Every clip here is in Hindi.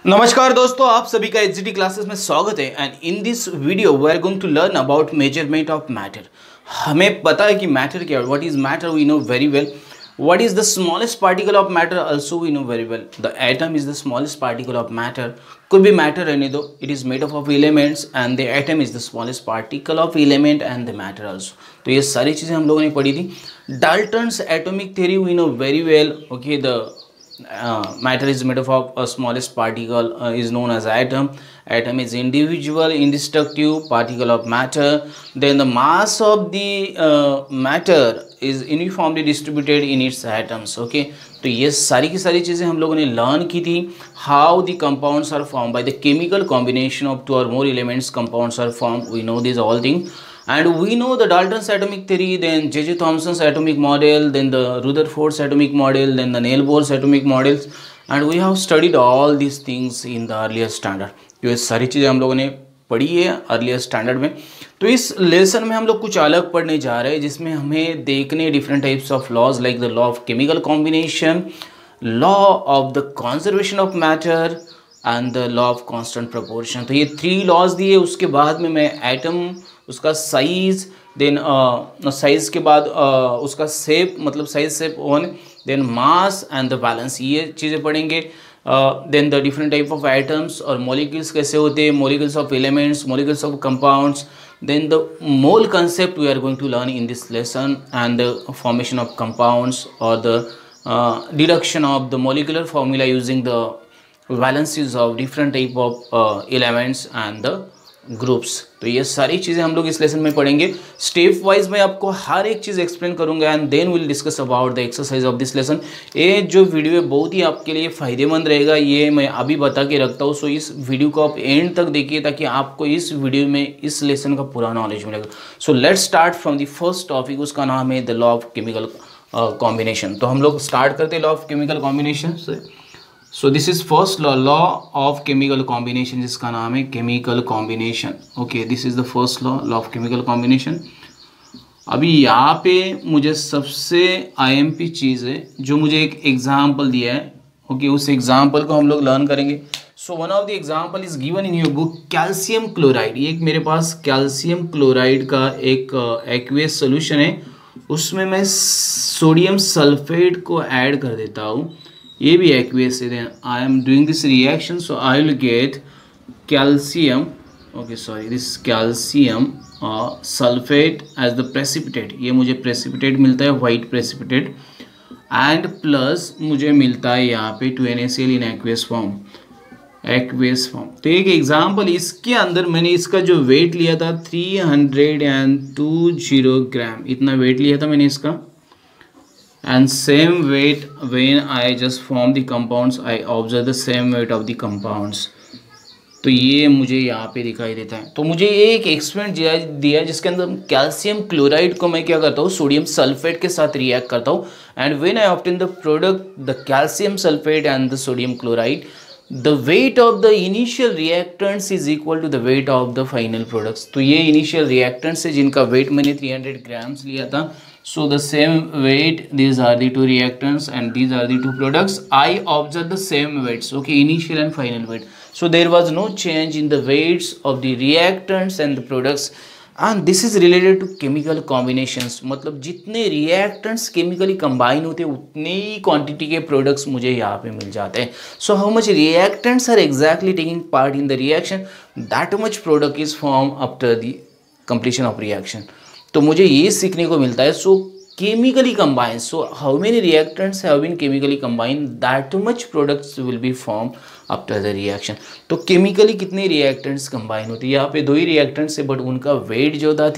नमस्कार दोस्तों, आप सभी का एचजीटी क्लासेस में स्वागत है। And in this video we are going to learn about measurement of matter. हमें पता है कि मैटर क्या है। What is matter we know very well. What is the smallest particle of matter also we know very well. The atom is the smallest particle of matter. कोई भी मैटर रहने दो, it is made of elements and the atom is the smallest particle of element and the matter also. तो ये सारी चीज़ें हम लोगों ने पढ़ी थी। Dalton's atomic theory we know very well. Okay, the matter is made up of a smallest particle is known as atom. Atom is individual indestructible particle of matter. Then the mass of the matter is uniformly distributed in its atoms. Okay, तो ये सारी की सारी चीज़ें हम लोगों ने लर्न की थी। How the compounds are formed by the chemical combination of two or more elements. Compounds are formed. We know these all things. And we know the Dalton's atomic theory, then J.J. Thomson's atomic model, then the Rutherford's atomic model, then the Neil Bohr's atomic models, and we have studied all these things in the earlier standard. ये सारी चीज़ें हम लोगों ने पढ़ी है अर्लियर स्टैंडर्ड में। तो इस लेसन में हम लोग कुछ अलग पढ़ने जा रहे हैं, जिसमें हमें देखने different types of laws like the law of chemical combination, law of the conservation of matter and the law of constant proportion. तो ये 3 लॉज दिए। उसके बाद में मैं एटम, उसका साइज, देन साइज के बाद उसका शेप, मतलब size shape 1, then mass and the balance, ये चीज़ें पढ़ेंगे। Then the different type of atoms और मॉलिक्यूल्स कैसे होते हैं, molecules of elements, molecules of compounds, then the mole concept we are going to learn in this lesson, and the formation of compounds or the deduction of the molecular formula using the valencies of different type of elements and the groups. तो ये सारी चीज़ें हम लोग इस लेसन में पढ़ेंगे। स्टेप वाइज मैं आपको हर एक चीज़ एक्सप्लेन करूंगा and then will discuss about the exercise of this lesson. ये जो वीडियो है बहुत ही आपके लिए फ़ायदेमंद रहेगा, ये मैं अभी बता के रखता हूँ। सो इस वीडियो को आप एंड तक देखिए ताकि आपको इस वीडियो में इस लेसन का पूरा नॉलेज मिलेगा। So let's start from the first topic, उसका नाम है the law of chemical combination. तो हम लोग स्टार्ट करते हैं लॉ ऑफ केमिकल कॉम्बिनेशन से। So this is first law, law of chemical combination, जिसका नाम है chemical combination. Okay, this is the first law, law of chemical combination. अभी यहाँ पे मुझे सबसे आईएमपी चीज़ है जो मुझे एक एग्जाम्पल दिया है। ओके, उस एग्जाम्पल को हम लोग लर्न करेंगे। So one of the example is given in your book, calcium chloride. ये एक मेरे पास कैल्शियम क्लोराइड का एक एक्वेस सोल्यूशन है, उसमें मैं सोडियम सल्फेट को ऐड कर देता हूँ। ये भी एक्वेस है। Then I am doing this reaction, so I will get calcium, okay sorry, this calcium sulphate as the precipitate. ये मुझे प्रेसिपिटेट मिलता है, वाइट प्रेसिपिटेट, एंड प्लस मुझे मिलता है यहाँ पे 2NaCl in aqueous form, aqueous form. तो एक एग्जाम्पल, इसके अंदर मैंने इसका जो वेट लिया था 320 ग्राम, इतना वेट लिया था मैंने इसका। And same weight when I just form the compounds, I observe the same weight of the compounds. तो ये मुझे यहाँ पे दिखाई देता है। तो मुझे एक एक्सपेरिमेंट दिया जिसके अंदर कैल्शियम क्लोराइड को मैं क्या करता हूँ, सोडियम सल्फेट के साथ रिएक्ट करता हूँ, and when I obtain the product the calcium sulphate and the sodium chloride, the weight of the initial reactants is equal to the weight of the final products. तो ये initial reactants है जिनका weight मैंने 300 grams लिया था। So the same weight, these are the 2 reactants and these are the 2 products. I observe the same weights, okay, initial and final weight. So there was no change in the weights of the reactants and the products. And this is related to chemical combinations, मतलब जितने रिएक्टेंट्स केमिकली कंबाइन होते हैं उतने ही क्वांटिटी के प्रोडक्ट्स मुझे यहाँ पे मिल जाते हैं। So how much reactants are exactly taking part in the reaction, that much product is form after the completion of reaction. तो मुझे ये सीखने को मिलता है। सो chemically combined, so how many reactants have been chemically combined, that much products will be formed after the reaction. तो chemically कितने reactants combine होते हैं, यहाँ पे 2 ही reactants है, बट उनका weight जो था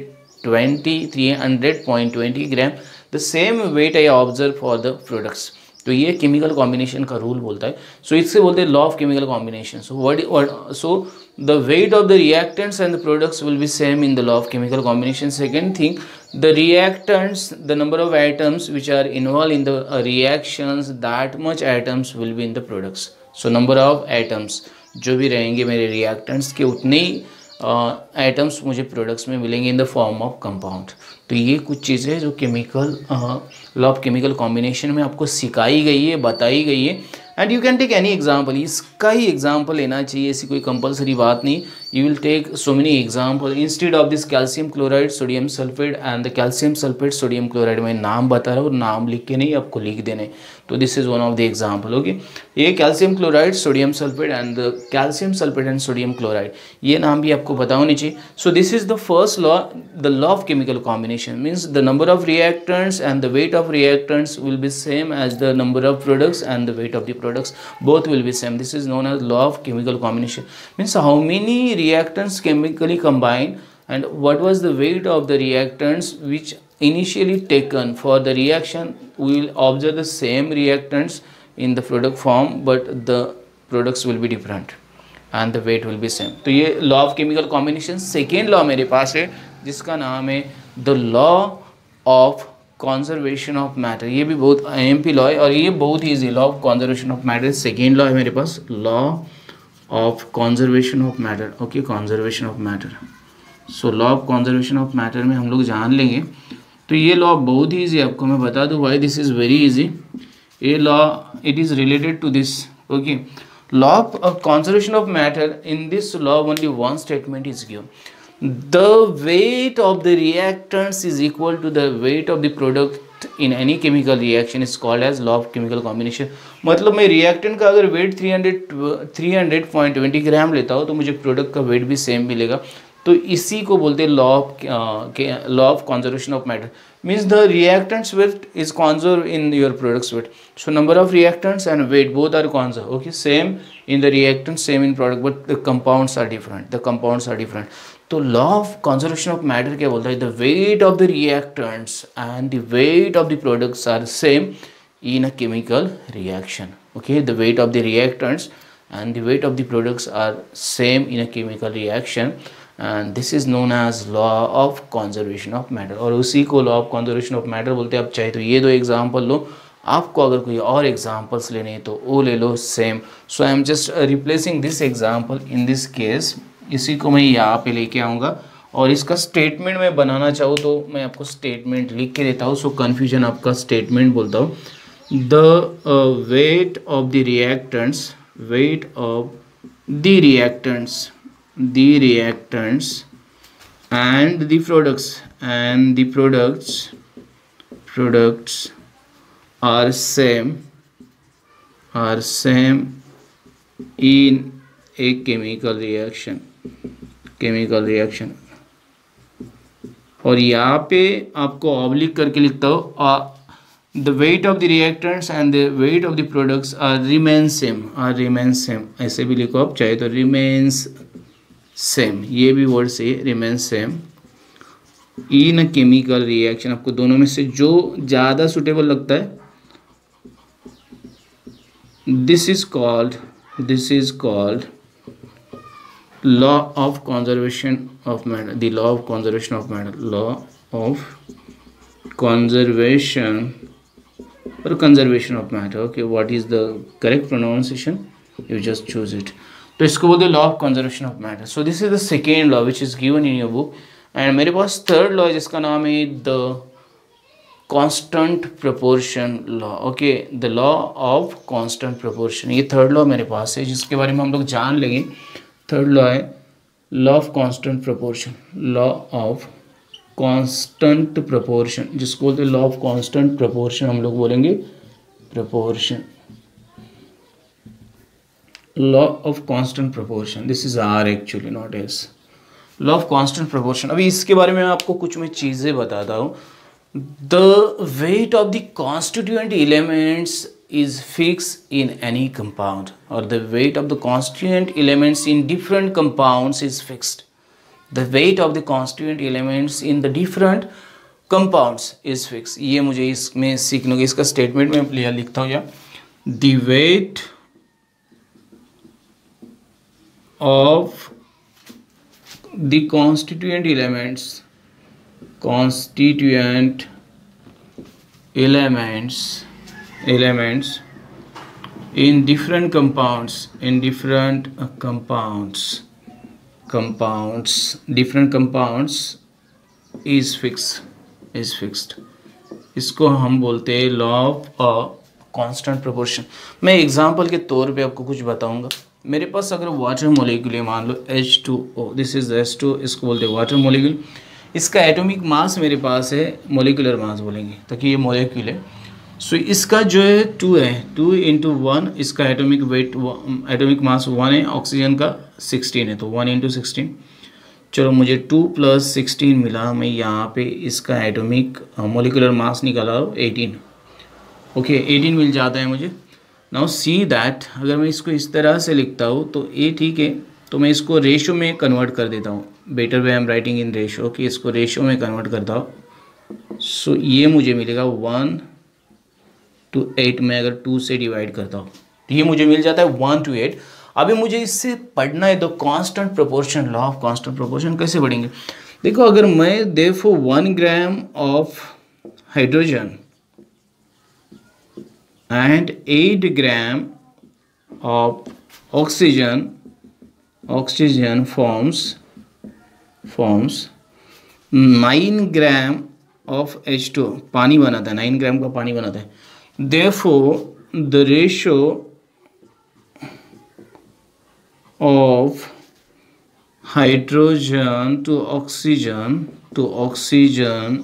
300.20 ग्राम, the same weight I observe for the products. तो ये केमिकल कॉम्बिनेशन का रूल बोलता है। सो इससे बोलते हैं law of chemical combination. So the weight of the reactants and the products will be same in the law of chemical combination. Second thing, the reactants, the number of atoms which are involved in the reactions, that much atoms will be in the products. So number of atoms जो भी रहेंगे मेरे reactants के उतने ही एटम्स मुझे प्रोडक्ट्स में मिलेंगे in the form of compound. तो ये कुछ चीज़ें जो chemical law of chemical combination में आपको सिखाई गई है, बताई गई है। And you can take any example, इसका ही एग्जाम्पल लेना चाहिए, ऐसी कोई कंपलसरी बात नहीं. You will take so many example instead of this calcium chloride sodium sulphate and the calcium sulphate sodium chloride. मैं नाम बता रहा हूँ, नाम लिख के नहीं आपको लिख देने. तो this is one of the example. Okay, ये calcium chloride sodium sulphate and the calcium sulphate and sodium chloride, ये नाम भी आपको पता होनी चाहिए. So this is the first law, the law of chemical combination means the number of reactants and the weight of reactants will be same as the number of products and the weight of the products, both will be same. This is known as law of chemical combination. Means how many reactants chemically combine and what was the weight of the reactants which initially taken for the reaction. We will observe the same reactants in the product form but the products will be different and the weight will be same. तो ये law of chemical combination second law मेरे पास है जिसका नाम है the law of conservation of matter. ये भी बहुत IMP लॉ है और ये बहुत ही easy. Law of conservation of matter second law है मेरे पास, law of conservation of matter. Okay, conservation of matter. So law of conservation of matter में हम लोग जान लेंगे. तो ये लॉ बहुत ही ईजी, आपको मैं बता दूँ why this is very easy. ये law it is related to this. Okay, law of conservation of matter, in this law only one statement is given. The weight of the reactants is equal to the weight of the product in any chemical reaction is called as law of chemical combination. मतलब मैं reactant का अगर weight 300.20 ग्राम लेता हूँ तो मुझे प्रोडक्ट का weight भी सेम मिलेगा. तो इसी को बोलते हैं law of conservation of matter. Means the reactants weight is conserve in your products weight. So number of reactants and weight both are conserve. Okay, same in the reactant same in product but the compounds are different. The compounds are different. तो law of conservation of matter क्या बोलता है? The weight of the reactants and the weight of the products are same in a chemical reaction. Okay, the weight of the reactants and the weight of the products are same in a chemical reaction and this is known as law of conservation of matter. और उसी को law of conservation of matter बोलते हैं. आप चाहे तो ये दो एग्जाम्पल लो, आपको अगर कोई और एग्जाम्पल्स लेने हैं तो वो ले लो same. So I am just replacing this example in this case. इसी को मैं यहाँ पे लेके आऊँगा और इसका स्टेटमेंट मैं बनाना चाहूँ तो मैं आपको स्टेटमेंट लिख के देता हूँ. सो कन्फ्यूजन आपका स्टेटमेंट बोलता हूँ. The weight of the reactants, weight of the reactants and the products are same in a chemical reaction. और यहाँ पे आपको ऑब्लिक करके लिखता हूँ. The weight of the reactants and the weight of the products are remain same. ऐसे भी लिखो आप चाहे तो, remains same. ये भी वर्ड से remains same in a chemical reaction. आपको दोनों में से जो ज़्यादा सुटेबल लगता है, this is called law of conservation of matter. The law of conservation of matter. Law of conservation or conservation of matter. Okay, what is the correct pronunciation? You just choose it. तो इसको बोलते हैं law of conservation of matter. So this is the second law which is given in your book. And मेरे पास third law है जिसका नाम है the constant proportion law. Okay, the law of constant proportion. ये third law मेरे पास है जिसके बारे में हम लोग जान लेंगे. Third law है law of constant proportion. Law of constant proportion, जिसको बोलते हैं लॉ ऑफ कांस्टेंट प्रोपोर्शन. हम लोग बोलेंगे proportion, law of constant proportion. This is are actually not as. Law of constant proportion. अभी इसके बारे में आपको कुछ मैं चीज़ें बताता हूँ. The weight of the constituent elements is fixed in any compound or the weight of the constituent elements in different compounds is fixed. The weight of the constituent elements in the different compounds is fixed. ये मुझे इसमें सीखने को, इसका स्टेटमेंट में लिखता हूँ. या the weight of the constituent elements in different compounds is fixed. इसको हम बोलते हैं लॉ ऑफ कांस्टेंट प्रोपोर्शन। मैं एग्जांपल के तौर पे आपको कुछ बताऊंगा। मेरे पास अगर वाटर मॉलिक्यूल है, मान लो H2O, दिस इज H2, इसको बोलते हैं वाटर मॉलिक्यूल। इसका एटॉमिक मास मेरे पास है, मॉलिक्यूलर मास बोलेंगे ताकि ये मॉलिक्यूल है। सो इसका जो है 2 है, 2 × 1, इसका एटॉमिक वेट, एटॉमिक मास 1 है, ऑक्सीजन का 16 है, तो 1 × 16। चलो मुझे 2 + 16 मिला, मैं यहाँ पे इसका एटॉमिक मॉलिक्यूलर मास निकाला 18। ओके 18 मिल जाता है मुझे। नाउ सी दैट अगर मैं इसको इस तरह से लिखता हूँ तो ये ठीक है, तो मैं इसको रेशो में कन्वर्ट कर देता हूँ। Better way I am writing in ratio, कि इसको रेशो में कन्वर्ट करता हूँ। सो ये मुझे मिलेगा 1:8 में अगर 2 से डिवाइड करता हूँ तो ये मुझे मिल जाता है 1:8। अभी मुझे इससे पढ़ना है the constant proportion, law of constant proportion. कैसे पढ़ेंगे? देखो अगर मैं therefore 1 gram of hydrogen and 8 gram of oxygen forms 9 gram of H2, पानी बनाता है, 9 ग्राम का पानी बनाता है। Therefore the ratio of hydrogen to oxygen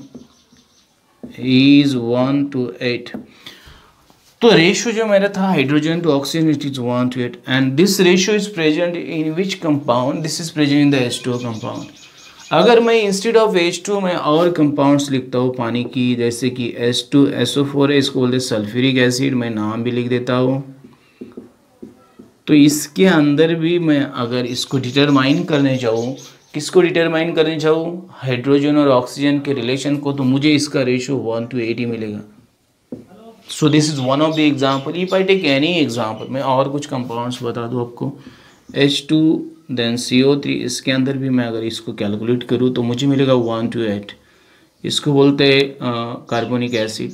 is 1:8। तो रेशियो जो मेरा था hydrogen to oxygen, it is 1:8, and this ratio is present in which compound? This is present in the H2O compound. अगर मैं इंस्टेड ऑफ H2 में और कंपाउंड्स लिखता हूँ पानी की, जैसे कि H2SO4 है, इसको बोलते सल्फ्यूरिक एसिड, मैं नाम भी लिख देता हूँ। तो इसके अंदर भी मैं अगर इसको डिटरमाइन करने जाऊँ, किसको डिटरमाइन करने जाऊँ? हाइड्रोजन और ऑक्सीजन के रिलेशन को, तो मुझे इसका रेशियो 1:8 ही मिलेगा। So this is one of the example. If I take any example, मैं और कुछ कंपाउंड्स बता दूँ आपको, H2 देन CO3, इसके अंदर भी मैं अगर इसको कैलकुलेट करूँ तो मुझे मिलेगा 1:8। इसको बोलते हैं carbonic acid.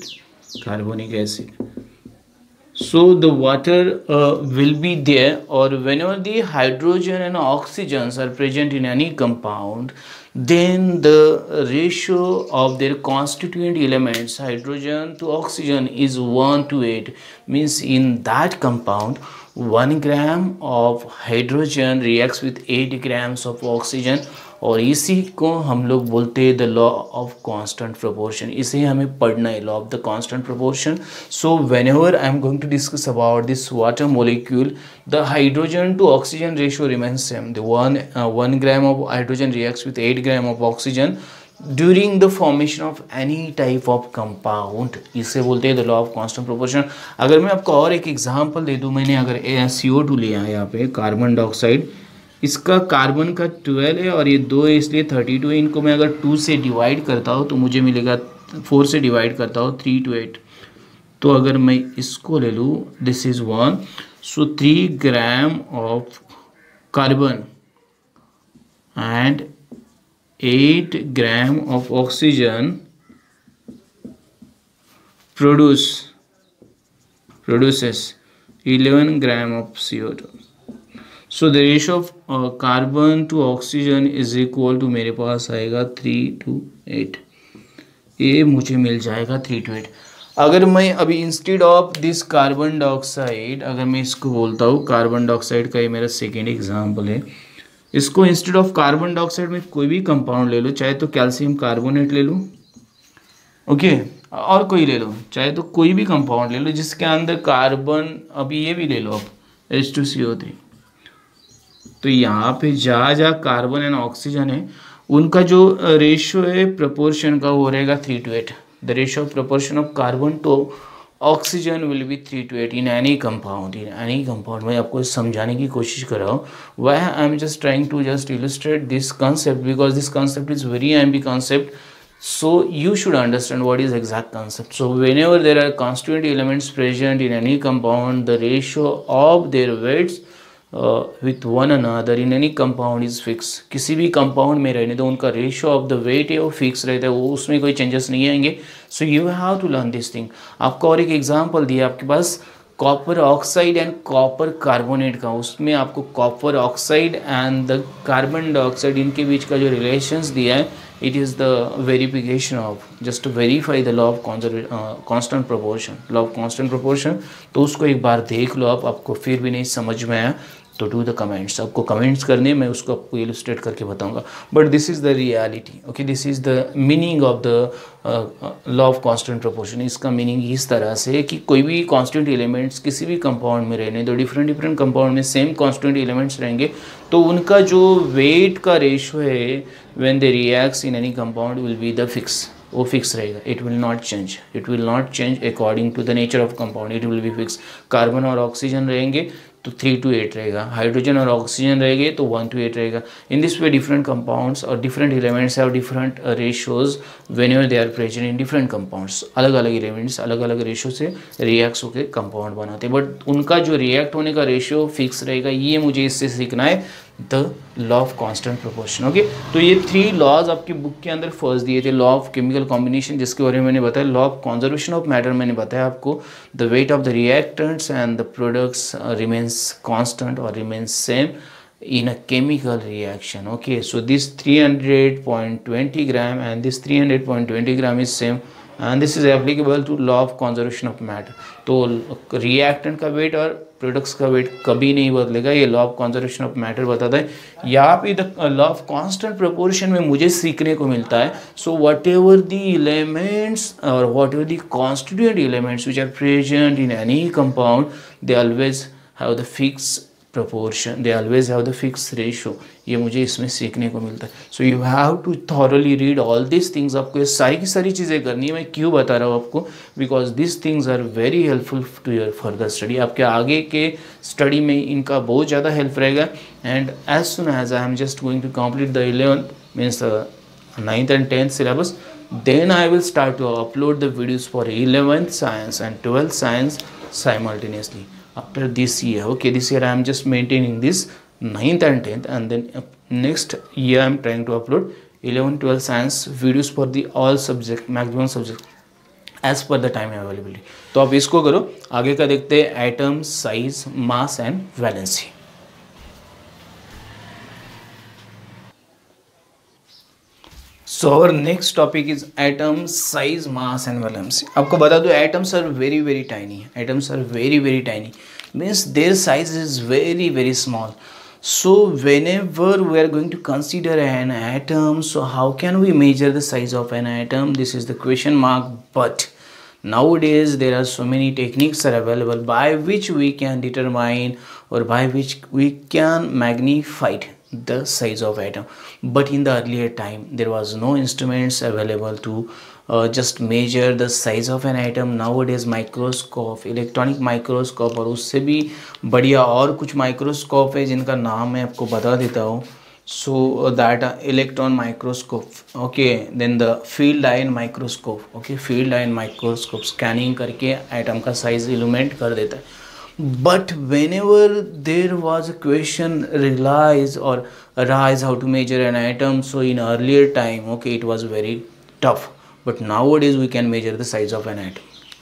So the water will be there, or whenever the hydrogen and oxygens are present in any compound, then the ratio of their constituent elements, hydrogen to oxygen, is 1:8. Means in that compound 1 gram of hydrogen reacts with 8 grams of oxygen, और इसी को हम लोग बोलते हैं the law of constant proportion. इसे हमें पढ़ना है, law of the constant proportion. So whenever I am going to discuss about this water molecule, the hydrogen to oxygen ratio remains same. The 1 gram of hydrogen reacts with 8 gram of oxygen during the formation of any type of compound. इसे बोलते हैं the law of constant proportion. अगर मैं आपको और एक एग्जाम्पल दे दूँ, मैंने अगर CO2 लिया है, यहाँ पे कार्बन डाइऑक्साइड, इसका कार्बन का 12 है और ये 2 है, इसलिए 32 है। इनको मैं अगर 2 से डिवाइड करता हूँ तो मुझे मिलेगा, 4 से डिवाइड करता हूँ 3:8। तो अगर मैं इसको ले लूँ, this is 1, so 3 gram of carbon and 8 gram of oxygen produces 11 gram of CO2. So the ratio of carbon to oxygen is equal to, मेरे पास आएगा 3:8। ये मुझे मिल जाएगा 3:8। अगर मैं अभी instead of this carbon dioxide, अगर मैं इसको बोलता हूँ, कार्बन डाइऑक्साइड का ये मेरा सेकेंड एग्जाम्पल है, इसको इंस्टेड ऑफ कार्बन डाइऑक्साइड में कोई भी कंपाउंड ले लो, चाहे तो कैल्शियम कार्बोनेट ले लो, ओके, और कोई ले लो, चाहे तो कोई भी कंपाउंड ले लो जिसके अंदर कार्बन, अभी ये भी ले लो आप, H2CO3। तो यहाँ पे जहाँ कार्बन एंड ऑक्सीजन है, उनका जो रेशियो है प्रोपोर्शन का, वो रहेगा 3:8। The ratio of proportion of carbon to oxygen will be 3:8 in any compound. मैं आपको समझाने की कोशिश कर रहा हूँ। Why I am just trying to just illustrate this concept, because this concept is very IMP concept, so you should understand what is exact concept. So whenever there are constituent elements present in any compound, the ratio of their weights with one another in any compound is fixed. किसी भी कंपाउंड में रहने तो उनका रेशियो ऑफ द वेट है वो फिक्स रहता है, वो उसमें कोई चेंजेस नहीं आएंगे। So you have to learn this thing. आपको और एक एग्जांपल दिया आपके पास copper oxide and copper carbonate का, उसमें आपको copper oxide and the carbon dioxide, इनके बीच का जो रिलेशंस दिया है, it is the verification of just to verify the law of constant proportion, law of constant proportion। तो उसको एक बार देख लो आप, आपको फिर भी नहीं समझ में आया तो डू द कमेंट्स, आपको कमेंट्स करने, मैं उसको आपको इलस्ट्रेट करके बताऊंगा। But this is the reality, okay, this is the meaning of the law of constant proportion. इसका मीनिंग इस तरह से कि कोई भी कांस्टेंट एलिमेंट्स किसी भी कंपाउंड में रहने दो, डिफरेंट डिफरेंट कंपाउंड में सेम कांस्टेंट एलिमेंट्स रहेंगे, तो उनका जो वेट का रेशो है when they reacts in any compound will be the fix, वो फिक्स रहेगा, it will not change, it will not change according to the nature of compound, it will be fix. Carbon और ऑक्सीजन रहेंगे तो 3 to 8 रहेगा, हाइड्रोजन और ऑक्सीजन रहेंगे तो 1 to 8 रहेगा। In this way different compounds और different elements have different ratios whenever they are present in different compounds. अलग अलग एलिमेंट्स अलग अलग रेशियो से रिएक्ट होकर कंपाउंड बनाते हैं, बट उनका जो रिएक्ट होने का रेशियो फिक्स रहेगा। ये मुझे इससे सीखना है, the law of constant proportion. Okay, तो ये 3 लॉज आपकी बुक के अंदर फर्स्ट दिए थे। लॉ ऑफ केमिकल कॉम्बिनेशन जिसके बारे में मैंने बताया, law of conservation of matter मैंने बताया आपको, the weight of the reactants and the products remains constant और remains same in a chemical reaction। Okay, so this 300.20 gram and this 300.20 gram is same and this is applicable to law of conservation of matter। तो रिएक्टेंट का वेट और प्रोडक्ट्स का वेट कभी नहीं बदलेगा, ये law of conservation of matter बताता है। यहाँ पे the law of constant proportion में मुझे सीखने को मिलता है, so whatever the elements और whatever the constituent elements which are present in any compound, they always have the fix proportion, they always have the fixed ratio। ये मुझे इसमें सीखने को मिलता है। So you have to thoroughly read all this things. आपको ये सारी की सारी चीज़ें करनी है। मैं क्यों बता रहा हूँ आपको, because this things are very helpful to your further study. आपके आगे के स्टडी में इनका बहुत ज़्यादा हेल्प रहेगा। And as soon as I am just going to complete the 11th मीन्स 9th and 10th syllabus, then I will start to upload the videos for 11th science and 12th science simultaneously after this year। Okay, this year I am just maintaining this 9th and 10th, and then next year I am trying to upload 11th 12th science videos for the all subject, maximum subject as per the time availability। तो आप इसको करो। आगे का देखते हैं, atom size, mass and valency. So our next topic is atom size, mass and valency। आपको बता दो, atoms are very very tiny, atoms are very very tiny, means their size is very very small। So whenever we are going to consider an atom, so how can we measure the size of an atom? This is the question mark। But nowadays there are so many techniques are available by which we can determine or by which we can magnify the size of atom। But in the earlier time there was no instruments available to just measure the size of an atom। nowadays microscope, electronic microscope और उससे भी बढ़िया और कुछ माइक्रोस्कोप है जिनका नाम मैं आपको बता देता हूँ। so that electron microscope, okay, then the field ion microscope, okay, field ion microscope scanning करके atom का size illuminate कर देता है। But whenever there was a question realize or arise how to measure an atom, so in earlier time, okay, it was very tough, but nowadays we can measure the size of an atom।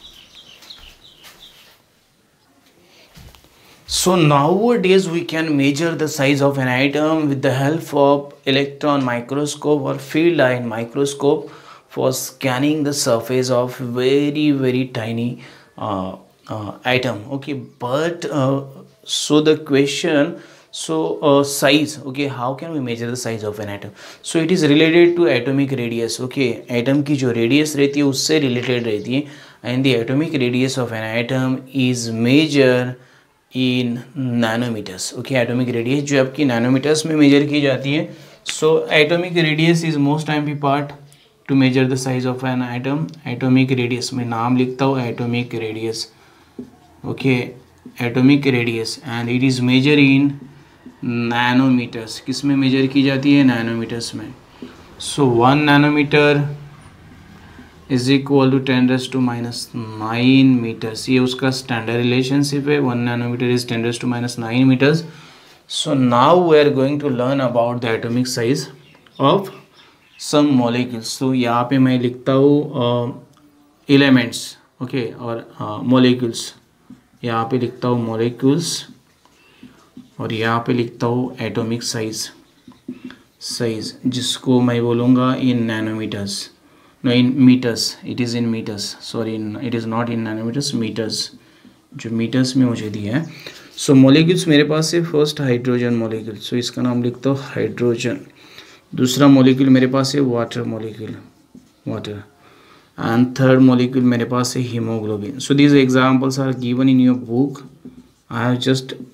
So nowadays we can measure the size of an atom with the help of electron microscope or field ion microscope for scanning the surface of very very tiny atom। Okay, but so the question, so size, okay, how can we measure the size of an atom? So it is related to atomic radius। Okay, atom की जो radius रहती है उससे related रहती है, and the atomic radius of an atom is measured in nanometers। okay, atomic radius जो आपकी nanometers में measure की जाती है। so atomic radius is most important part to measure the size of an atom। atomic radius में नाम लिखता हूँ, atomic radius, okay, atomic radius and it is measured in nanometers। किस में measure की जाती है? nanometers में। so 1 nanometer is equal to 10⁻⁹ meters। ये उसका standard relationship है, 1 nanometer is 10⁻⁹ meters। so now we are going to learn about the atomic size of some molecules। so यहाँ पे मैं लिखता हूँ elements, okay, और molecules, यहाँ पे लिखता हूँ molecules और यहाँ पे लिखता हूँ atomic size। साइज, जिसको मैं बोलूँगा in nanometres, no in metres, it is in metres, sorry it is not in nanometres, metres, जो मीटर्स में मुझे दिया है। सो मॉलिक्यूल्स मेरे पास है, फर्स्ट हाइड्रोजन मॉलिक्यूल, सो इसका नाम लिखता हूँ हाइड्रोजन। दूसरा मॉलिक्यूल मेरे पास है water molecule, water. And third molecule मेरे पास है haemoglobin. So these examples are given in your book. I have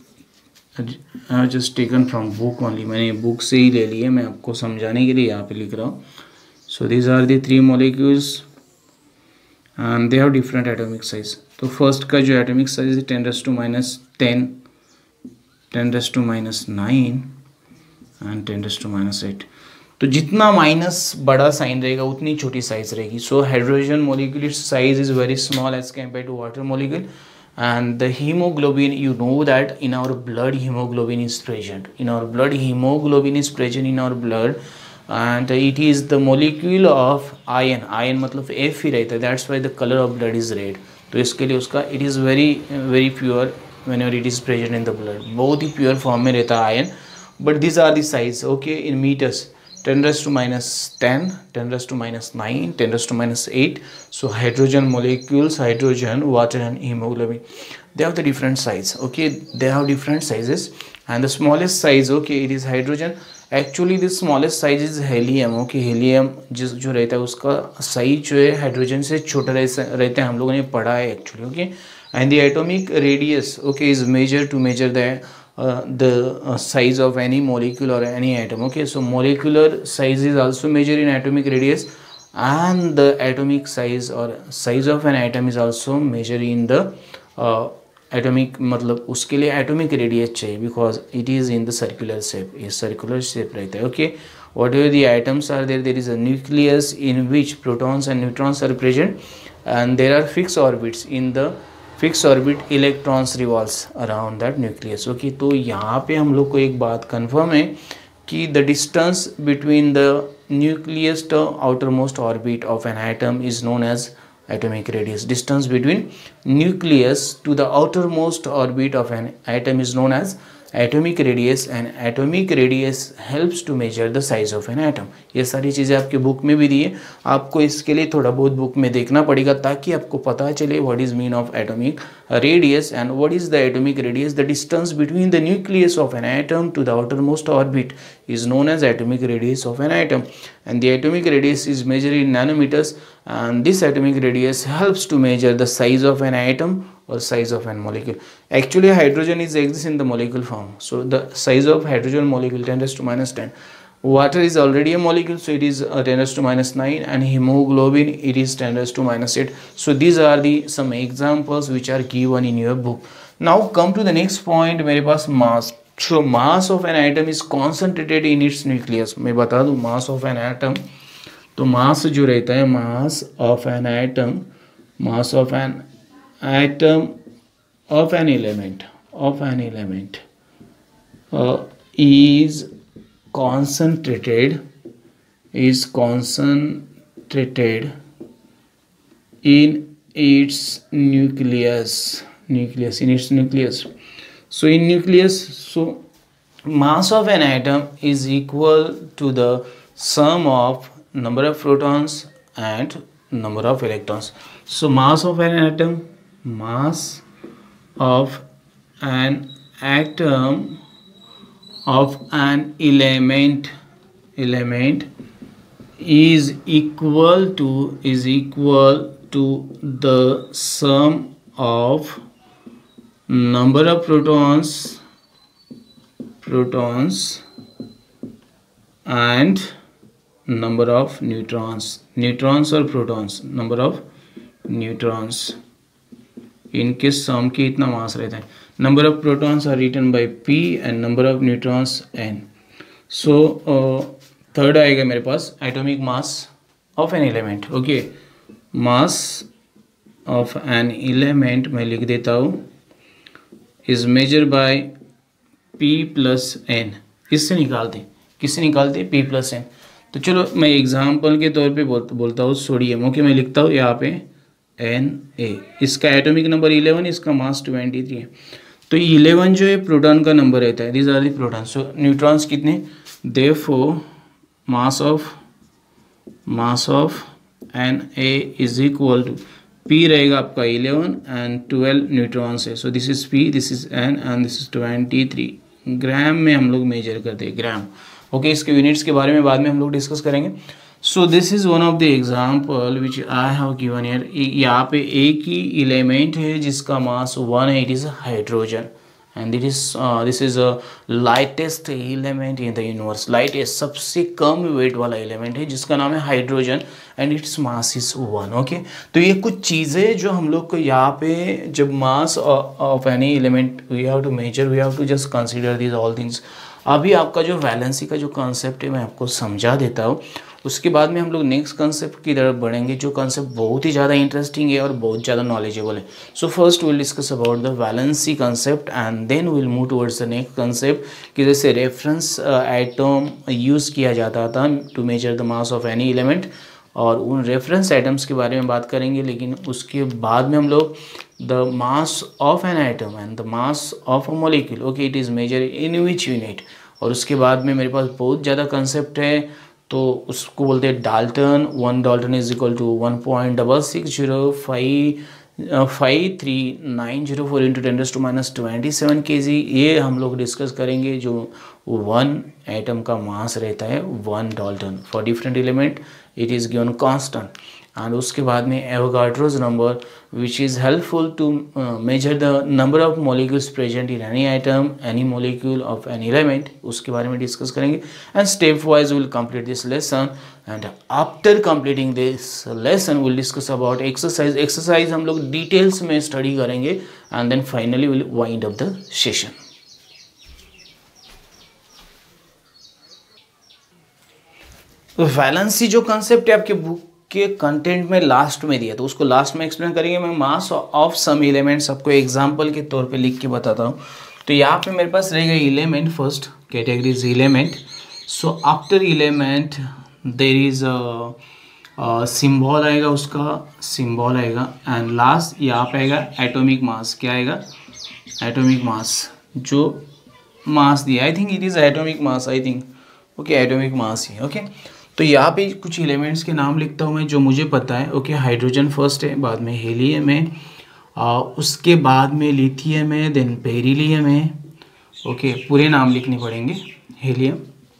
just taken from book only, मैंने बुक से ही ले लिए, मैं आपको समझाने के लिए यहाँ पे लिख रहा हूँ। So these are the 3 molecules and they have different atomic size. तो फर्स्ट का जो एटॉमिक साइज है 10⁻10, 10⁻9 एंड 10⁻8। तो जितना माइनस बड़ा साइन रहेगा उतनी छोटी साइज रहेगी। सो hydrogen molecule its size is very small as compare to water molecule. And the hemoglobin, you know that in our blood hemoglobin is present, in our blood hemoglobin is present in our blood, and it is the molecule of iron, iron मतलब F ही रहता है, that's why the color of blood is red। तो इसके लिए उसका it is very very pure whenever it is present in the blood, बहुत ही pure form में रहता है iron। but these are the size, okay, in meters, 10⁻10, 10⁻9, 10⁻8। so hydrogen molecules, hydrogen, water and hemoglobin, they have the different size, okay, they have different sizes। and the smallest size, okay, it is hydrogen। actually the smallest size is helium, okay, helium जो रहता है उसका साइज जो है हाइड्रोजन से छोटा रहता है, हम लोगों ने पढ़ा है actually, okay। and the atomic radius, okay, is measured to measure the size of any molecule or any atom, okay। so molecular size is also measured in atomic radius, and the atomic size or size of an atom is also measured in the atomic, मतलब उसके लिए atomic radius चाहिए, because it is in the circular shape, ये circular shape रहता है, okay। whatever the atoms are there, there is a nucleus in which protons and neutrons are present, and there are fixed orbits in the fix orbit, electrons revolves around that nucleus, okay. तो यहाँ पे हम लोग को एक बात कंफर्म है कि the distance between the nucleus to outer most orbit of an atom is known as atomic radius। distance between nucleus to the outermost orbit of an atom is known as atomic radius, and atomic radius helps to measure the size of an atom। ये सारी चीज़ें आपके बुक में भी दी है, आपको इसके लिए थोड़ा बहुत बुक में देखना पड़ेगा ताकि आपको पता चले what is mean of atomic radius and what is the atomic radius। the distance between the nucleus of an atom to the outermost orbit is known as atomic radius of an atom, and the atomic radius is measured in nanometers, and this atomic radius helps to measure the size of an atom or size of an molecule। actually hydrogen is exists in the molecule form, so the size of hydrogen molecule 10⁻10। water is already a molecule, so it is 10⁻9, and hemoglobin it is 10⁻8। so these are the some examples which are given in your book। now come to the next point, मेरे पास mass। so mass of an atom is concentrated in its nucleus। मैं बता दूं mass of an atom, तो mass जो रहता है, mass of an atom, mass of an atom of an element is concentrated in its nucleus, in its nucleus। so in nucleus, so mass of an atom is equal to the sum of number of protons and number of electrons। so mass of an atom, mass of an atom of an element is equal to the sum of number of protons and number of neutrons or protons, number of neutrons, इनके सम के इतना मास रहता है। number of protons are written by p and number of neutrons n। so third आएगा मेरे पास atomic mass of an element, okay. Mass of an element मैं लिख देता हूँ is measure by p plus n। इससे निकालते, किससे निकालते, p प्लस n। तो चलो मैं एग्जाम्पल के तौर पे बोलता हूँ सोडियम, ओके। मैं लिखता हूँ यहाँ पे Na, इसका एटॉमिक नंबर 11, इसका मास 23 है। तो 11 जो है प्रोटॉन का नंबर रहता है, these are the proton. So neutrons कितने, therefore mass of Na is equal to P रहेगा आपका 11 एंड 12 न्यूट्रॉन्स है. So this is P, this is N and this is 23. Gram में हम लोग मेजर करते हैं, ग्राम. ओके, इसके यूनिट्स के बारे में बाद में हम लोग डिस्कस करेंगे. So this is one of the example which I have given here. यहाँ पे एक ही एलिमेंट है जिसका मास 1 है, it is hydrogen. And this is a lightest element in the universe. Lightest, सबसे कम वेट वाला एलिमेंट है जिसका नाम है hydrogen and its mass is 1. Okay, तो ये कुछ चीज़ें जो हम लोग को यहाँ पे जब mass of any element we have to measure, we have to just consider this all things. अभी आपका जो वैलेंसी का जो कॉन्सेप्ट है मैं आपको समझा देता हूँ. उसके बाद में हम लोग नेक्स्ट कंसेप्ट की तरफ बढ़ेंगे, जो कंसेप्ट बहुत ही ज़्यादा इंटरेस्टिंग है और बहुत ज़्यादा नॉलेजेबल है. So first will discuss about the valency concept and then will move towards the next concept कि जैसे रेफरेंस एटम यूज़ किया जाता था to measure the mass of any element, और उन रेफरेंस एटम्स के बारे में बात करेंगे. लेकिन उसके बाद में हम लोग the mass of an atom and the mass of a molecule, okay, it is measure in which unit. और उसके बाद में मेरे पास बहुत ज़्यादा कंसेप्ट है, तो उसको बोलते हैं Dalton. 1 Dalton is equal to 1.6053904 into 10⁻⁻27 kg. ये हम लोग डिस्कस करेंगे जो 1 एटम का मास रहता है 1 Dalton. For different element it is given constant. And उसके बाद में Avogadro's number which is helpful to measure the number of molecules present in any item, any molecule of any element. उसके बारे में डिस्कस करेंगे. And step wise will complete this lesson. And after completing this lesson will discuss about exercise. Exercise हम लोग डिटेल्स में स्टडी करेंगे and then finally will wind up the session. Valency जो कंसेप्ट है आपके बुक के कंटेंट में लास्ट में दिया, तो उसको लास्ट में एक्सप्लेन करेंगे. मैं मास ऑफ सम एलिमेंट्स आपको एग्जांपल के तौर पे लिख के बताता हूँ. तो यहाँ पे मेरे पास रहेगा element. First category is element. So after element there is symbol आएगा, उसका सिंबल आएगा. एंड लास्ट यहाँ पे आएगा एटॉमिक मास. क्या आएगा? Atomic mass. जो मास दिया, I think it is atomic mass, I think. Okay, atomic mass ही. ओके, तो यहाँ पे कुछ एलिमेंट्स के नाम लिखता हूँ मैं जो मुझे पता है. ओके, हाइड्रोजन फर्स्ट है, बाद में हीलियम है, उसके बाद में लिथियम है, देन बेरिलियम है. ओके, पूरे नाम लिखने पड़ेंगे. हीलियम.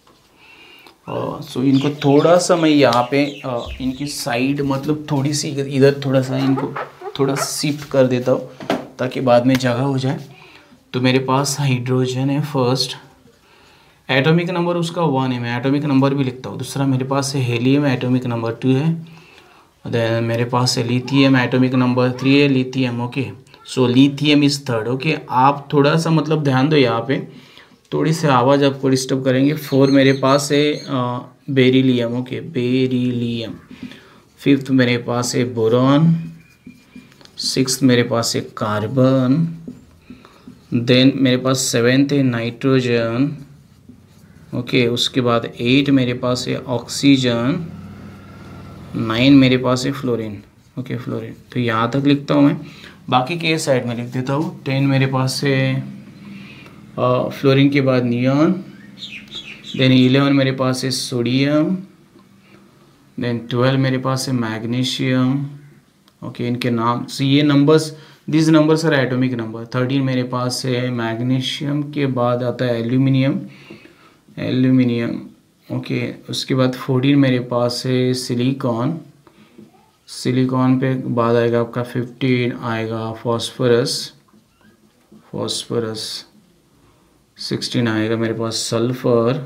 सो इनको थोड़ा सा मैं यहाँ पे इनकी साइड मतलब थोड़ी सी इधर थोड़ा सा इनको थोड़ा शिफ्ट कर देता हूँ ताकि बाद में जगह हो जाए. तो मेरे पास हाइड्रोजन है फर्स्ट. एटॉमिक नंबर उसका 1 है, मैं एटॉमिक नंबर भी लिखता हूँ. दूसरा मेरे पास है हीलियम, एटॉमिक नंबर 2 है. देन मेरे पास है लिथियम, एटॉमिक नंबर 3 है, lithium. Okay, so lithium is third. Okay, आप थोड़ा सा मतलब ध्यान दो, यहाँ पे थोड़ी सी आवाज़ आपको डिस्टर्ब करेंगे. 4 मेरे पास है बेरिलियम. Okay, beryllium. 5th मेरे पास है बोरॉन. 6th मेरे पास है कार्बन. देन मेरे पास 7th है नाइट्रोजन. ओके, उसके बाद 8 मेरे पास है ऑक्सीजन. 9 मेरे पास है फ्लोरीन. Okay, fluorine. तो यहाँ तक लिखता हूँ मैं, बाकी के साइड में लिख देता हूँ. 10 मेरे पास है फ्लोरीन के बाद नियॉन. देन 11 मेरे पास है सोडियम. देन 12 मेरे पास है मैग्नीशियम. ओके, इनके नाम से ये numbers, this numbers are atomic number. 13 मेरे पास है मैग्नीशियम के बाद आता है एल्यूमिनियम. एल्यूमिनियम. ओके, उसके बाद 14 मेरे पास है सिलिकॉन. सिलिकॉन पे बाद आएगा आपका 15 आएगा फॉस्फोरस. फॉस्फोरस. 16 आएगा मेरे पास सल्फर.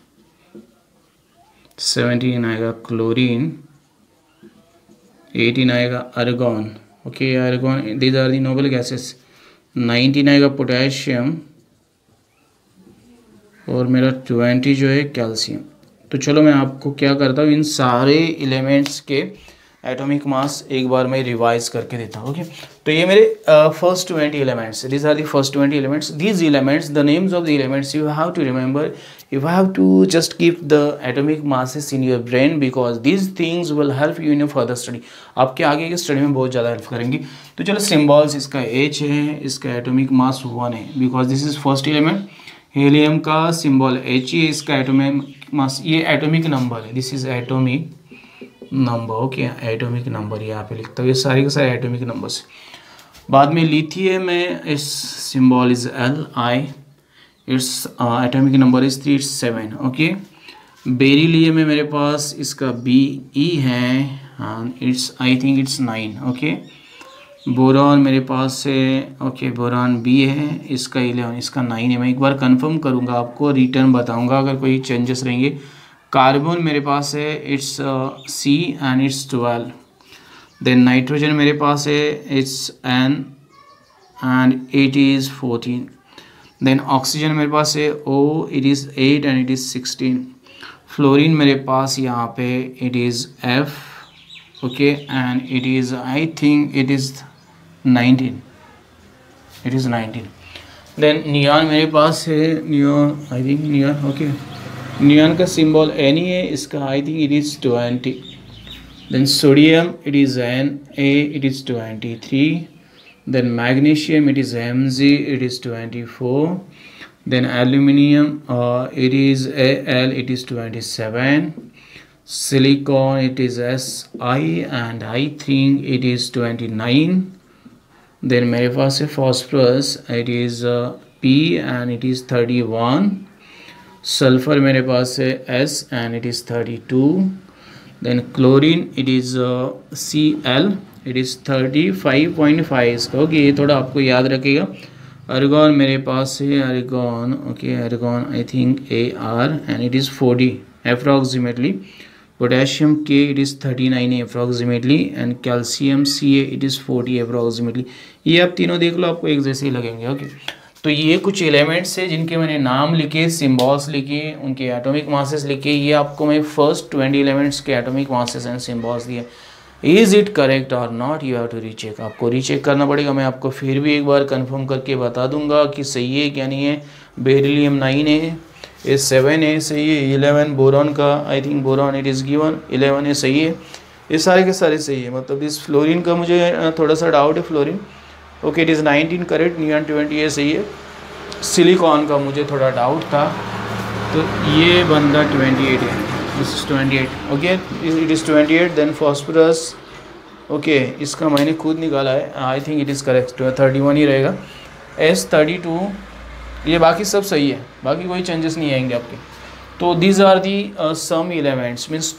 17 आएगा क्लोरीन. 18 आएगा argon. Okay, argon, these are the noble gases. 19 आएगा पोटेशियम. और मेरा 20 जो है कैल्शियम. तो चलो मैं आपको क्या करता हूँ, इन सारे एलिमेंट्स के एटॉमिक मास एक बार मैं रिवाइज करके देता हूँ. ओके, तो ये मेरे first 20 elements. This are the first 20 elements. These elements, the names of the elements you have to remember. You have to just keep the atomic masses in your brain because these things will help you in your further study. आपके आगे की स्टडी में बहुत ज़्यादा हेल्प करेंगी. तो चलो सिम्बॉल्स, इसका H है, इसका एटॉमिक मास 1 है because this is first element. Helium का सिंबल He, इसका एटॉमिक मास, ये एटॉमिक नंबर है, this is atomic number, okay, atomic number यहाँ पे लिखता हूँ, ये सारे के सारे एटॉमिक नंबर्स। बाद में लिथियम में इस symbol is Li, its atomic number is 3, its 7, okay. Beryllium में मेरे पास इसका Be है, its I think its 9, okay. Boron मेरे पास है, ओके, बोरॉन B है, इसका 11, इसका 9 है। मैं एक बार कंफर्म करूँगा, आपको रिटर्न बताऊँगा अगर कोई चेंजेस रहेंगे। कार्बन मेरे पास है, its C and its 12। Then nitrogen मेरे पास है, its N and it is 14। Then oxygen मेरे पास है O, it is 8 and it is 16। Fluorine मेरे पास यहाँ पे it is F, okay, and it is I think it is 19, it is 19। Then neon मेरे पास है, neon I think neon, okay, neon का सिंबल Na है, इसका आई think it is 20। Then sodium it is Na, it is 23। Then magnesium it is Mg, it is 24। Then aluminium it is Al, it is 27। silicon it is Si and I think it is 29. Then मेरे पास है phosphorus, it is P and it is 31. sulfur मेरे पास है S and it is 32. then chlorine it is Cl, it is 35.5. Okay, ये थोड़ा आपको याद रखिएगा। argon मेरे पास है, argon, ओके, argon I think Ar and it is 40 approximately. potassium K it is 39 approximately and calcium Ca it is 40 approximately. ये आप तीनों देख लो, आपको एक जैसे ही लगेंगे, ओके। तो ये कुछ एलिमेंट्स है जिनके मैंने नाम लिखे, सिम्बॉल्स लिखे, उनके एटॉमिक मासेस लिखे। ये आपको मैं फर्स्ट 20 एलिमेंट्स के एटॉमिक मासेस एंड सिम्बॉल्स दिए। इज़ इट करेक्ट और not, you have to recheck, आपको रीचेक करना पड़ेगा। मैं आपको फिर भी एक बार कंफर्म करके बता दूंगा कि सही है क्या नहीं है। बेरिलियम 9 है, ये 7 है, सही है। 11 बोरॉन का, I think boron it is given 11 है, सही है। ये सारे के सारे सही है। मतलब इस फ्लोरीन का मुझे थोड़ा सा डाउट है, fluorine, okay, it is 19 correct, neon 20 है, सही है। सिलिकॉन का मुझे थोड़ा डाउट था, तो ये बंदा 28 है, this is 28, okay, it is 28। Then phosphorus, okay, इसका मैंने खुद निकाला है, I think it is correct, 31 ही रहेगा। S32, ये बाकी सब सही है, बाकी कोई चेंजेस नहीं आएंगे आपके। तो these are the some elements, means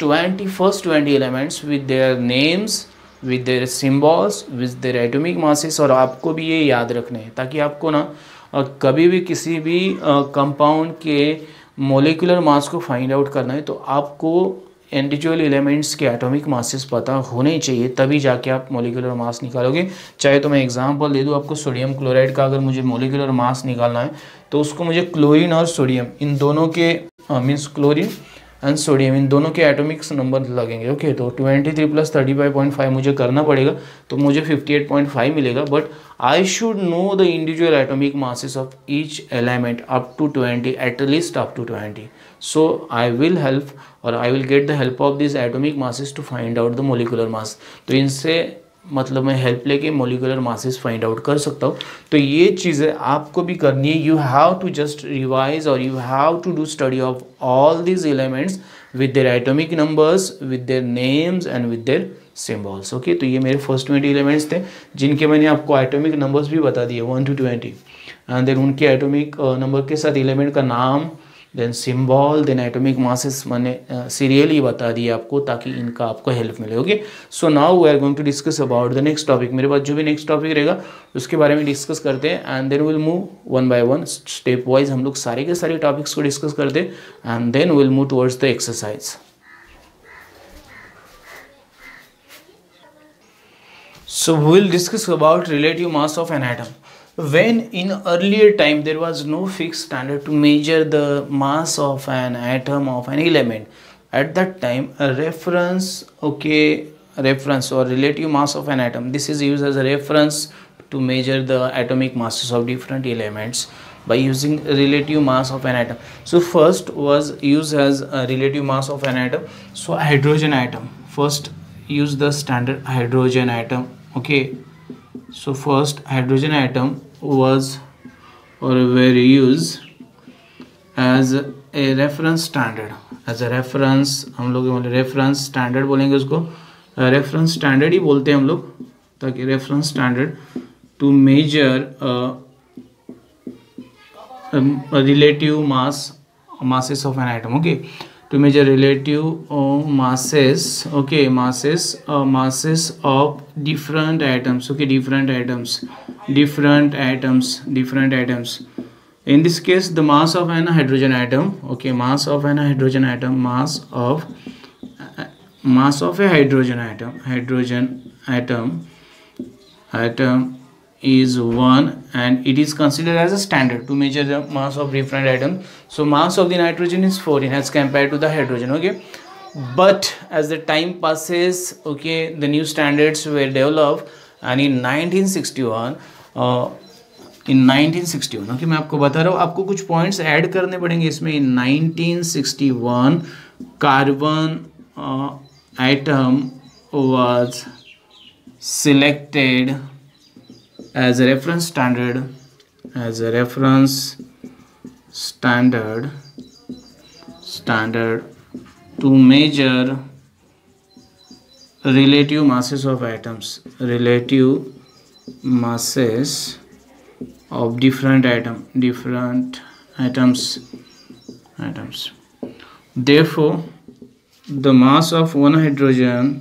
20 elements with their names, with their symbols, with their atomic masses. और आपको भी ये याद रखने हैं ताकि आपको ना कभी भी किसी भी कंपाउंड के मोलिकुलर मास को फाइंड आउट करना है तो आपको इंडिविजुअल एलिमेंट्स के एटॉमिक मासेस पता होने चाहिए, तभी जाके आप मोलिकुलर मास निकालोगे। चाहे तो मैं एग्जांपल दे दूँ आपको, सोडियम क्लोराइड का अगर मुझे मोलिकुलर मास निकालना है तो उसको मुझे क्लोरीन और सोडियम इन दोनों के मीन्स क्लोरीन एंड सोडियम इन दोनों के एटॉमिक नंबर लगेंगे, ओके। तो 23 + 35.5 मुझे करना पड़ेगा, तो मुझे 58.5 मिलेगा। But I should know the individual atomic masses of each element up to 20, at least up to 20। So I will help और I will get the help of this atomic masses to find out the molecular mass. तो इनसे मतलब मैं हेल्प लेके मोलिकुलर मासेस फाइंड आउट कर सकता हूँ। तो ये चीज़ें आपको भी करनी है। You have to just revise और you have to do study of all these elements with their atomic numbers, with their names and with their symbols, okay. तो ये मेरे फर्स्ट 20 एलिमेंट्स थे जिनके मैंने आपको एटॉमिक नंबर्स भी बता दिए 1 to 20, एंड देन उनके एटॉमिक नंबर के साथ एलिमेंट का नाम, देन सिम्बॉल, देन एटॉमिक मासेस मैंने सीरियली बता दिए आपको ताकि इनका आपको हेल्प मिले, okay. So now we are going to discuss about the next topic. मेरे पास जो भी नेक्स्ट टॉपिक रहेगा उसके बारे में डिस्कस करते हैं and then will move one by one, step wise हम लोग सारे के सारे टॉपिक्स को डिस्कस करते हैं and then will move towards the exercise. So we will discuss about relative mass of an atom. When in earlier time there was no fixed standard to measure the mass of an atom of an element. At that time a reference, okay, reference or relative mass of an atom, this is used as a reference to measure the atomic masses of different elements by using relative mass of an atom. So first was used as a relative mass of an atom. So hydrogen atom, first use the standard hydrogen atom, okay. So first hydrogen atom was or were used as a reference standard, as a reference, हम लोग बोले रेफरेंस स्टैंडर्ड बोलेंगे उसको, रेफरेंस स्टैंडर्ड ही बोलते हैं हम लोग, ताकि reference standard to measure relative masses of an atom. Okay, to measure relative masses, okay, masses of different atoms. Okay, different atoms. In this case, the mass of an hydrogen atom, okay, mass of a hydrogen atom is 1, and it is considered as a standard to measure the mass of different atoms. So mass of the nitrogen is 14 as compared to the hydrogen. Okay, but as the time passes, okay, the new standards were developed, and in 1961 okay, मैं आपको बता रहा हूँ, आपको कुछ पॉइंट्स ऐड करने पड़ेंगे इसमें. in 1961 carbon atom was selected as a reference standard to measure relative masses of atoms, different atoms. Therefore, the mass of one hydrogen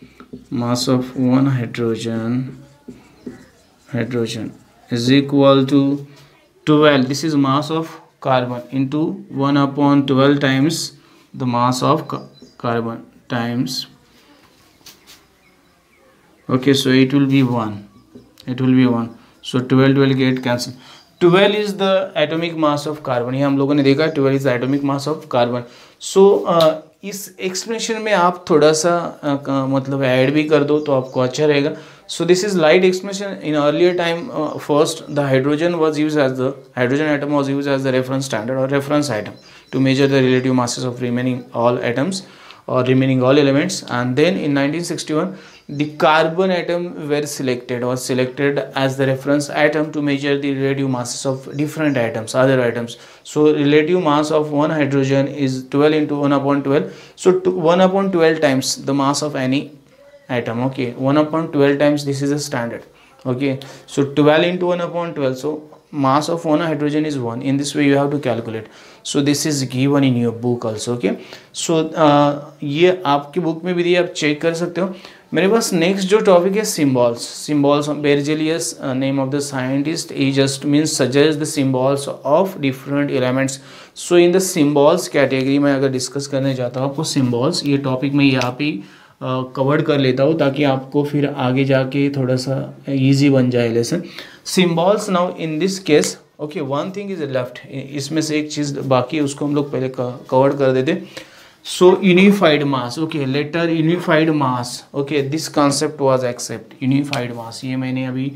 is equal to 12. This is mass of carbon into 1/12 times the mass of carbon times. Okay, so it will be 1. So 12 will get cancelled. 12 is the atomic mass of carbon. ये हम लोगों ने देखा 12 is the atomic mass of carbon. So इस एक्सप्लेनेशन में आप थोड़ा सा मतलब ऐड भी कर दो तो आपको अच्छा रहेगा. So this is light explanation. In earlier time, first the hydrogen atom was used as the reference standard or reference item to measure the relative masses of remaining all atoms or remaining all elements. And then in 1961, the carbon atom was selected as the reference atom to measure the relative masses of different atoms, other atoms. So relative mass of one hydrogen is 12 into 1/12. So 1/12 times the mass of any atom. Okay, 1/12 times, this is a standard. Okay, so 12 into 1/12, so mass of one hydrogen is 1. In this way you have to calculate. So this is given in your book also. Okay, so ये आपकी बुक में भी दिए, आप चेक कर सकते हो. मेरे पास नेक्स्ट जो टॉपिक है symbols. Berzelius name of the scientist, he just means suggest the symbols of different elements. So in the symbols category में अगर डिस्कस करने जाता हूँ आपको सिम्बॉल्स, ये टॉपिक मैं यहाँ पे कवर कर लेता हूँ ताकि आपको फिर आगे जाके थोड़ा सा इजी बन जाए lesson. Symbols now in this case, okay, one thing is left, इसमें से एक चीज़ बाकी है, उसको हम लोग पहले कवर कर देते. So unified mass, okay, later unified mass. Okay, this concept was accept. Unified mass, ये मैंने अभी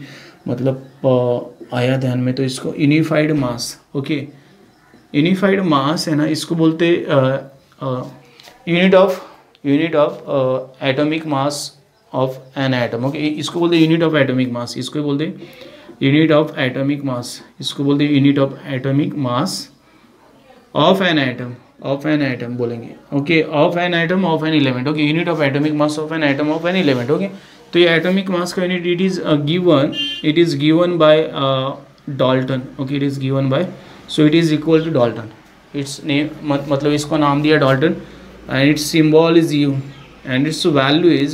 मतलब आया ध्यान में, तो इसको unified mass. Okay, unified mass है ना, इसको बोलते unit of atomic mass of an atom. Okay, इसको बोलते यूनिट ऑफ एटॉमिक मास, इसको बोलते यूनिट ऑफ एटॉमिक मास, इसको बोलते unit of atomic mass of an atom बोलेंगे. Okay, of an atom of an element. Okay, unit of atomic mass of an atom of an element. Okay, तो ये एटॉमिक मास का unit it is given by Dalton. Okay, it is given by, so it is equal to Dalton. Its name मतलब इसको नाम दिया Dalton, and its symbol is U, and its value is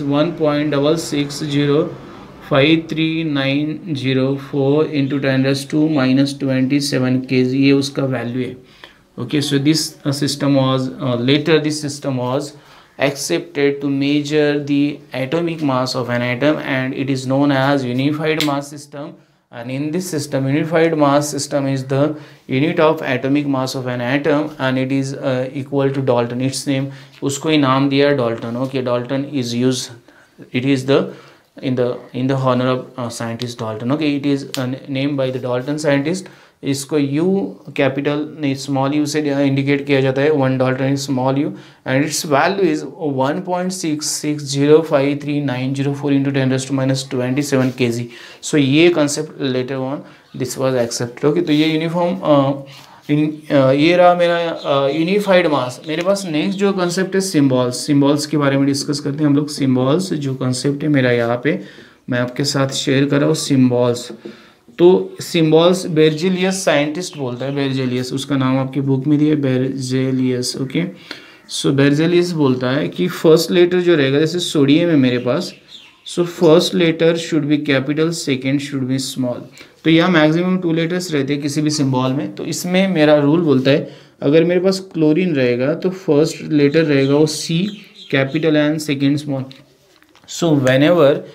1.6053904 into 10⁻⁻27 kg. ये उसका वैल्यू है. Okay, so this system was later this system was accepted to measure the atomic mass of an atom, and it is known as unified mass system. And in this system, unified mass system is the unit of atomic mass of an atom, and it is equal to Dalton. Its name, उसको ही नाम दिया Dalton. Okay, Dalton is used. It is the in the honor of scientist Dalton. Okay, it is named by the Dalton scientist. इसको U कैपिटल नहीं स्मॉल u से इंडिकेट किया जाता है. 1 Dalton is small u, and its value is 1.6605394 into 10⁻⁻27 kg. So ये concept later on this was accepted. Okay, तो ये यूनिफॉर्म ये रहा मेरा यूनिफाइड मास। मेरे पास नेक्स्ट जो कंसेप्ट है सिम्बॉल्स के बारे में डिस्कस करते हैं हम लोग। सिम्बॉल्स जो कंसेप्ट है मेरा यहाँ पे मैं आपके साथ शेयर कर रहा हूँ। सिम्बॉल्स, तो सिम्बॉल्स बेरजेलियस साइंटिस्ट बोलता है, बेरजेलियस, उसका नाम आपकी बुक में दिया है, बेरजेलियस। ओके, सो बेरजेलियस बोलता है कि फर्स्ट लेटर जो रहेगा, जैसे सोडियम है मेरे पास, so first letter should be capital, second should be small. तो यहाँ मैक्सिमम 2 लेटर्स रहते हैं किसी भी सिंबल में। तो इसमें मेरा रूल बोलता है अगर मेरे पास क्लोरीन रहेगा तो फर्स्ट लेटर रहेगा वो C capital and second small. So whenever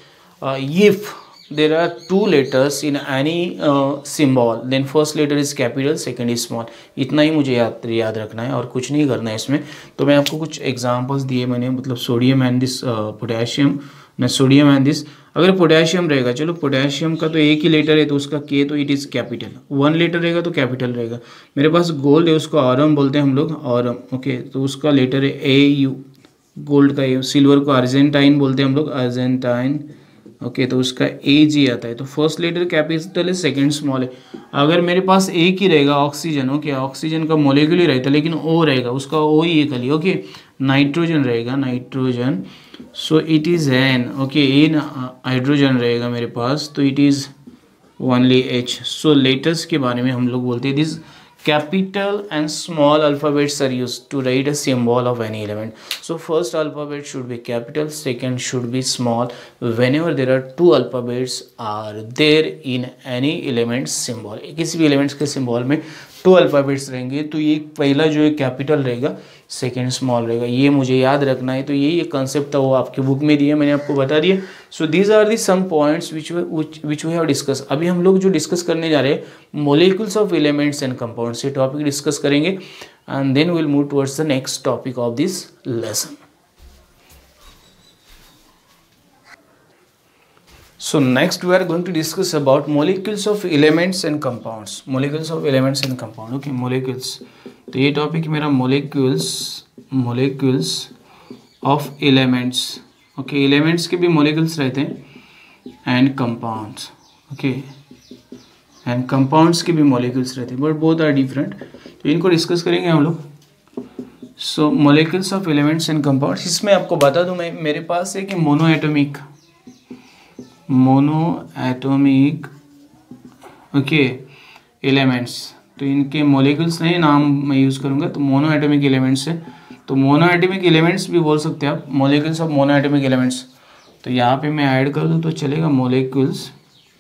if there are 2 letters in any symbol, then first letter is capital, second is small। इतना ही मुझे याद रखना है और कुछ नहीं करना है इसमें। तो मैं आपको कुछ एग्जांपल्स दिए मैंने, मतलब सोडियम एंड दिस पोटेशियम, न सोडियम एंड दिस। अगर पोटेशियम रहेगा, चलो पोटेशियम का तो एक ही लेटर है तो उसका के, तो इट इज़ कैपिटल। 1 लेटर रहेगा तो कैपिटल रहेगा। मेरे पास गोल्ड है, उसको ऑरम बोलते हैं हम लोग, ऑरम। ओके, तो उसका लेटर है ए यू, गोल्ड का ए। सिल्वर को अर्जेंटाइन बोलते हैं हम लोग, अर्जेंटाइन। ओके, तो उसका ए जी आता है। तो फर्स्ट लेटर कैपिटल है, सेकंड स्मॉल है। अगर मेरे पास एक ही रहेगा ऑक्सीजन, ओके, ऑक्सीजन का मोलिक्यूल ही रहता है लेकिन ओ रहेगा, उसका ओ ही एक खाली। ओके, नाइट्रोजन रहेगा, nitrogen, so it is N. Okay, N hydrogen रहेगा मेरे पास, तो it is only H. So letters के बारे में हम लोग बोलते हैं this capital and small alphabets are used to write a symbol of any element. So first alphabet should be capital, second should be small whenever there are 2 alphabets are there in any element symbol। किसी भी elements के symbol में 2 alphabets रहेंगे तो ये पहला जो है कैपिटल रहेगा, सेकेंड स्मॉल रहेगा। ये मुझे याद रखना है। तो ये कंसेप्ट था, वो आपकी बुक में दिया, मैंने आपको बता दिया। So these are the some points which we have discuss. अभी हम लोग जो डिस्कस करने जा रहे हैं molecules of elements and compounds, ये टॉपिक डिस्कस करेंगे and then will move towards the next topic of this lesson. So next we are going to discuss about molecules of elements and compounds। molecules of elements and compound। okay, molecules, तो ये टॉपिक मेरा molecules of elements। okay, elements के भी molecules रहते हैं and compounds। okay, and compounds के भी molecules रहते हैं but both are different। तो इनको डिस्कस करेंगे हम लोग। so molecules of elements and compounds, इसमें आपको बता दूं मैं, मेरे पास है कि मोनोएटॉमिक ओके एलिमेंट्स, तो इनके मॉलिक्यूल्स नहीं नाम मैं यूज़ करूँगा, तो मोनोएटॉमिक एलिमेंट्स है। तो मोनोएटॉमिक एलिमेंट्स भी बोल सकते हैं आप, मॉलिक्यूल्स ऑफ मोनोएटॉमिक एलिमेंट्स। तो यहाँ पे मैं ऐड कर दूँ तो चलेगा, मॉलिक्यूल्स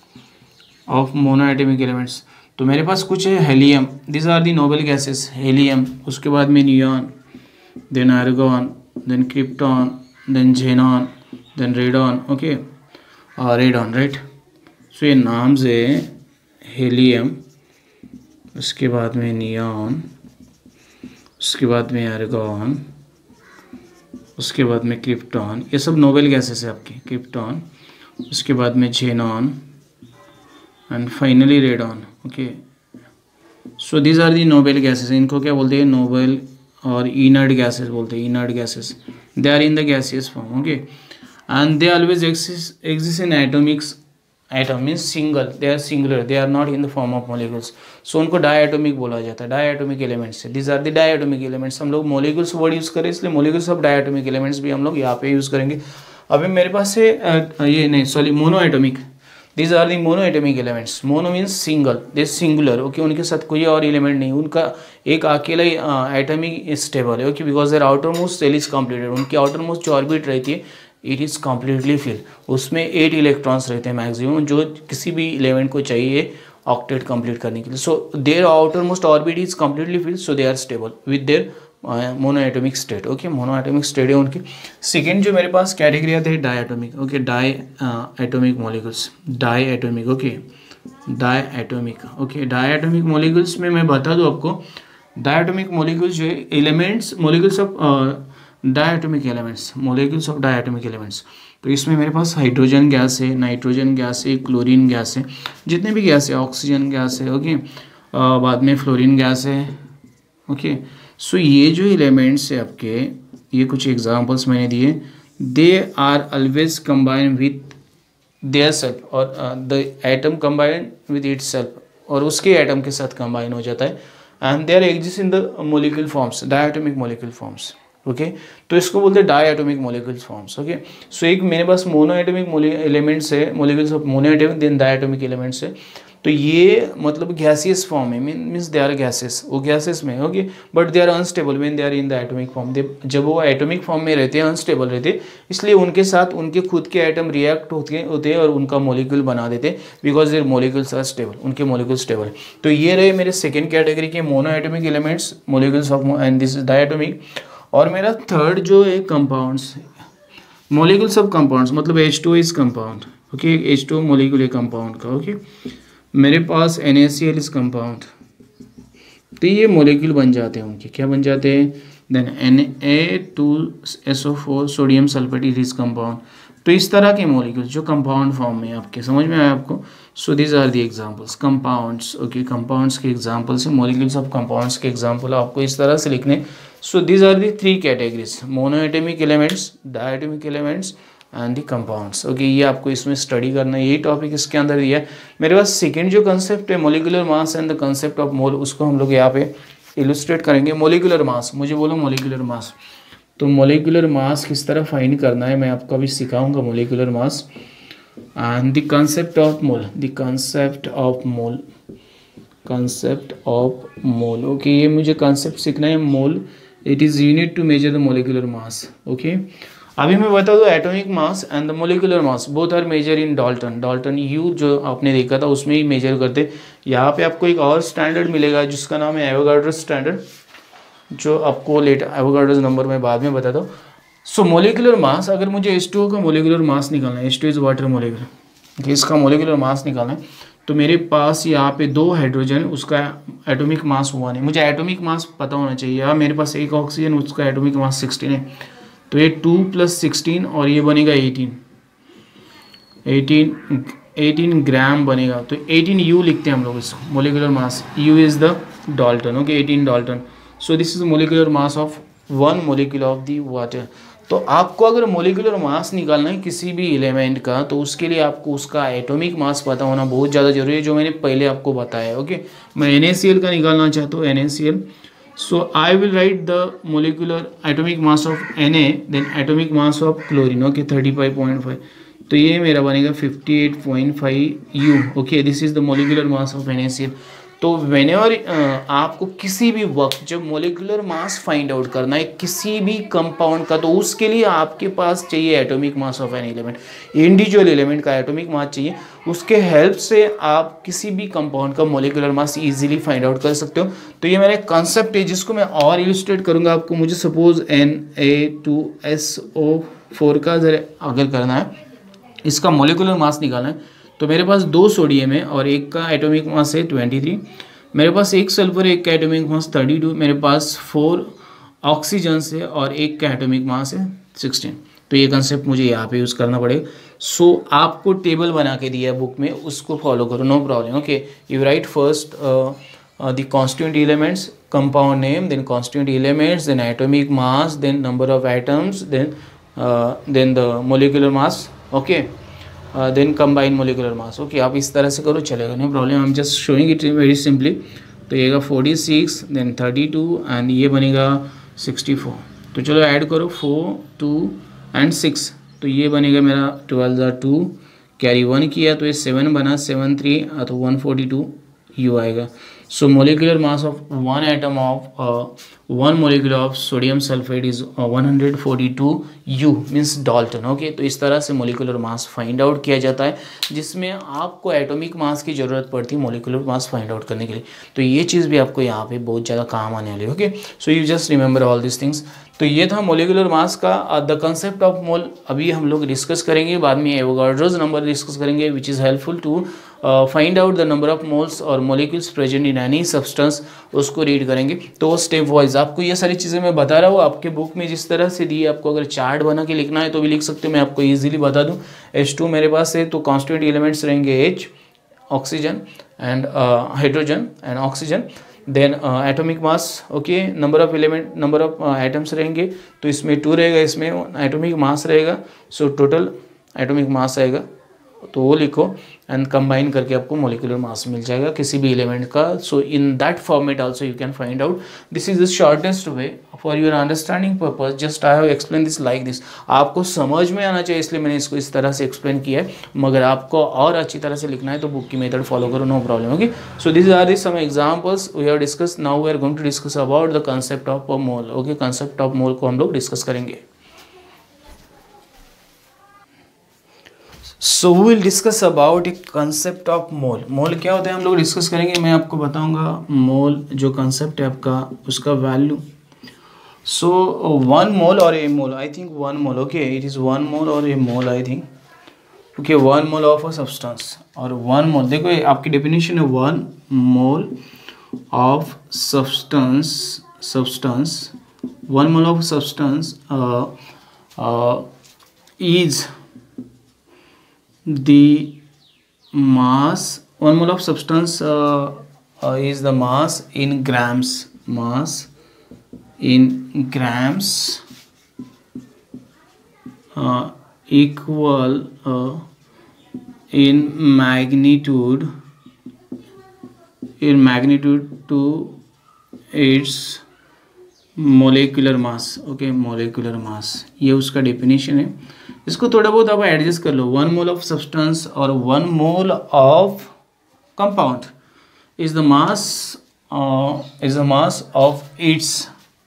ऑफ मोनोएटॉमिक एलिमेंट्स। तो मेरे पास कुछ है helium, this are the noble gases, helium, उसके बाद में neon, then argon, then krypton, then xenon, then radon. Okay, radon, right. So ये नाम से हेलियम, उसके बाद में नियॉन, उसके बाद में आर्गॉन, उसके बाद में क्रिप्टॉन, ये सब नोबेल गैसेस है आपकी, क्रिप्टॉन, उसके बाद में xenon and finally radon. Okay, so these are the noble gases. इनको क्या बोलते हैं, नोबेल और इनर्ट गैसेस बोलते हैं, inert gases. They are in the gaseous form. Okay, and they always exist in atomics। atom means single, they are singular, they are not in the form of molecules। so उनको diatomic बोला जाता है, diatomic elements है। these are the diatomic elements। हम लोग molecules वर्ड यूज़ करें इसलिए molecules of diatomic elements भी हम लोग यहाँ पे यूज़ करेंगे। अभी मेरे पास है ये नहीं, sorry, monoatomic. these are the monoatomic elements। mono means single, they singular। Okay, उनके साथ कोई और एलिमेंट नहीं, उनका एक अकेला ही एटॉमिक स्टेबल है। Okay, because their outer most cell is completed, उनकी आउटर मोस्ट जो ऑर्बिट रहती है इट इज़ कम्प्लीटली फिल, उसमें 8 इलेक्ट्रॉन्स रहते हैं मैक्सिमम, जो किसी भी एलिमेंट को चाहिए ऑक्टेट कंप्लीट करने के लिए। So their outer most orbit is completely fill, so they are stable with their monoatomic state. Okay, monoatomic state है उनकी। सेकेंड जो मेरे पास कैटेगरी आते हैं diatomic. Okay, diatomic molecules, diatomic. Okay, diatomic. Okay, diatomic molecules में मैं बता दूँ आपको, डायएटॉमिक मॉलिक्यूल्स जो है elements, molecules of diatomic elements, molecules of diatomic elements. तो इसमें मेरे पास हाइड्रोजन गैस है, नाइट्रोजन गैस है, क्लोरीन गैस है, जितने भी गैस है, ऑक्सीजन गैस है। ओके, बाद में फ्लोरीन गैस है। ओके, सो ये जो एलिमेंट्स है आपके, ये कुछ एग्जांपल्स मैंने दिए। They are always combine with their self, और the atom combine with itself, और उसके एटम के साथ कंबाइन हो जाता है and they are exist in the molecule forms, diatomic molecule forms. Okay, तो इसको बोलते हैं diatomic molecule forms. Okay, so एक मेरे पास मोनोएटॉमिक एलिमेंट्स है, molecules of monoatomic then diatomic elements है। तो ये मतलब गैसियस फॉर्म है, मीन्स दे आर गैसेस, वो गैसेस में। Okay, but they are unstable when they are in the atomic form. जब वो एटॉमिक फॉर्म में रहते हैं अनस्टेबल रहते हैं, इसलिए उनके साथ उनके खुद के एटम रिएक्ट होते हैं और उनका मोलिक्यूल बना देते हैं, because their molecules are stable, उनके मोलिक्यूल स्टेबल है। तो ये रहे मेरे सेकेंड कैटेगरी के monoatomic elements, molecules of, and this is diatomic. और मेरा थर्ड जो है कंपाउंड्स, मोलिक्यूल्स ऑफ कंपाउंड्स, मतलब H2 is compound. Okay, H2 molecule है कंपाउंड का। ओके, मेरे पास NaCl इज कंपाउंड, तो ये मोलिक्यूल बन जाते हैं उनके, क्या बन जाते हैं, then Na2SO4 sodium sulphate is compound. तो इस तरह के मोलिक्यूल्स जो कंपाउंड फॉर्म में आपके समझ में आया आपको। So these are the examples compounds. Okay, compounds के एग्जांपल्स है, मोलिक्यूल्स ऑफ कंपाउंड्स के एग्जांपल आपको इस तरह से लिखने। So these are the three categories, monoatomic elements, diatomic elements and the compounds. Okay, ये आपको इसमें स्टडी करना है, यही टॉपिक इसके अंदर दिया है। मेरे पास सेकेंड जो कंसेप्ट है molecular mass and the concept of mole, उसको हम लोग यहाँ पे इलुस्ट्रेट करेंगे। मोलिकुलर मास, मुझे बोलो मोलिकुलर मास। तो मोलिकुलर मास किस तरह फाइंड करना है मैं आपको अभी सिखाऊंगा, molecular mass and the concept of mole, the concept of mole, concept of mole. Okay, ये मुझे कंसेप्ट सीखना है mole, it is unit to measure the molecular mass. Okay, अभी मैं बता दूँ atomic mass and the molecular mass both are measure in dalton. Dalton U जो आपने देखा था उसमें ही मेजर करते। यहाँ पे आपको एक और स्टैंडर्ड मिलेगा जिसका नाम है एवोगाड्रो स्टैंडर्ड, जो आपको एवोगाड्रो नंबर में बाद में बताता हूँ। सो मोलिकुलर मास, अगर मुझे H2O का मोलिकुलर मास निकालना है, H2 इज वाटर मोलिकुलर, इसका मोलिकुलर मास निकालना है, तो मेरे पास यहाँ पे दो हाइड्रोजन, उसका एटॉमिक मास 1 है, मुझे एटॉमिक मास पता होना चाहिए। यहाँ मेरे पास एक ऑक्सीजन, उसका एटॉमिक मास 16 है, तो ये 2 + 16 और ये बनेगा 18 ग्राम बनेगा। तो 18 U लिखते हैं हम लोग इसको, molecular mass U is the dalton. Okay, 18 dalton. So this is molecular mass of 1 molecule of the water. तो आपको अगर मोलिकुलर मास निकालना है किसी भी एलिमेंट का, तो उसके लिए आपको उसका एटॉमिक मास पता होना बहुत ज़्यादा जरूरी है, जो मैंने पहले आपको बताया। ओके, मैं NaCl का निकालना चाहता हूँ, NaCl। So I will write the molecular atomic mass of Na, then atomic mass of chlorine. Okay, 35.5. तो ये मेरा बनेगा 58.5 U. Okay, this is the molecular mass of NaCl. तो whenever आपको किसी भी वक्त जब मोलिकुलर मास फाइंड आउट करना है किसी भी कंपाउंड का, तो उसके लिए आपके पास चाहिए atomic mass of an element, individual element का एटॉमिक मास चाहिए। उसके हेल्प से आप किसी भी कंपाउंड का molecular mass easily find out कर सकते हो। तो ये मेरा कंसेप्ट है जिसको मैं और इलस्ट्रेट करूँगा आपको। मुझे सपोज Na2SO4 का अगर करना है, इसका मोलिकुलर मास निकालना है, तो मेरे पास 2 सोडियम है और एक का एटॉमिक मास है 23, मेरे पास एक सल्फर है, एक का एटॉमिक मास 32, मेरे पास 4 ऑक्सीजन है और एक का एटॉमिक मास है 16। तो ये कंसेप्ट मुझे यहाँ पे यूज़ करना पड़ेगा। सो आपको टेबल बना के दिया है बुक में, उसको फॉलो करो, no problem. Okay, you write first the constituent elements, compound name, then constituent elements, then atomic mass, then number of atoms, then the molecular mass. Okay, then combine molecular mass. Okay, आप इस तरह से करो, चलेगा, no problem. I am just showing it very simply. तो ये 46, देन 32 एंड ये बनेगा 64। तो चलो ऐड करो 4, 2 एंड 6, तो ये बनेगा मेरा 12 2, कैरी 1 किया तो ये 7 बना, 7 3 तो 142 U आएगा। So molecular mass of 1 atom of 1 molecule of sodium sulphate is 142 U means dalton. Okay, तो इस तरह से मोलिकुलर मास फाइंड आउट किया जाता है, जिसमें आपको एटॉमिक मास की ज़रूरत पड़ती है मोलिकुलर मास फाइंड आउट करने के लिए। तो ये चीज़ भी आपको यहाँ पे बहुत ज़्यादा काम आने वाली है। Okay, so you just remember all this things. तो ये था मोलिकुलर मास का द कंसेप्ट ऑफ मोल। अभी हम लोग डिस्कस करेंगे, बाद में एवोगाड्रोज नंबर डिस्कस करेंगे, which is helpful to find out the number of moles और molecules present in any substance, उसको रीड करेंगे। तो स्टेप वाइज आपको ये सारी चीज़ें मैं बता रहा हूँ, आपके बुक में जिस तरह से दी है, आपको अगर चार्ट बना के लिखना है तो भी लिख सकते हो, मैं आपको ईजिली बता दूँ। H2 मेरे पास है, तो कॉन्स्टिट्यूएंट एलिमेंट्स रहेंगे H, oxygen and hydrogen and oxygen, then atomic mass. Okay, number of element, number of atoms रहेंगे, तो इसमें 2 रहेगा, इसमें एटॉमिक मास रहेगा। सो टोटल एटॉमिक मास आएगा तो वो लिखो एंड कंबाइन करके आपको मोलिकुलर मास मिल जाएगा किसी भी एलिमेंट का. So in that format also you can find out. This is the shortest way for your understanding purpose. Just I have explain this like this. आपको समझ में आना चाहिए इसलिए मैंने इसको इस तरह से एक्सप्लेन किया है. मगर आपको और अच्छी तरह से लिखना है तो बुक की मेथड फॉलो करो, no problem. Okay, so this are some examples we have discuss. Now we are going to discuss about the concept of mole. Okay, concept of mole को हम लोग डिस्कस करेंगे. So we will discuss about a concept of mole. Mole क्या होता है हम लोग डिस्कस करेंगे. मैं आपको बताऊंगा मोल जो कंसेप्ट है आपका उसका वैल्यू. सो 1 मोल और a mole, I think 1 mole. Okay, it is 1 mole और a mole I think. Okay, 1 mole of a substance और 1 मोल, देखो ये आपकी डेफिनेशन है 1 mole of substance. 1 mole of substance is the mass. 1 mole of substance is the mass in grams. Mass in grams equal in magnitude to its molecular mass. Okay, molecular mass ये उसका डेफिनेशन है. इसको थोड़ा बहुत आप एडजस्ट कर लो. 1 मोल ऑफ सब्सटेंस और 1 mole of compound is the mass of its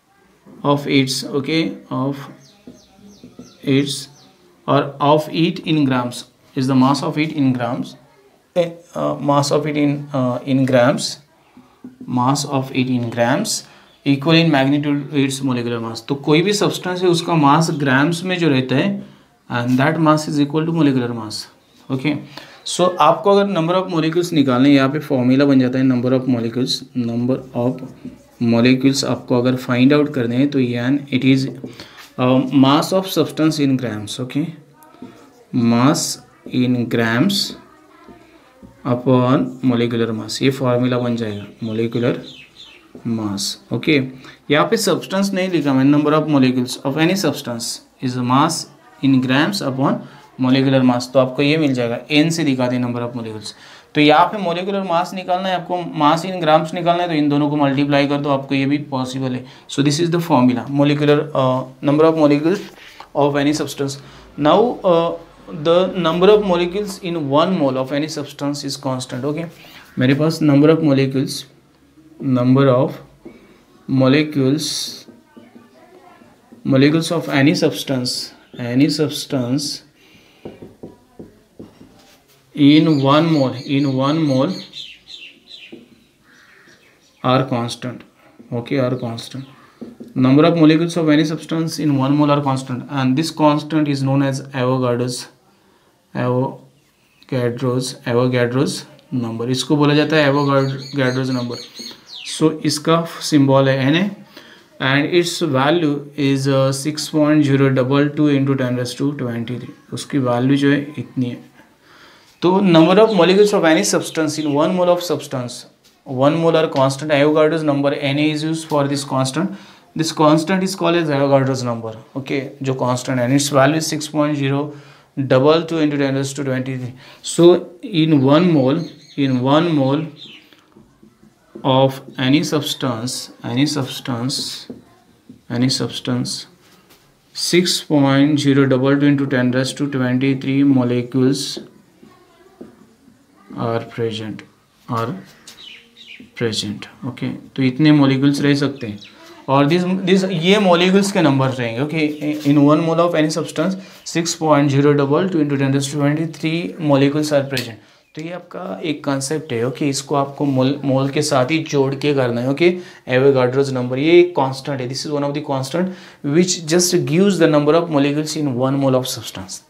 okay, of its और of it in grams is the mass of it in grams. Mass of it in grams, mass of it in grams equal in magnitude its molecular mass. तो कोई भी सब्सटेंस है उसका मास ग्राम्स में जो रहता है and that mass is equal to molecular mass. Okay, so आपको अगर नंबर ऑफ मोलिक्यूल्स निकालने, यहाँ पे फॉर्मूला बन जाता है नंबर ऑफ मोलिक्यूल्स आपको अगर फाइंड आउट करने हैं तो यान it is mass of substance in grams. Okay, mass in grams upon molecular mass, ये फॉर्मूला बन जाएगा मोलिकुलर मास. ओके, यहाँ पे सब्सटेंस नहीं लिखा मैंने. Number of molecules of any substance is mass in grams upon molecular mass. तो आपको ये मिल जाएगा, एन से दिखाते हैं नंबर ऑफ मोलिक्यूल्स. तो यहाँ पे मोलिकुलर मास निकालना है आपको, मास इन ग्राम्स निकालना है तो इन दोनों को मल्टीप्लाई कर दो, आपको ये भी पॉसिबल है. So this is the formula molecular number of molecules of any substance. Now the number of molecules in 1 mole of any substance is constant. Okay, मेरे पास number of molecules of any substance in 1 mole are constant. Okay, are constant. Number of molecules of any substance in 1 mole are constant, and this constant is known as Avogadro's number. इसको बोला जाता है Avogadro's number. सो इसका सिंबल है Na and its value is 6.022 into 10⁻23. उसकी वैल्यू जो है इतनी है. तो number of molecules of any substance in 1 mole of substance, 1 mole are constant. Avogadro's number Na is used for this constant. This constant is called as Avogadro's number. Okay, जो constant है, its value is 6.022 into 10⁻23. So in 1 mole of any substance 6.022 into 10⁻23 molecules are present. Okay, तो इतने molecules रह सकते हैं और दिस ये molecules के नंबर रहेंगे. Okay, in 1 mole of any substance 6.022 into 10⁻23 molecules are present. तो ये आपका एक कंसेप्ट है. ओके, इसको आपको मोल के साथ ही जोड़ के करना है. ओके, एवोगाड्रोज नंबर ये एक कांस्टेंट है. This is one of the constant which just gives the number of molecules in 1 mole of substance,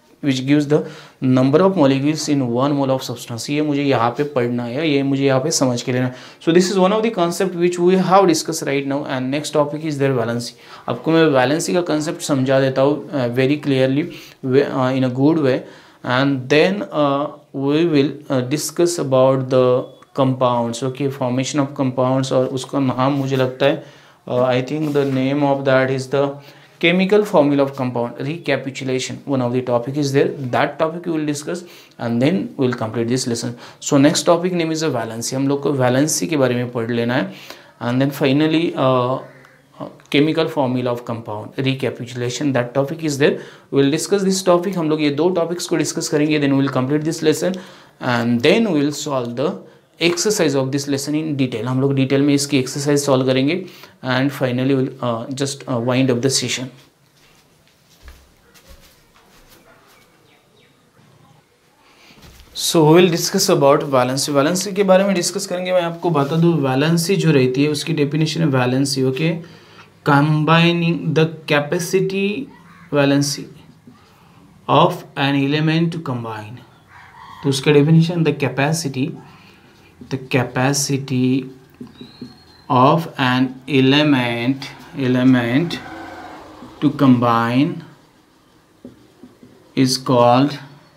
ये मुझे यहाँ पे पढ़ना है, ये मुझे यहाँ पे समझ के लेना. So this is one of the concept which we have discuss right now. And next topic is there valency. आपको मैं वैलेंसी का कंसेप्ट समझा देता हूँ very clearly in a good way. And then we will discuss about the compounds. Okay, formation of compounds, और उसका नाम मुझे लगता है I think the name of that is the chemical formula of compound, recapitulation, one of the topic is there, that topic we will discuss and then we will complete this lesson. So next topic name is a valency, हम लोग को valency के बारे में पढ़ लेना है and then finally chemical formula of compound, recapitulation, that topic is there, we will discuss this topic. हम लोग ये दो topics को discuss करेंगे, then we will complete this lesson and then we will solve the exercise of this lesson in detail. हम लोग डिटेल में इसकी एक्सरसाइज सॉल्व करेंगे and finally will just wind up the session. So will discuss about valency. Valency के बारे में डिस्कस करेंगे. मैं आपको बता दूं वैलेंसी जो रहती है उसकी डेफिनेशन है valency, okay, combining the capacity valency of an element to combine. तो उसका definition the capacity of an element to combine is called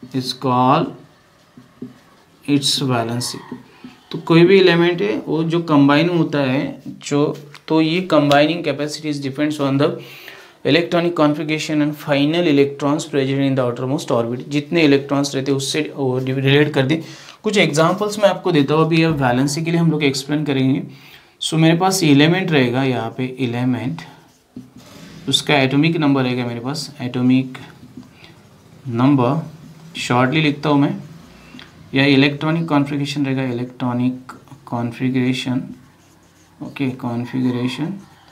its valency. तो कोई भी एलिमेंट है वो जो कंबाइन होता है तो ये combining capacities depends on the electronic configuration and final electrons present in the outer most orbit. जितने इलेक्ट्रॉन्स रहते हैं उससे रिलेट कर दी. कुछ एग्जांपल्स मैं आपको देता हूँ. अभी अब वैलेंसी के लिए हम लोग एक्सप्लेन करेंगे. सो मेरे पास एलिमेंट रहेगा यहाँ पे एलिमेंट, उसका एटॉमिक नंबर रहेगा मेरे पास, एटॉमिक नंबर शॉर्टली लिखता हूँ मैं, या इलेक्ट्रॉनिक कॉन्फ़िगरेशन रहेगा, इलेक्ट्रॉनिक कॉन्फ़िगरेशन, ओके, कॉन्फ़िगरेशन,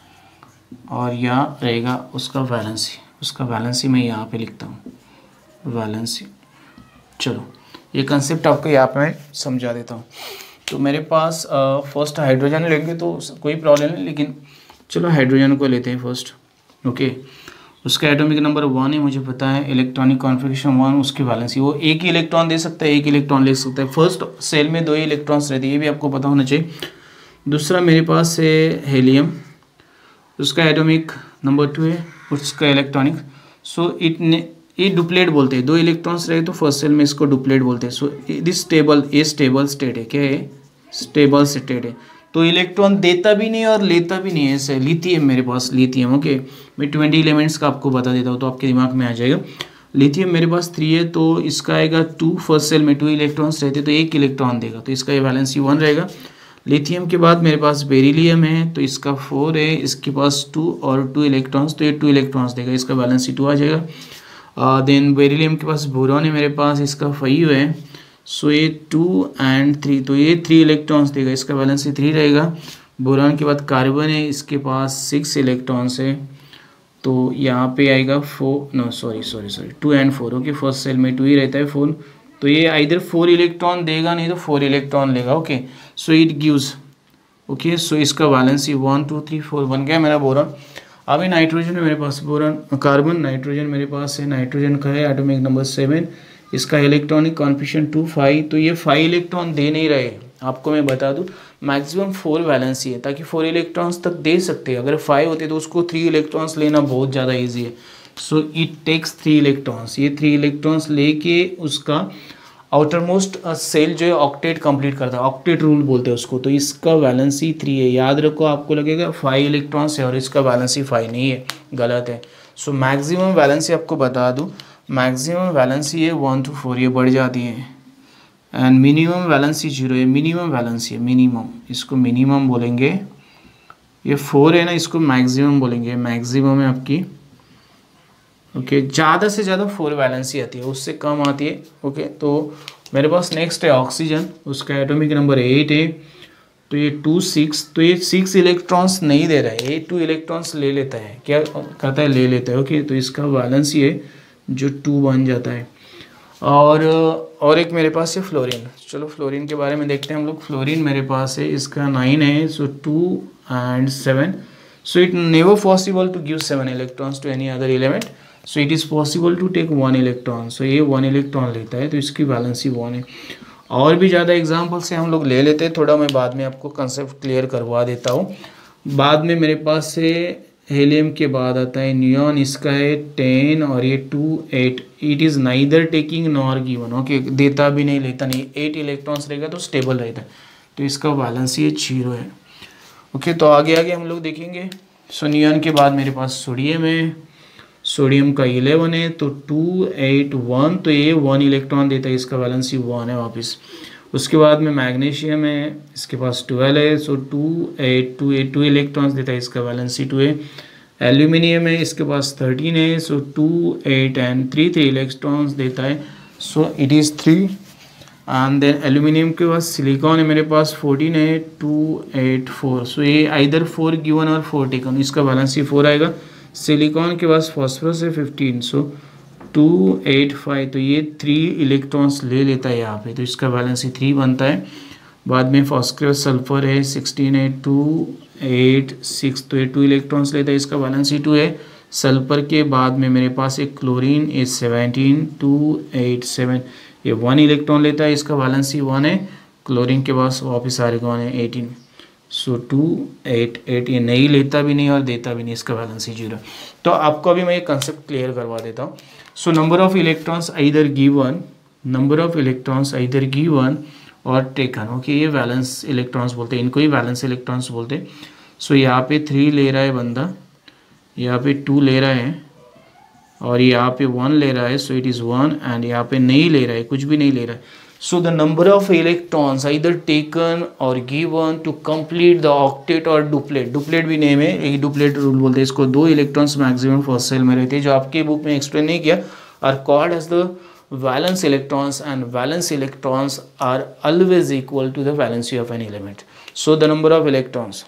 और यहाँ रहेगा उसका वैलेंसी. उसका वैलेंसी मैं यहाँ पे लिखता हूँ वैलेंसी. चलो ये कंसेप्ट आपको यहाँ पे मैं समझा देता हूँ. तो मेरे पास फर्स्ट हाइड्रोजन लेंगे तो कोई प्रॉब्लम नहीं, लेकिन चलो हाइड्रोजन को लेते हैं फर्स्ट, ओके. उसका एटॉमिक नंबर 1 है, मुझे पता है, इलेक्ट्रॉनिक कॉन्फ़िगरेशन 1, उसकी वैलेंसी, वो एक ही इलेक्ट्रॉन दे सकता है, एक इलेक्ट्रॉन ले सकता है. फर्स्ट सेल में 2 ही इलेक्ट्रॉन्स रहते हैं, ये भी आपको पता होना चाहिए. दूसरा मेरे पास है हेलियम, उसका एटॉमिक नंबर 2 है, उसका इलेक्ट्रॉनिक, सो ये डुप्लेट बोलते हैं. 2 इलेक्ट्रॉन्स रहे तो फर्स्ट सेल में इसको डुप्लेट बोलते हैं. सो दिस स्टेबल, ये स्टेबल स्टेट है. क्या है? स्टेबल स्टेट है. तो इलेक्ट्रॉन देता भी नहीं और लेता भी नहीं है. ऐसे लिथियम मेरे पास, लिथियम, ओके. मैं 20 एलिमेंट्स का आपको बता देता हूँ तो आपके दिमाग में आ जाएगा. लिथियम मेरे पास 3 है तो इसका आएगा 2. फर्स्ट सेल में 2 इलेक्ट्रॉन्स रहते तो 1 इलेक्ट्रॉन देगा, तो इसका ये वैलेंसी 1 रहेगा. लिथियम के बाद मेरे पास बेरिलियम है तो इसका 4 है, इसके पास 2 और 2 इलेक्ट्रॉन्स, तो ये 2 इलेक्ट्रॉन्स देगा, इसका वैलेंसी 2 आ जाएगा. देन बेरिलियम के पास बोरॉन है मेरे पास, इसका 5 है, सो ये 2 और 3, तो ये 3 इलेक्ट्रॉन्स देगा, इसका वैलेंसी 3 रहेगा. बोरॉन के बाद कार्बन है, इसके पास 6 इलेक्ट्रॉन्स है, तो यहाँ पे आएगा 2 और 4, ओके. फर्स्ट सेल में 2 ही रहता है, 4, तो ये आइदर 4 इलेक्ट्रॉन देगा नहीं तो 4 इलेक्ट्रॉन लेगा, okay. So it gives, okay. So इसका वैलेंसी 1 2 3 4 बन गया मेरा बोरॉन. अभी नाइट्रोजन है मेरे पास, बोरॉन, कार्बन, नाइट्रोजन मेरे पास है. नाइट्रोजन का है एटॉमिक नंबर 7, इसका इलेक्ट्रॉनिक कॉन्फ़िगरेशन 2 5, तो ये 5 इलेक्ट्रॉन दे नहीं रहे. आपको मैं बता दूं मैक्सिमम 4 वैलेंसी है ताकि 4 इलेक्ट्रॉन्स तक दे सकते हैं. अगर 5 होते तो उसको 3 इलेक्ट्रॉन्स लेना बहुत ज़्यादा ईजी है. So it takes 3 electrons. ये 3 इलेक्ट्रॉन्स लेके उसका आउटर मोस्ट सेल जो है ऑक्टेट कंप्लीट करता है, ऑक्टेट रूल बोलते हैं उसको. तो इसका वैलेंसी 3 है. याद रखो, आपको लगेगा 5 इलेक्ट्रॉन्स है और इसका वैलेंसी 5 नहीं है, गलत है. सो मैक्सिमम वैलेंसी आपको बता दूं, मैक्सिमम वैलेंसी है 1 to 4, ये बढ़ जाती है. एंड मिनिमम वैलेंसी 0 है. मिनिमम वैलेंसी है, मिनिमम, इसको मिनिमम बोलेंगे. ये 4 है ना, इसको मैक्सिमम बोलेंगे. मैक्सिमम है आपकी, ओके. ज़्यादा से ज़्यादा 4 वैलेंसी आती है, उससे कम आती है, ओके. तो मेरे पास नेक्स्ट है ऑक्सीजन, उसका एटॉमिक नंबर 8 है, तो ये 2 6, तो ये 6 इलेक्ट्रॉन्स नहीं दे रहा है, ये 2 इलेक्ट्रॉन्स ले लेता है. क्या कहता है? ले लेता है, ओके. तो इसका वैलेंसी है जो 2 बन जाता है. और एक मेरे पास है फ्लोरीन. चलो फ्लोरीन के बारे में देखते हैं हम लोग. फ्लोरीन मेरे पास है, इसका 9 है, सो 2 और 7. So it never possible to give 7 electrons to any other element. So it is possible to take 1 electron. So ये 1 इलेक्ट्रॉन लेता है तो इसकी वैलेंसी 1 है. और भी ज़्यादा एग्जाम्पल से हम लोग ले लेते हैं, थोड़ा मैं बाद में आपको कंसेप्ट क्लियर करवा देता हूँ. बाद में मेरे पास से हेलियम के बाद आता है नियॉन, इसका है 10 और ये 2 8. It is neither taking nor given, okay. देता भी नहीं, लेता नहीं. 8 इलेक्ट्रॉन्स रहेगा तो स्टेबल रहता है, तो इसका वैलेंसी 0 है, ओके. तो आगे हम लोग देखेंगे. सो नियॉन के बाद मेरे पास सोडियम है, सोडियम का 11 है तो 2 8 1, तो ये 1 इलेक्ट्रॉन देता है, इसका वैलेंसी 1 है वापस। उसके बाद में मैग्नीशियम है, इसके पास 12 है, सो 2 8 2 8 2 इलेक्ट्रॉन्स देता है, इसका वैलेंसी 2 है। एल्यूमिनियम है, इसके पास 13 है, सो 2 8 एंड 3 3 इलेक्ट्रॉन्स देता है, so it is 3। And then aluminium के पास सिलिकॉन है मेरे पास 14 है, 2 8 4, सो ये आइदर 4 गिवन और 4 टेकन, इसका वैलेंसी 4 आएगा। सिलिकॉन के पास फॉस्फोरस है 15, सो 2 8 5, तो ये 3 इलेक्ट्रॉन्स ले लेता है यहाँ पे, तो इसका वैलेंसी 3 बनता है। बाद में फॉस्फोरस सल्फर है 16 है, 2 8 6, तो ये 2 इलेक्ट्रॉन्स लेता है, इसका वैलेंसी 2 है। सल्फर के बाद में मेरे पास एक क्लोरीन है 17, 2 8 7, ये 1 इलेक्ट्रॉन लेता है, इसका वैलेंसी 1 है। क्लोरीन के पास वापस आर्गॉन है 18, सो 2 8 8, ये नहीं लेता भी नहीं और देता भी नहीं, इसका वैलेंसी 0। तो आपको अभी मैं ये कंसेप्ट क्लियर करवा देता हूँ। So number of electrons either given, number of electrons either given और टेकन, ओके, ये वैलेंस इलेक्ट्रॉन्स बोलते हैं, इनको ही वैलेंस इलेक्ट्रॉन्स बोलते हैं। सो यहाँ पे 3 ले रहा है बंदा, यहाँ पे 2 ले रहा है और यहाँ पे 1 ले रहा है, सो इट इज़ 1, एंड यहाँ पे नहीं ले रहा है, कुछ भी नहीं ले रहा है। So the number of electrons either taken or given to complete the octet or duplet, duplet भी नेम है, एक duplet रूल बोलते हैं इसको, 2 इलेक्ट्रॉन्स मैक्सिमम फर्स्ट सेल में रहते हैं, जो आपके बुक में एक्सप्लेन नहीं किया, are called as the valence electrons, and valence electrons are always equal to the valency of an element. So the number of electrons,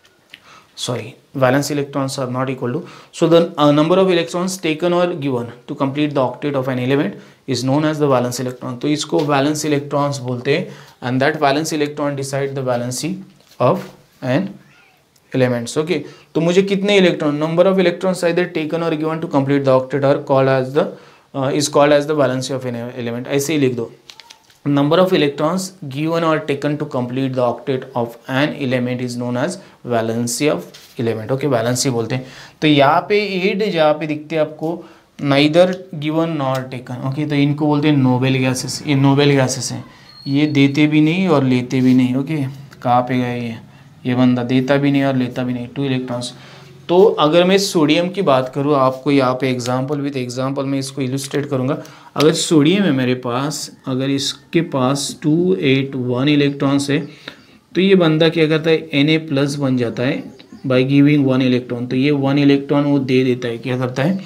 sorry, valence electrons are not equal to, so the number of electrons taken or given to complete the octet of an element is known as the valence electron. तो इसको valence electrons बोलते हैं, and that valence electron decide the valency of an elements. Okay, तो मुझे कितने electron, number of electrons either taken or given to complete the octet are called as the is called as the valency of an element. ऐसे ही लिख दो, number of electrons given or taken to complete the octet of an element is known as valency of element. Okay, valency बोलते हैं। तो यहाँ पे 8 जहाँ पे दिखते हैं आपको, neither given nor taken, okay, तो इनको बोलते हैं नोबेल गैसेस। ये नोबेल गैसेस हैं, ये देते भी नहीं और लेते भी नहीं। ओके, कहाँ पे गए ये बंदा, देता भी नहीं और लेता भी नहीं, 2 इलेक्ट्रॉन्स। तो अगर मैं सोडियम की बात करूँ, आपको यहाँ पे एग्जांपल विद एग्जांपल में इसको इलस्ट्रेट करूँगा। अगर सोडियम है मेरे पास, अगर इसके पास 2 8 1 इलेक्ट्रॉन्स है, तो ये बंदा क्या करता है, Na+ बन जाता है बाय गिविंग 1 इलेक्ट्रॉन। तो ये 1 इलेक्ट्रॉन वो दे देता है, क्या करता है,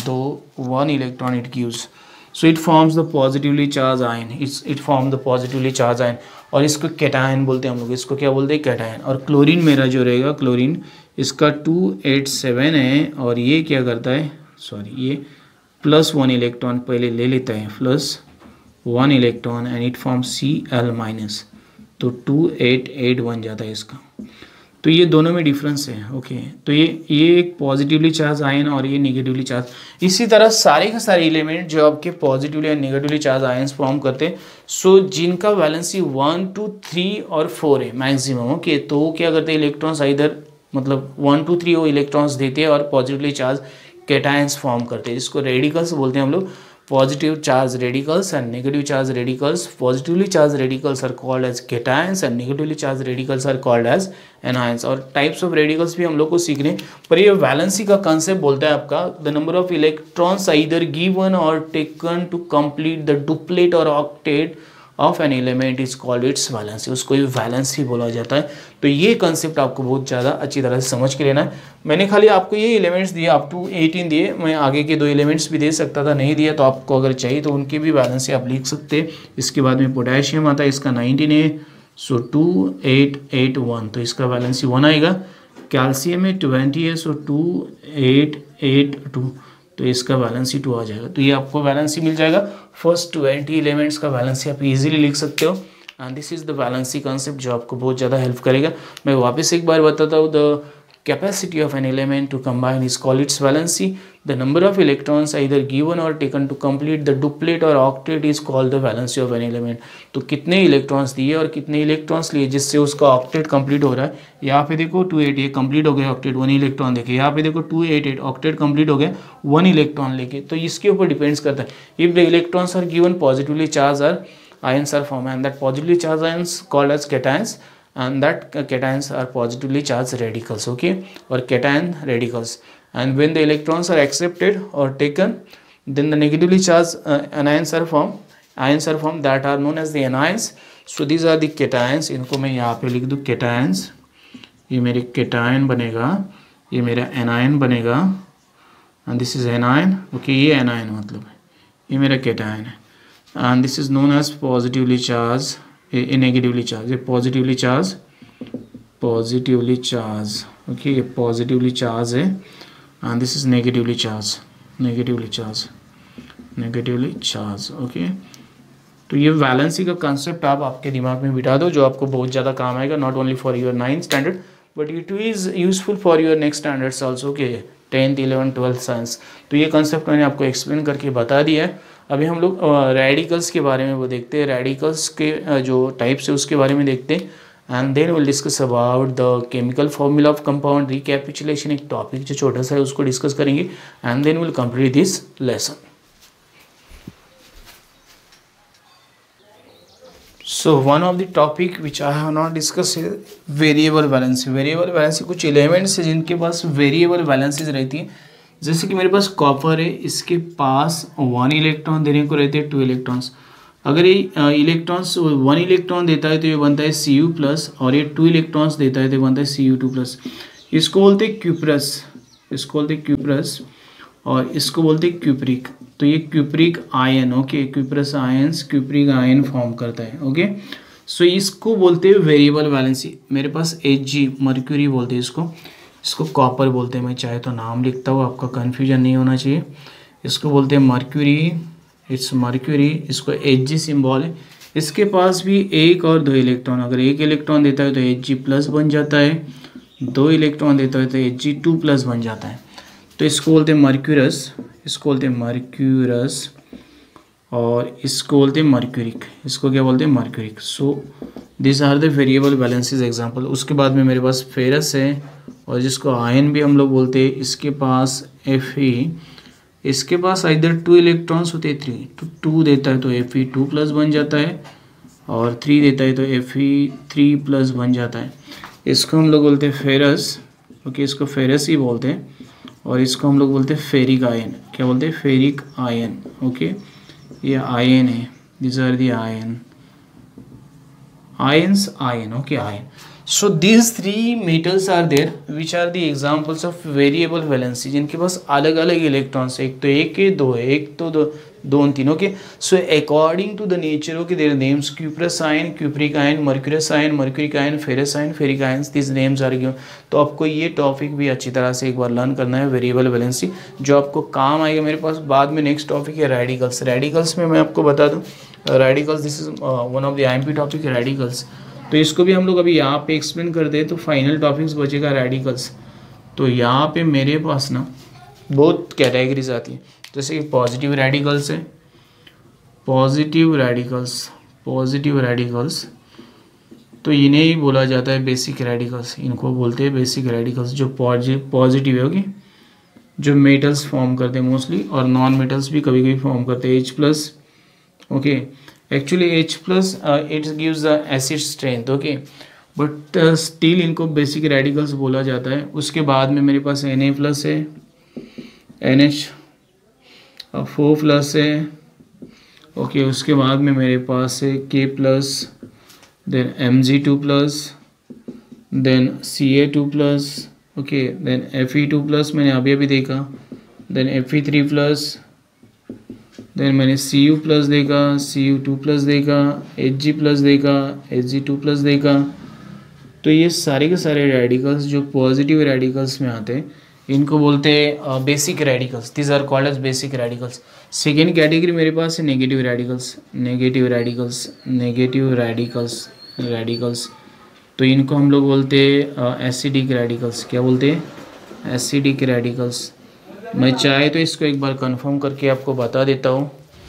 1 electron it gives, so it forms the positively charge ion, it form the positively charge ion, और इसको कैटायन बोलते हैं हम लोग, इसको क्या बोलते हैं, कैटायन। और क्लोरीन मेरा जो रहेगा, क्लोरीन इसका 2 8 7 है, और ये क्या करता है, सॉरी, ये +1 इलेक्ट्रॉन पहले ले लेता है, +1 electron, and it forms Cl-, तो 2 8 8 बन जाता है इसका। तो ये दोनों में डिफरेंस है। ओके, तो ये एक पॉजिटिवली चार्ज आयन और ये नेगेटिवली चार्ज। इसी तरह सारे के सारे एलिमेंट जो आपके पॉजिटिवली या नेगेटिवली चार्ज आयंस फॉर्म करते हैं, सो जिनका वैलेंसी 1 2 3 और 4 है मैक्सिमम। ओके, तो वो क्या करते हैं, इलेक्ट्रॉन्स इधर मतलब 1 2 3 वो इलेक्ट्रॉन्स देते हैं और पॉजिटिवली चार्ज कैटायंस फॉर्म करते हैं, जिसको रेडिकल्स बोलते हैं हम लोग। Positive charge radicals and negative charge radicals. Positively charged radicals are called as cations and negatively charged radicals are called as anions. और types of radicals भी हम लोग को सीखने, पर ये वैलेंसी का कंसेप्ट बोलता है आपका the number of electrons either given or taken to complete the duplet or octet of an element is called its valency. उसको ये वैलेंसी बोला जाता है। तो ये कंसेप्ट आपको बहुत ज़्यादा अच्छी तरह से समझ के लेना है। मैंने खाली आपको ये एलिमेंट्स दिए, अप टू 18 दिए, मैं आगे के 2 एलिमेंट्स भी दे सकता था, नहीं दिया, तो आपको अगर चाहिए तो उनकी भी वैलेंसी आप लिख सकते हैं। इसके बाद में पोटेशियम आता है, इसका 19 है, सो 2 8 8 1, तो इसका वैलेंसी 1 आएगा। कैल्शियम में 20 है, सो 2 8 8 2, तो इसका वैलेंसी 2 आ जाएगा। तो ये आपको वैलेंसी मिल जाएगा। फर्स्ट 20 एलिमेंट्स का वैलेंसी आप इजीली लिख सकते हो, and this is the valency concept जो आपको बहुत ज़्यादा हेल्प करेगा। मैं वापस एक बार बताता हूँ, the capacity of an element to combine is called its valency. The number of electrons either given or taken to complete the duplet or octet is called the valency of an element. तो कितने इलेक्ट्रॉन्स दिए और कितने इलेक्ट्रॉन्स लिए जिससे उसका ऑक्टेट कंप्लीट हो रहा है। यहाँ पे देखो 2 8 ये कंप्लीट हो गया ऑक्टेट, 1 इलेक्ट्रॉन देखे। यहाँ पे देखो 2 8 8 ऑक्टेट कंप्लीट हो गया 1 इलेक्ट्रॉन लेके। तो इसके ऊपर डिपेंड्स करता है। If the electrons are given positively charge are ions are formed, and that positively charged ions called as cations, and that cations are positively charged radicals, okay, or cation radicals. And when the electrons are accepted or taken, then the negatively charged anions are formed that are known as the anions. So these are the cations. इनको मैं यहाँ पे लिख दूँ cations, ये मेरे cation बनेगा, ये मेरा anion बनेगा, and this is anion, okay, ये anion मतलब ये मेरा cation है, and this is known as positively charged, ये negatively charged, ये positively charged, okay, ये positively charged है, and this is negatively charged, okay. तो ये वैलेंसी का कंसेप्ट आप आपके दिमाग में बिठा दो, जो आपको बहुत ज़्यादा काम आएगा, not only for your 9th standard but it is useful for your next standards also, okay, 10th 11th 12th science. तो ये कंसेप्ट मैंने आपको एक्सप्लेन करके बता दिया है. अभी हम लोग रेडिकल्स के बारे में वो देखते हैं, रेडिकल्स के जो टाइप्स है उसके बारे में देखते हैं, and then will discuss about the chemical formula of compound. Recapitulation एक टॉपिक जो छोटा सा है उसको डिस्कस करेंगे, and then will complete this lesson. So one of the topic which I have not discussed is variable valency. Variable valency कुछ एलिमेंट्स है जिनके पास वेरिएबल वैलेंसीज रहती है. जैसे कि मेरे पास कॉपर है, इसके पास 1 इलेक्ट्रॉन देने को रहते हैं 2 इलेक्ट्रॉन्स. अगर ये इलेक्ट्रॉन्स 1 इलेक्ट्रॉन देता है तो ये बनता है Cu+, और ये 2 इलेक्ट्रॉन्स देता है तो ये बनता है Cu2+. इसको बोलते हैं क्यूप्रस, और इसको बोलते हैं क्यूप्रिक. तो ये cupric ion, okay, cuprous ions cupric ion form करता है, ओके. सो इसको बोलते हैं वेरिएबल वैलेंसी. मेरे पास Hg मर्क्यूरी बोलते हैं इसको कॉपर बोलते हैं. मैं चाहे तो नाम लिखता हूँ, आपका कन्फ्यूजन नहीं होना चाहिए. इसको बोलते हैं मर्क्यूरी, इट्स मर्क्यूरी. इसको Hg सिम्बॉल है. इसके पास भी 1 और 2 इलेक्ट्रॉन, अगर 1 इलेक्ट्रॉन देता है तो Hg+ बन जाता है, 2 इलेक्ट्रॉन देता है तो Hg2+ बन जाता है. तो इसको बोलते हैं मर्क्यूरस, और इसको बोलते हैं मर्क्यूरिक. इसको क्या बोलते हैं? Mercuric. So this are the variable valencies example. उसके बाद में मेरे पास फेरस है, और जिसको आयन भी हम लोग बोलते हैं. इसके पास Fe, इसके पास इधर 2 इलेक्ट्रॉन्स होते हैं, 3, तो 2 देता है तो Fe2+ बन जाता है, और 3 देता है तो Fe3+ बन जाता है. इसको हम लोग बोलते हैं फेरस, ओके, इसको फेरस ही बोलते हैं. और इसको हम लोग बोलते हैं फेरिक आयन. क्या बोलते हैं? Ferric ion, okay. ये आयन है, this are the ion, okay, ion. So these 3 metals are there which are the examples of variable valency, जिनके पास अलग अलग इलेक्ट्रॉन्स है. एक तो 1 है, 2 है, एक तो 2 3, okay. So according to the nature, okay, their names cuprous ion, cupric ion, mercurous ion, mercuric ion, ferrous ion, ferric ion, this names are given. तो आपको ये टॉपिक भी अच्छी तरह से एक बार लर्न करना है, वेरिएबल वैलेंसी, जो आपको काम आएगा. मेरे पास बाद में नेक्स्ट टॉपिक है रेडिकल्स. रेडिकल्स में मैं आपको बता दूँ, radicals this is one of the IMP topic है, रेडिकल्स. तो इसको भी हम लोग अभी यहाँ पे एक्सप्लेन करते हैं. तो फाइनल टॉपिक्स बचेगा रेडिकल्स. तो यहाँ पे मेरे पास ना बहुत कैटेगरीज आती हैं, जैसे कि पॉजिटिव रेडिकल्स है, पॉजिटिव रेडिकल्स. तो इन्हें ही बोला जाता है बेसिक रेडिकल्स. इनको बोलते हैं बेसिक रेडिकल्स, जो पॉजिटिव है, ओके, जो मेटल्स फॉर्म करते हैं मोस्टली, और नॉन मेटल्स भी कभी कभी फॉर्म करते हैं. H+, okay. Actually H+ it gives the acid strength, okay, but still इनको बेसिक रेडिकल्स बोला जाता है. उसके बाद में मेरे पास Na+ है, NH4+ है, ओके. उसके बाद में मेरे पास है K+, then Mg2+, then Ca2+, okay, then Fe2+, मैंने अभी देखा, देन Fe3+, देन मैंने Cu+ देखा, Cu2+ देखा, Hg+ देखा, Hg2+ देखा. तो ये सारे के सारे रेडिकल्स जो पॉजिटिव रेडिकल्स में आते हैं, इनको बोलते हैं basic radicals. This are called as basic radicals. Second category मेरे पास है नेगेटिव रेडिकल्स. तो इनको हम लोग बोलते हैं एसिडिक रेडिकल्स. क्या बोलते हैं? Acidic radicals. मैं चाहे तो इसको एक बार कंफर्म करके आपको बता देता हूँ.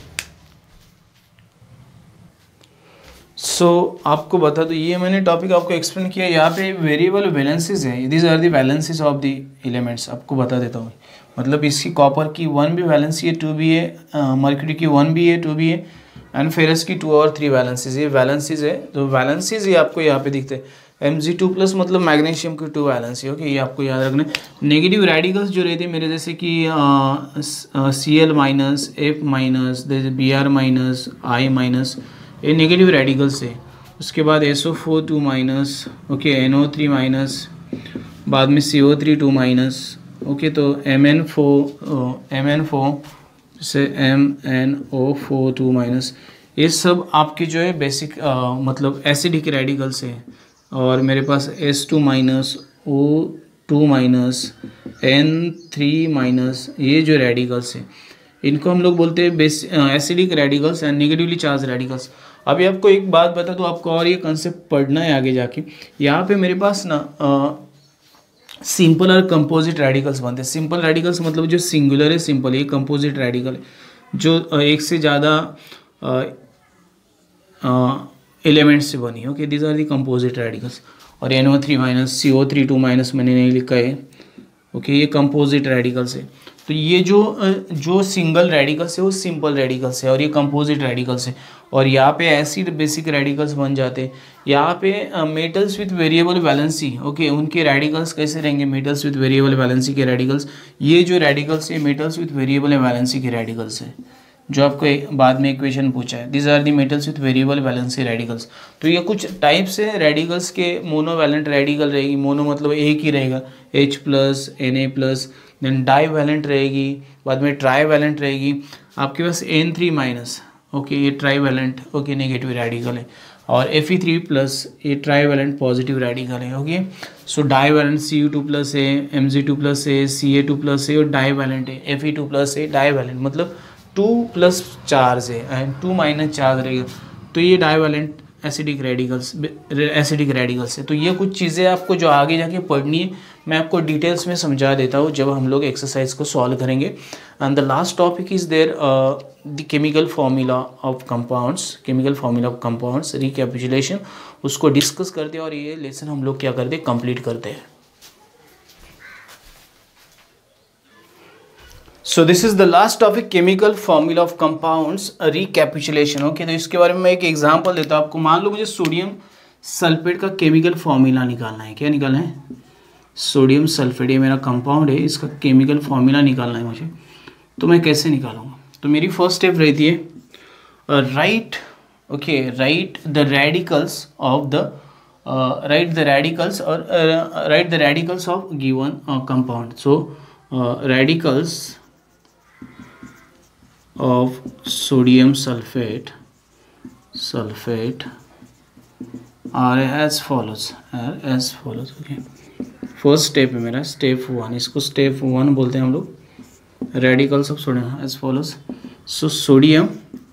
सो आपको बता दो, ये मैंने टॉपिक आपको एक्सप्लेन किया. यहाँ पे वेरिएबल वैलेंसीज है, this are the valencies of the elements. आपको बता देता हूँ, मतलब इसकी कॉपर की 1 भी वैलेंसी है, 2 भी है, मर्क्यूरी की 1 भी है, 2 भी है, एंड फेरस की 2 और 3 वैलेंसीज. ये वैलेंसीज है. तो वैलेंसीज ये आपको यहाँ पे दिखते हैं. Mg2+ मतलब मैग्नीशियम की 2 वैलेंसी। ओके, ये आपको याद रखना है। नेगेटिव रेडिकल्स जो रहते हैं मेरे, जैसे कि Cl-, F-, Br-, I-, ये नेगेटिव रेडिकल्स है। उसके बाद SO4 2-, ओके, NO3-, बाद में CO3 2-, ओके, तो MnO4 से MnO4 2-, ये सब आपके जो है बेसिक मतलब एसिडिक रेडिकल्स है। और मेरे पास S2-, O2-, N3-, ये जो रेडिकल्स हैं इनको हम लोग बोलते हैं acidic radicals and negatively charge radicals. अभी आपको एक बात बता तो आपको और ये कंसेप्ट पढ़ना है आगे जाके। यहाँ पे मेरे पास ना सिंपल और कंपोजिट रेडिकल्स बनते हैं। सिंपल रेडिकल्स मतलब जो सिंगुलर है, सिंपल, ये कंपोजिट रेडिकल है जो एक से ज़्यादा एलिमेंट्स से बनी। Okay, these are the composite radicals. और NO3-, CO3 2-, मैंने नहीं लिखा है। ओके, ये कंपोजिट रेडिकल्स है। तो ये जो सिंगल रेडिकल्स है वो सिंपल रेडिकल्स है और ये कंपोजिट रेडिकल्स है। और यहाँ पे एसिड बेसिक रेडिकल्स बन जाते हैं। यहाँ पे metals with variable valency, okay, उनके रेडिकल्स कैसे रहेंगे? मेटल्स विथ वेरिएबल वैलेंसी के रेडिकल्स, ये जो रेडिकल्स है मेटल्स विथ वेरिएबल वैलेंसी के रेडिकल्स है, जो आपको बाद में इक्वेशन पूछा है। This are the metals with variable valency radicals. तो ये कुछ टाइप्स है रेडिकल्स के। मोनोवैलेंट रेडिकल रहेगी, मोनो मतलब एक ही रहेगा, H+, Na+, देन डाईवैलेंट रहेगी, बाद में ट्राईवैलेंट रहेगी। आपके पास N3-, ओके, ये ट्राईवैलेंट, ओके, नेगेटिव रेडिकल है। और Fe3+, ये ट्राईवैलेंट पॉजिटिव रेडिकल है। ओके, सो डाईवैलेंट Cu2+ है, Mg2+ है, Ca2+ है और डाईवैलेंट है Fe2+ है। डाईवैलेंट मतलब 2+ चार्ज है एंड 2- चार्ज रहेगा। तो ये डाईवैलेंट एसिडिक रेडिकल्स है। तो ये कुछ चीज़ें आपको जो आगे जाके पढ़नी है मैं आपको डिटेल्स में समझा देता हूँ जब हम लोग एक्सरसाइज को सॉल्व करेंगे। And the last topic is there the chemical formula of compounds, recapitulation, उसको डिस्कस करते हैं और ये लेसन हम लोग क्या करते हैं, कंप्लीट करते हैं। So this is the last topic, chemical formula of compounds, recapitulation. Okay, तो इसके बारे में मैं एक एग्जांपल देता हूँ आपको। मान लो मुझे सोडियम सल्फेट का केमिकल फॉर्मूला निकालना है। क्या निकालना है? सोडियम सल्फेट, ये मेरा कंपाउंड है, इसका केमिकल फॉर्मूला निकालना है मुझे। तो मैं कैसे निकालूंगा? तो मेरी फर्स्ट स्टेप रहती है right the radicals of given compound. So radicals of sodium sulfate are as follows। Okay, first step है मेरा, स्टेप 1, इसको स्टेप 1 बोलते हैं हम लोग। Radicals of sodium as follows. So sodium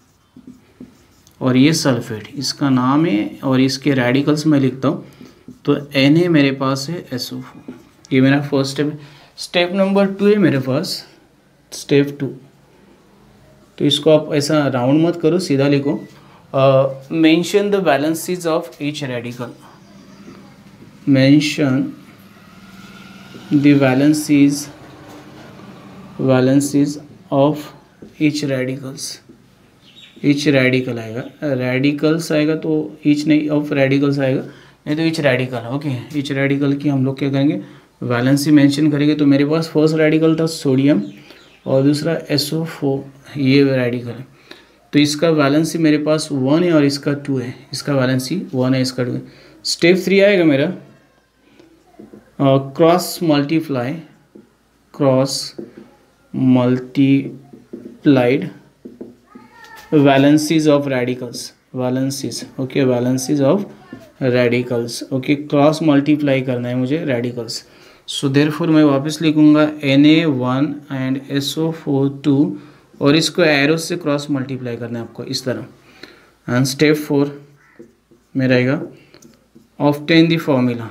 और ये सल्फेट इसका नाम है और इसके रेडिकल्स मैं लिखता हूँ। तो Na मेरे पास है SO4, ये मेरा फर्स्ट स्टेप है। स्टेप नंबर 2 है मेरे पास, स्टेप 2। तो इसको आप ऐसा राउंड मत करो, सीधा लिखो। Mention the valencies of each radical. Mention the valencies of each radicals. Each radical आएगा, रेडिकल्स आएगा तो ईच नहीं, ऑफ रेडिकल्स आएगा, नहीं तो each radical. Okay, each radical की हम लोग क्या करेंगे, वैलेंसी मेंशन करेंगे। तो मेरे पास फर्स्ट रेडिकल था सोडियम और दूसरा SO4, ये रेडिकल है। तो इसका वैलेंसी मेरे पास 1 है और इसका 2 है। इसका वैलेंसी 1 है, इसका 2 है। स्टेप 3 आएगा मेरा cross multiplied valencies of radicals. Valencies, okay, valencies of radicals. Okay, cross multiply करना है मुझे रेडिकल्स। सो देयरफॉर मैं वापस लिखूंगा Na1 एंड SO4 2 और इसको एरो से क्रॉस मल्टीप्लाई करना है आपको इस तरह। एंड स्टेप 4 में रहेगा ऑब्टेन द फॉर्मूला।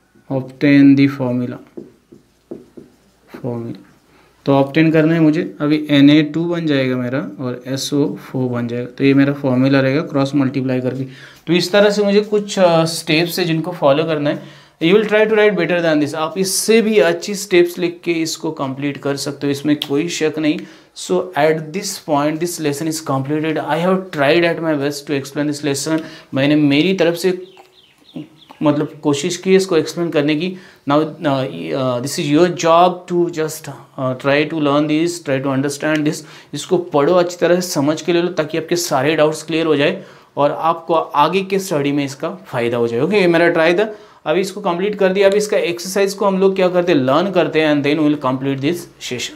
तो ऑब्टेन करना है मुझे। अभी Na2 बन जाएगा मेरा और SO4 बन जाएगा। तो ये मेरा फॉर्मूला रहेगा क्रॉस मल्टीप्लाई करके। तो इस तरह से मुझे कुछ स्टेप्स है जिनको फॉलो करना है। You will try to write better than this. आप इससे भी अच्छी स्टेप्स लिख के इसको कंप्लीट कर सकते हो, इसमें कोई शक नहीं। So at this point this lesson is completed. I have tried at my best to explain this lesson. मैंने मेरी तरफ से मतलब कोशिश की इसको एक्सप्लेन करने की। Now this is your job to just try to learn this, try to understand this. इसको पढ़ो, अच्छी तरह से समझ के ले लो ताकि आपके सारे डाउट्स क्लियर हो जाए और आपको आगे के स्टडी में इसका फ़ायदा हो जाए। ओके, ये मेरा ट्राई था। अभी इसको कंप्लीट कर दिया। अभी इसका एक्सरसाइज को हम लोग क्या करते हैं, लर्न करते हैं and then we will complete this session.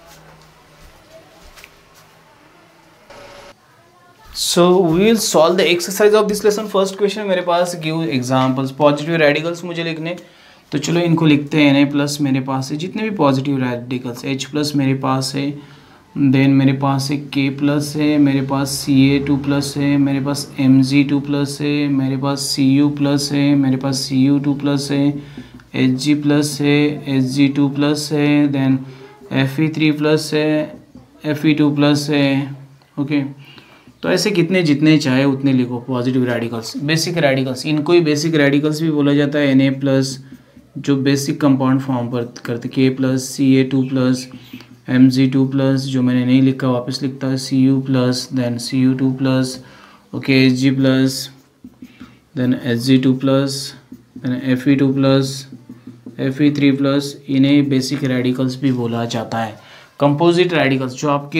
So we will solve the exercise of this lesson. First question मेरे पास give examples. पॉजिटिव रेडिकल्स मुझे लिखने, तो चलो इनको लिखते हैं। Na प्लस मेरे पास है जितने भी पॉजिटिव रेडिकल्स, H प्लस मेरे पास है, देन मेरे पास है K प्लस है, मेरे पास Ca2 प्लस है, मेरे पास Mg2 प्लस है, मेरे पास Cu प्लस है, मेरे पास Cu2 प्लस है, Hg प्लस है, Hg2 प्लस है, देन Fe3 प्लस है, Fe2 प्लस है। ओके, तो ऐसे कितने जितने चाहे उतने लिखो पॉजिटिव रेडिकल्स। बेसिक रेडिकल्स, इनको ही बेसिक रेडिकल्स भी बोला जाता है। Na प्लस जो बेसिक कंपाउंड फॉर्म पर करते, K plus, Ca2 plus, Mg2 plus जो मैंने नहीं लिखा वापस लिखता है, Cu plus, then Cu2 plus, okay, Hg plus, then Hg2 plus, then Fe2 plus, Fe3 plus, इन्हें बेसिक रेडिकल्स भी बोला जाता है। कंपोजिट रेडिकल्स जो आपके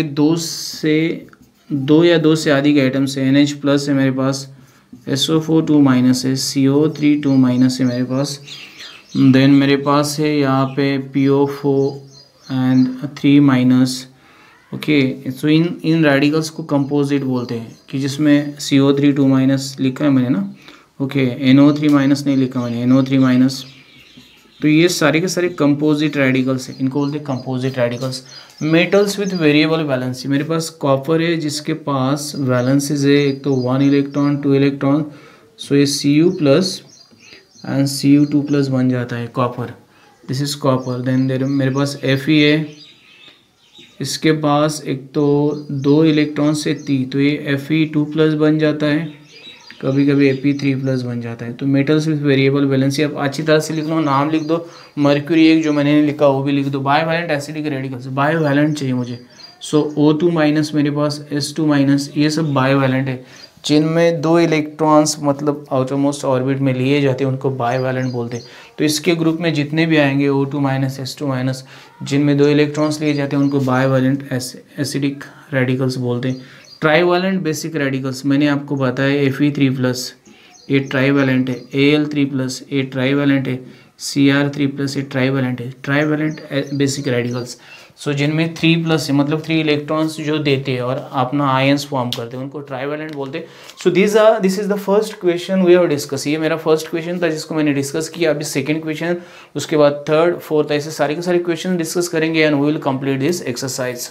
दो या दो से अधिक एटम्स है, NH प्लस है मेरे पास, SO4 2 माइनस है, CO3 2 माइनस है मेरे पास, देन मेरे पास है यहाँ पे PO4 and 3 minus. Okay, so इन रेडिकल्स को कंपोजिट बोलते हैं कि जिसमें CO3 2 माइनस लिखा है मैंने ना। ओके, NO3 माइनस नहीं लिखा मैंने, NO3 माइनस। तो ये सारे के सारे कंपोजिट रेडिकल्स हैं, इनको बोलते हैं composite radicals. Metals with variable valency, मेरे पास कॉपर है जिसके पास वैलेंसीज है, एक तो 1 इलेक्ट्रॉन 2 इलेक्ट्रॉन, सो ये Cu plus and Cu2 plus बन जाता है copper, this is copper. Then मेरे पास Fe है, इसके पास एक तो 2 इलेक्ट्रॉन से 3, तो ये Fe2 प्लस बन जाता है, कभी कभी Fe3 प्लस बन जाता है। तो मेटल्स विथ वेरिएबल वैलेंसी, आप अच्छी तरह से लिख लो, नाम लिख दो। मर्क्यूरी एक जो मैंने लिखा वो भी लिख दो। बायोवैलेंट एसिडिक रेडिकल्स, बायोवैलेंट चाहिए मुझे, सो O2 माइनस मेरे पास, S2 माइनस, ये सब बायोवैलेंट है जिनमें 2 इलेक्ट्रॉन्स मतलब आउटरमोस्ट ऑर्बिट में लिए जाते हैं, उनको बायोवैलेंट बोलते हैं। तो इसके ग्रुप में जितने भी आएंगे O2 माइनस, S2 माइनस, जिनमें 2 इलेक्ट्रॉन्स लिए जाते हैं उनको बायोवैलेंट एसिडिक रेडिकल्स बोलते हैं। ट्राईवैलेंट बेसिक रेडिकल्स मैंने आपको बताया, Fe3 प्लस ये ट्राईवैलेंट है, Al3 प्लस ये ट्राईवैलेंट है, Cr3 प्लस ये ट्राईवैलेंट है। ट्राईवैलेंट बेसिक रेडिकल्स, सो जिनमें 3 प्लस है मतलब 3 इलेक्ट्रॉन्स जो देते हैं और अपना आयंस फॉर्म करते हैं उनको ट्राईवैलेंट बोलते हैं। So this is the first question we have discuss. ये मेरा फर्स्ट क्वेश्चन था जिसको मैंने डिस्कस किया। अभी सेकंड क्वेश्चन, उसके बाद थर्ड, फोर्थ, ऐसे सारे के सारे क्वेश्चन डिस्कस करेंगे and we will complete this exercise.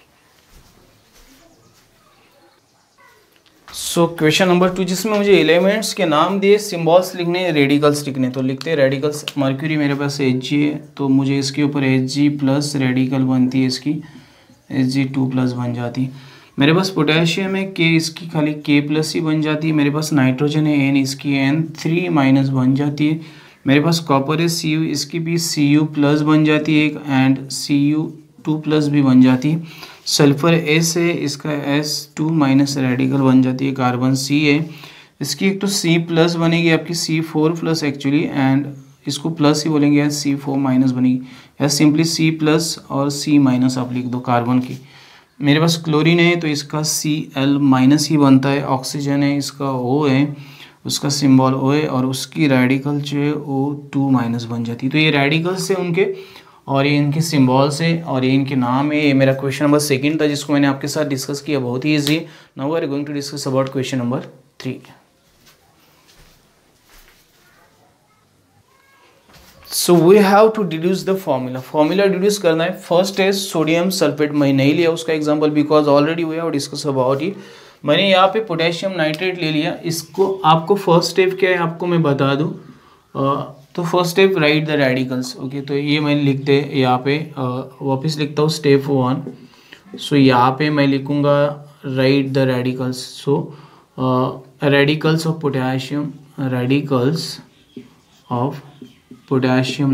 So question number 2, जिसमें मुझे एलिमेंट्स के नाम दिए, सिम्बॉल्स लिखने, रेडिकल्स लिखने, तो लिखते हैं रेडिकल्स। मर्क्यूरी मेरे पास Hg है, तो मुझे इसके ऊपर Hg प्लस रेडिकल बनती है, इसकी Hg2 प्लस बन जाती है। मेरे पास पोटेशियम है K, इसकी खाली K प्लस ही बन जाती है। मेरे पास नाइट्रोजन है N, इसकी N3 माइनस बन जाती है। मेरे पास कॉपर है Cu, इसकी भी Cu प्लस बन जाती है एक, एंड Cu2 प्लस भी बन जाती है। सल्फर S है, इसका S2 माइनस रेडिकल बन जाती है। कार्बन C है, इसकी एक तो C प्लस बनेगी आपकी, C4 प्लस एक्चुअली, एंड इसको प्लस ही बोलेंगे या C4 माइनस बनेगी, या सिंपली C प्लस और C माइनस आप लिख दो कार्बन की। मेरे पास क्लोरीन है तो इसका Cl माइनस ही बनता है। ऑक्सीजन है, इसका O है, उसका सिंबल O है, और उसकी रेडिकल जो है O2 माइनस बन जाती है। तो ये रेडिकल्स है उनके, और ये इनके सिम्बॉल्स है, और ये इनके नाम है। ये मेरा क्वेश्चन नंबर 2 था जिसको मैंने आपके साथ डिस्कस किया, बहुत ही easy. Now we are going to discuss about question number 3। So we have to deduce the formula deduce करना है। फर्स्ट है सोडियम सल्फेट, मैं नहीं लिया उसका example because already we have discuss about it. मैंने यहाँ पे पोटेशियम नाइट्रेट ले लिया। इसको आपको फर्स्ट स्टेप क्या है आपको मैं बता दूँ, तो first step write the radicals. Okay, तो ये मैंने लिखते यहाँ पे वापस लिखता हूँ स्टेप 1। सो यहाँ पे मैं लिखूँगा write the radicals. So radicals of potassium, radicals of potassium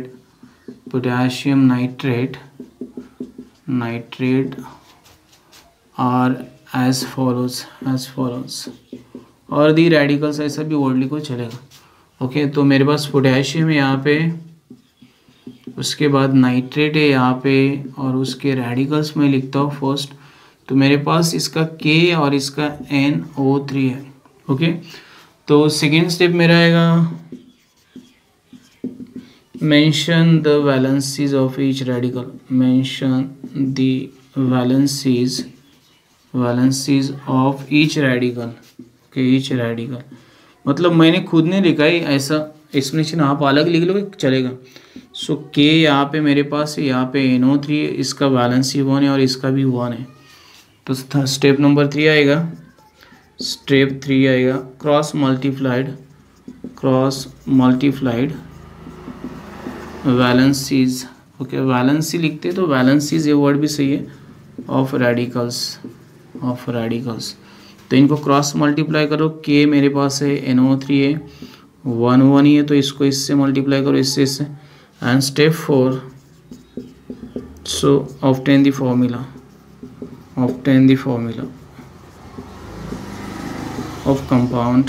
nitrate are as follows, और दी रेडिकल्स, ऐसा भी वर्ड लिखो चलेगा। ओके, तो मेरे पास पोटेशियम है यहाँ पे, उसके बाद नाइट्रेट है यहाँ पे, और उसके रेडिकल्स मैं लिखता हूँ फर्स्ट। तो मेरे पास इसका K और इसका NO3 है। ओके, तो सेकेंड स्टेप मेरा आएगा mention the valencies of each radical, mention the valencies of each radical. Okay, each radical मतलब मैंने खुद ने लिखा है, ऐसा एक्सप्लेनेशन आप अलग लिख लो चलेगा। सो K यहाँ पे मेरे पास है, यहाँ पे NO3 है, इसका वैलेंसी 1 है और इसका भी 1 है। तो स्टेप नंबर 3 आएगा, स्टेप 3 आएगा cross multiplied valencies. Okay, valency लिखते तो वैलेंसीज ये वर्ड भी सही है, ऑफ रेडिकल्स। तो इनको क्रॉस मल्टीप्लाई करो। K मेरे पास है, NO3 है, 1 ही है, तो इसको इससे मल्टीप्लाई करो, इससे। And step 4, so obtain the formula of compound.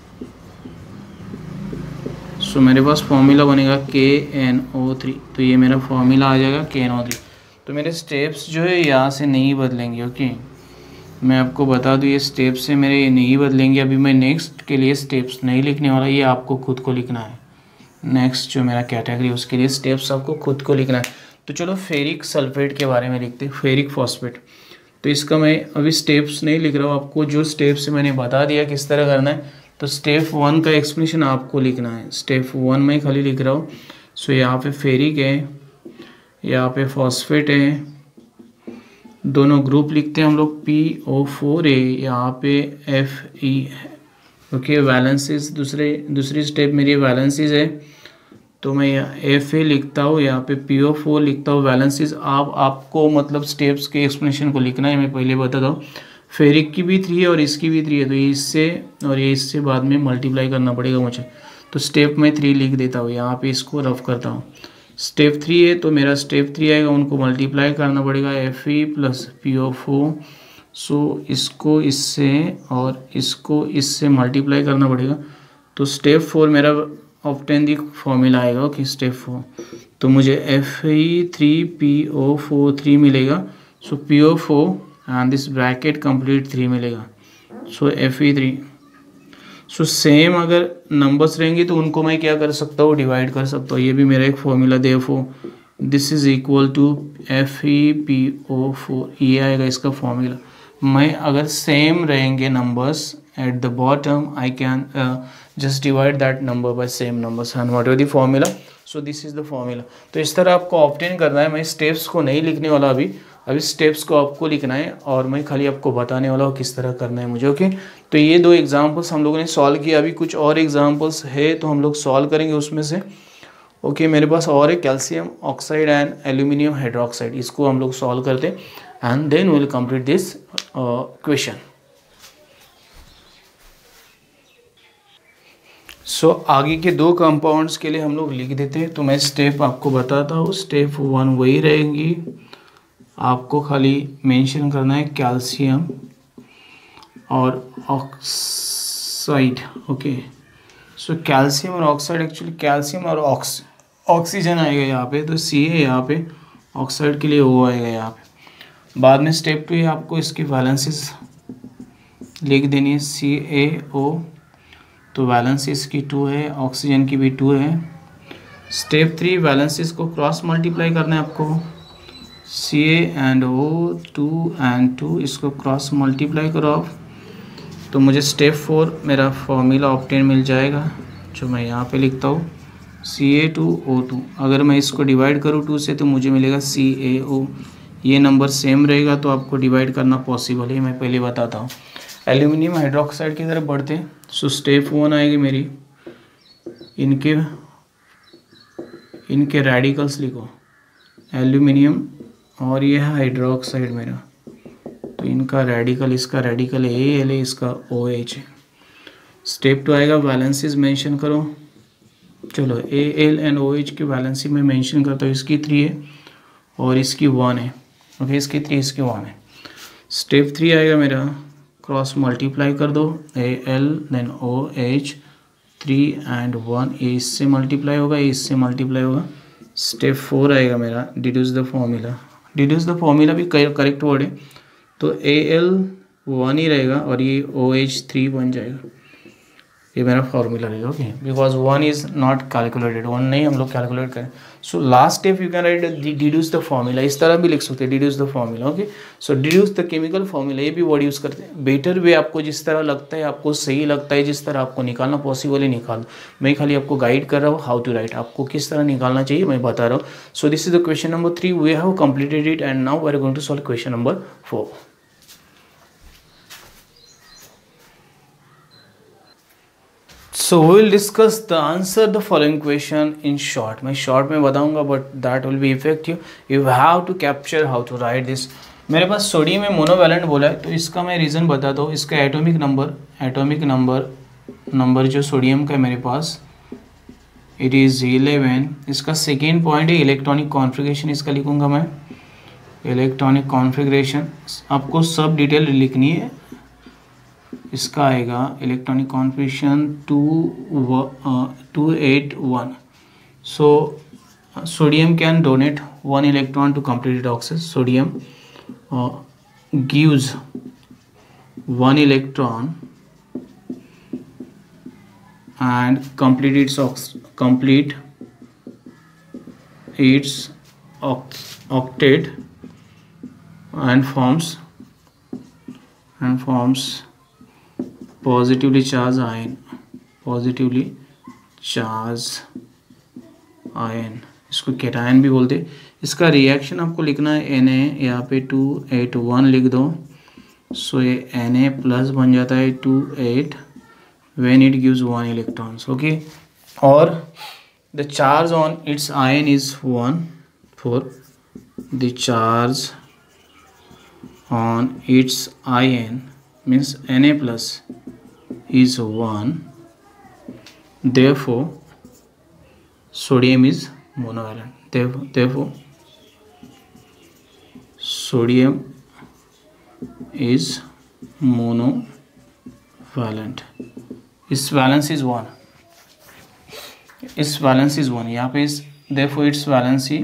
So मेरे पास फॉर्मूला बनेगा KNO3, तो ये मेरा फॉर्मूला आ जाएगा KNO3। तो मेरे स्टेप्स जो है यहाँ से नहीं बदलेंगे। ओके, मैं आपको बता दूँ ये स्टेप्स से मेरे ये नहीं बदलेंगे। अभी मैं नेक्स्ट के लिए स्टेप्स नहीं लिखने वाला, ये आपको खुद को लिखना है। नेक्स्ट जो मेरा कैटेगरी उसके लिए स्टेप्स आपको खुद को लिखना है। तो चलो फेरिक सल्फेट के बारे में लिखते हैं, फेरिक फॉस्फेट। तो इसका मैं अभी स्टेप्स नहीं लिख रहा हूँ, आपको जो स्टेप्स मैंने बता दिया किस तरह करना है। तो स्टेप 1 का एक्सप्लेनेशन आपको लिखना है, स्टेप 1 में खाली लिख रहा हूँ। सो यहाँ पे फेरिक है, यहाँ पे फॉस्फेट है, दोनों ग्रुप लिखते हैं हम लोग, PO4 है, यहाँ पे Fe है। ओके, वैलेंसीज दूसरी स्टेप मेरी वैलेंसीज है, तो मैं यहाँ Fa लिखता हूँ, यहाँ पे PO4 लिखता हूँ। वैलेंसीज आपको मतलब स्टेप्स के एक्सप्लेनेशन को लिखना है, मैं पहले बताता हूँ। फेरिक की भी 3 है और इसकी भी 3 है, तो ये इससे और ये इससे बाद में मल्टीप्लाई करना पड़ेगा मुझे। तो स्टेप में 3 लिख देता हूँ, यहाँ पे इसको रफ करता हूँ। स्टेप 3 है, तो मेरा स्टेप 3 आएगा, उनको मल्टीप्लाई करना पड़ेगा, Fe + PO4। सो इसको इससे और इसको इससे मल्टीप्लाई करना पड़ेगा। तो स्टेप 4 मेरा ऑब्टेन द फॉर्मूला आएगा। ओके, स्टेप 4 तो मुझे Fe3PO4 मिलेगा। So PO4 and this bracket complete 3 मिलेगा। सो Fe3। सो सेम अगर नंबर्स रहेंगे तो उनको मैं क्या कर सकता हूँ, डिवाइड कर सकता हूँ। ये भी मेरा एक formula, therefore this is equal to FePO4, ये आएगा इसका फॉर्मूला। मैं अगर सेम रहेंगे numbers at the bottom, I can just divide that number by same numbers and what are the formula. So this is the formula. तो इस तरह आपको ऑब्टेन करना है। मैं स्टेप्स को नहीं लिखने वाला अभी स्टेप्स को आपको लिखना है और मैं खाली आपको बताने वाला हूँ किस तरह करना है मुझे। ओके, तो ये 2 एग्जाम्पल्स हम लोगों ने सॉल्व किया। अभी कुछ और एग्जाम्पल्स है तो हम लोग सॉल्व करेंगे उसमें से। ओके, मेरे पास और है calcium oxide and aluminium hydroxide, इसको हम लोग सॉल्व करते हैं and then will complete this question. So आगे के 2 कंपाउंड्स के लिए हम लोग लिख देते हैं। तो मैं स्टेप आपको बताता हूँ। स्टेप 1 वही रहेंगी, आपको खाली मेंशन करना है कैल्शियम और ऑक्साइड। ओके, सो कैल्शियम और ऑक्साइड, एक्चुअली कैल्शियम और ऑक्सीजन आएगा यहाँ पे, तो C है यहाँ पे, ऑक्साइड के लिए O आएगा यहाँ पे। बाद में स्टेप 2 आपको इसकी वैलेंसीज लिख देनी है, CaO, तो वैलेंसीज की 2 है, ऑक्सीजन की भी 2 है। स्टेप 3 वैलेंसीज को क्रॉस मल्टीप्लाई करना है आपको, CaO 2 and 2, इसको क्रॉस मल्टीप्लाई करो आप। तो मुझे स्टेप 4 मेरा फॉर्मूला ऑब्टेन मिल जाएगा, जो मैं यहाँ पे लिखता हूँ, Ca2O2। अगर मैं इसको डिवाइड करूँ 2 से तो मुझे मिलेगा CaO। ये नंबर सेम रहेगा तो आपको डिवाइड करना पॉसिबल है, मैं पहले बताता हूँ। एल्यूमिनियम हाइड्रोक्साइड की तरफ बढ़ते हैं। सो स्टेप 1 आएगी मेरी, इनके रेडिकल्स लिखो, एल्यूमिनियम और ये है हाइड्रोक्साइड मेरा, तो इनका रेडिकल, इसका रेडिकल Al है, इसका OH है। स्टेप 2 आएगा वैलेंसीज मेंशन करो। चलो Al एंड OH की वैलेंसी में मेंशन करता हूँ, इसकी 3 है और इसकी 1 है। ओके, इसकी 3 इसकी 1 है। स्टेप 3 आएगा मेरा, क्रॉस मल्टीप्लाई कर दो, Al देन OH 3 एंड 1, ये इससे मल्टीप्लाई होगा, ये इससे मल्टीप्लाई होगा। स्टेप 4 आएगा मेरा deduce the formula. Deduce the formula भी करेक्ट वर्ड है, तो Al1 ही रहेगा और ये OH3 बन जाएगा। ये मेरा फॉर्मूला रहेगा। Okay, because 1 is not calculated, 1 नहीं हम लोग कैलकुलेट करें। So last step you can write deduce the formula, इस तरह भी लिख सकते हैं deduce the formula. Okay, so deduce the chemical formula, ये भी वर्ड यूज़ करते हैं। बेटर वे आपको जिस तरह लगता है, आपको सही लगता है, जिस तरह आपको निकालना पॉसिबल है निकाल। मैं खाली आपको गाइड कर रहा हूँ हाउ टू राइट, आपको किस तरह निकालना चाहिए मैं बता रहा हूँ। So this is the question number 3, we have completed it and now we are going to solve question number 4। So we will discuss the answer the following question in short. मैं short में बताऊंगा but that will be effective. You have to capture how to write this. मेरे पास सोडियम में मोनोवैलेंट बोला है, तो इसका मैं रीज़न बताता हूँ। इसका एटॉमिक नंबर जो सोडियम का है मेरे पास इट इज़ 11। इसका सेकेंड पॉइंट है इलेक्ट्रॉनिक कॉन्फ़िगरेशन, इसका लिखूँगा मैं इलेक्ट्रॉनिक कॉन्फ़िगरेशन। आपको सब डिटेल लिखनी है। इसका आएगा electronic configuration 281। So sodium can donate 1 electron to complete oxygen. Sodium gives 1 electron and complete its octet and forms positively charged ion, इसको कैटायन भी बोलते। इसका रिएक्शन आपको लिखना है Na, यहाँ पे 281 लिख दो। सो ये Na प्लस बन जाता है 28 when it gives 1 electrons। Okay, और the charge on its ion is 1 4। The charge on its ion means Na plus is 1, therefore sodium is monovalent। therefore sodium is monovalent। इस वैलेंस इज 1, इस वैलेंस इज 1 यहाँ पे इस, therefore its valency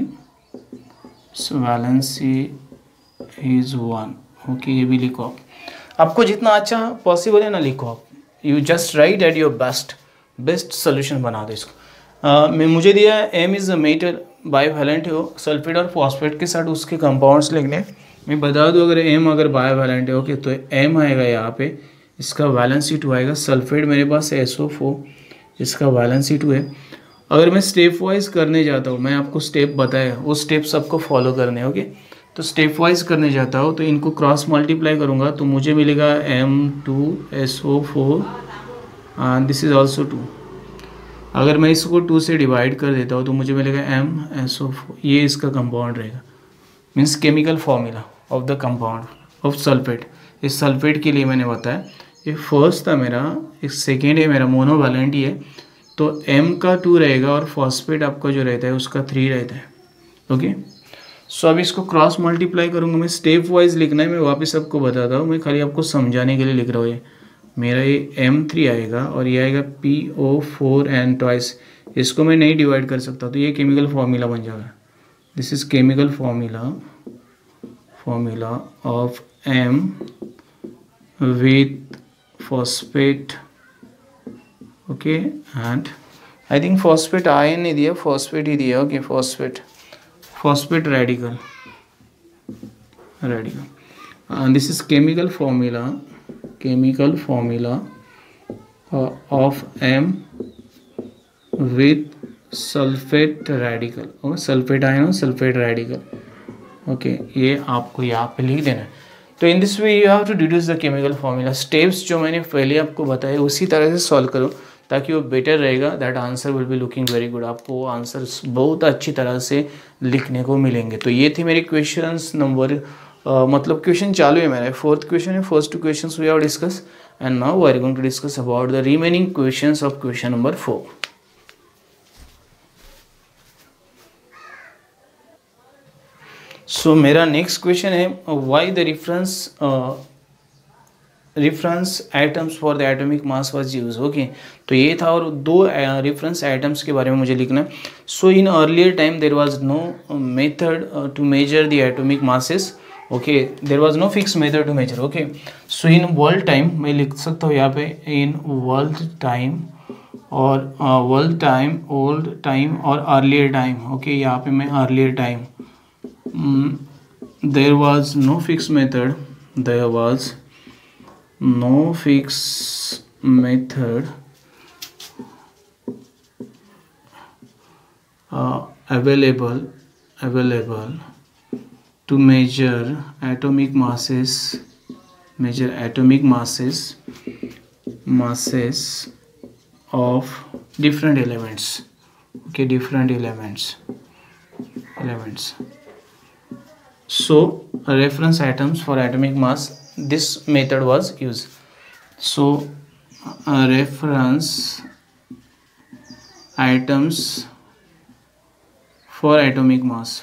is 1। Okay, ये भी लिखो आप। आपको जितना अच्छा पॉसिबल है ना लिखो आप। You just write at your best solution बना दो इसको। मैं मुझे दिया M is a metal bivalent हो, सल्फेट और फॉस्फेट के साथ उसके कंपाउंड्स लिखने। मैं बता दूँ अगर बायोवैलेंट है ओके, तो एम आएगा यहाँ पे, इसका वैलेंसी 2 आएगा। सल्फेट मेरे पास है SO4, इसका वैलेंसी 2 है। अगर मैं स्टेप वाइज करने जाता हूँ, मैं आपको स्टेप बताया वो स्टेप सबको फॉलो करने हैं। ओके, तो स्टेप वाइज करने जाता हूँ तो इनको क्रॉस मल्टीप्लाई करूँगा तो मुझे मिलेगा M2SO4 and this is also 2। अगर मैं इसको 2 से डिवाइड कर देता हूँ तो मुझे मिलेगा MSO4। ये इसका कंपाउंड रहेगा, means chemical formula of the compound of sulphate. इस सल्फेट के लिए मैंने बताया ये फर्स्ट था मेरा, एक सेकेंड है मेरा मोनोवैलेंट ही है, तो M का 2 रहेगा और फॉस्फेट आपका जो रहता है उसका 3 रहता है। ओके, सो अब इसको क्रॉस मल्टीप्लाई करूँगा। मैं स्टेप वाइज लिखना है, मैं वापस आपको बताता हूँ, मैं खाली आपको समझाने के लिए लिख रहा हूँ। ये मेरा ये M3 आएगा और ये आएगा PO4 एंड ट्वाइस, इसको मैं नहीं डिवाइड कर सकता, तो ये केमिकल फॉर्मूला बन जाएगा। This is chemical formula of M with phosphate. Okay, and I think phosphate ion नहीं दिया, फॉस्फेट ही दिया। Okay, phosphate radical and this is chemical formula of M with sulfate radical, okay, sulfate ion, sulfate radical। Okay, ये आपको यहाँ पे लिख देना है। तो in this way you have to deduce the chemical formula. Steps जो मैंने पहले आपको बताए उसी तरह से सॉल्व करो ताकि वो बेटर रहेगा। That answer will be looking very good, आपको आंसर्स बहुत अच्छी तरह से लिखने को मिलेंगे। तो ये थी मेरी क्वेश्चंस नंबर मतलब क्वेश्चन चालू है मेरा, 4th क्वेश्चन है। First 2 questions we have discuss and now we are going to discuss about the remaining questions of question number 4। So मेरा नेक्स्ट क्वेश्चन है why the reference reference atoms for the atomic mass was use. Okay, तो ये था, और दो रेफरेंस एटम्स के बारे में मुझे लिखना है। So in earlier time there was no method to measure the atomic masses. Okay, there was no fix method to measure. Okay, so in world time मैं लिख सकता हूँ यहाँ पे इन वर्ल्ड टाइम और वर्ल्ड टाइम, ओल्ड टाइम और अर्लियर टाइम। ओके, यहाँ पे मैं earlier time, there was no fix method, there was no fixed method available to measure atomic masses of different elements. Okay, different elements. So reference atoms for atomic mass, this method was used. So reference atoms for atomic mass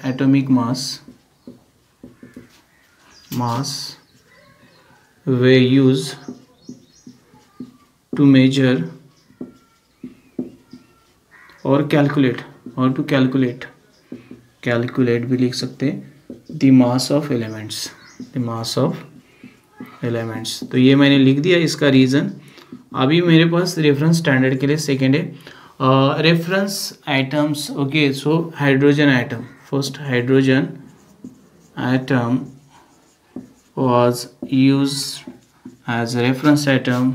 were used to measure or calculate भी लिख सकते हैं, the mass of elements। तो ये मैंने लिख दिया इसका रीज़न। अभी मेरे पास रेफरेंस स्टैंडर्ड के लिए सेकेंड है reference atoms. Okay, so hydrogen atom, first hydrogen atom was used as a reference atom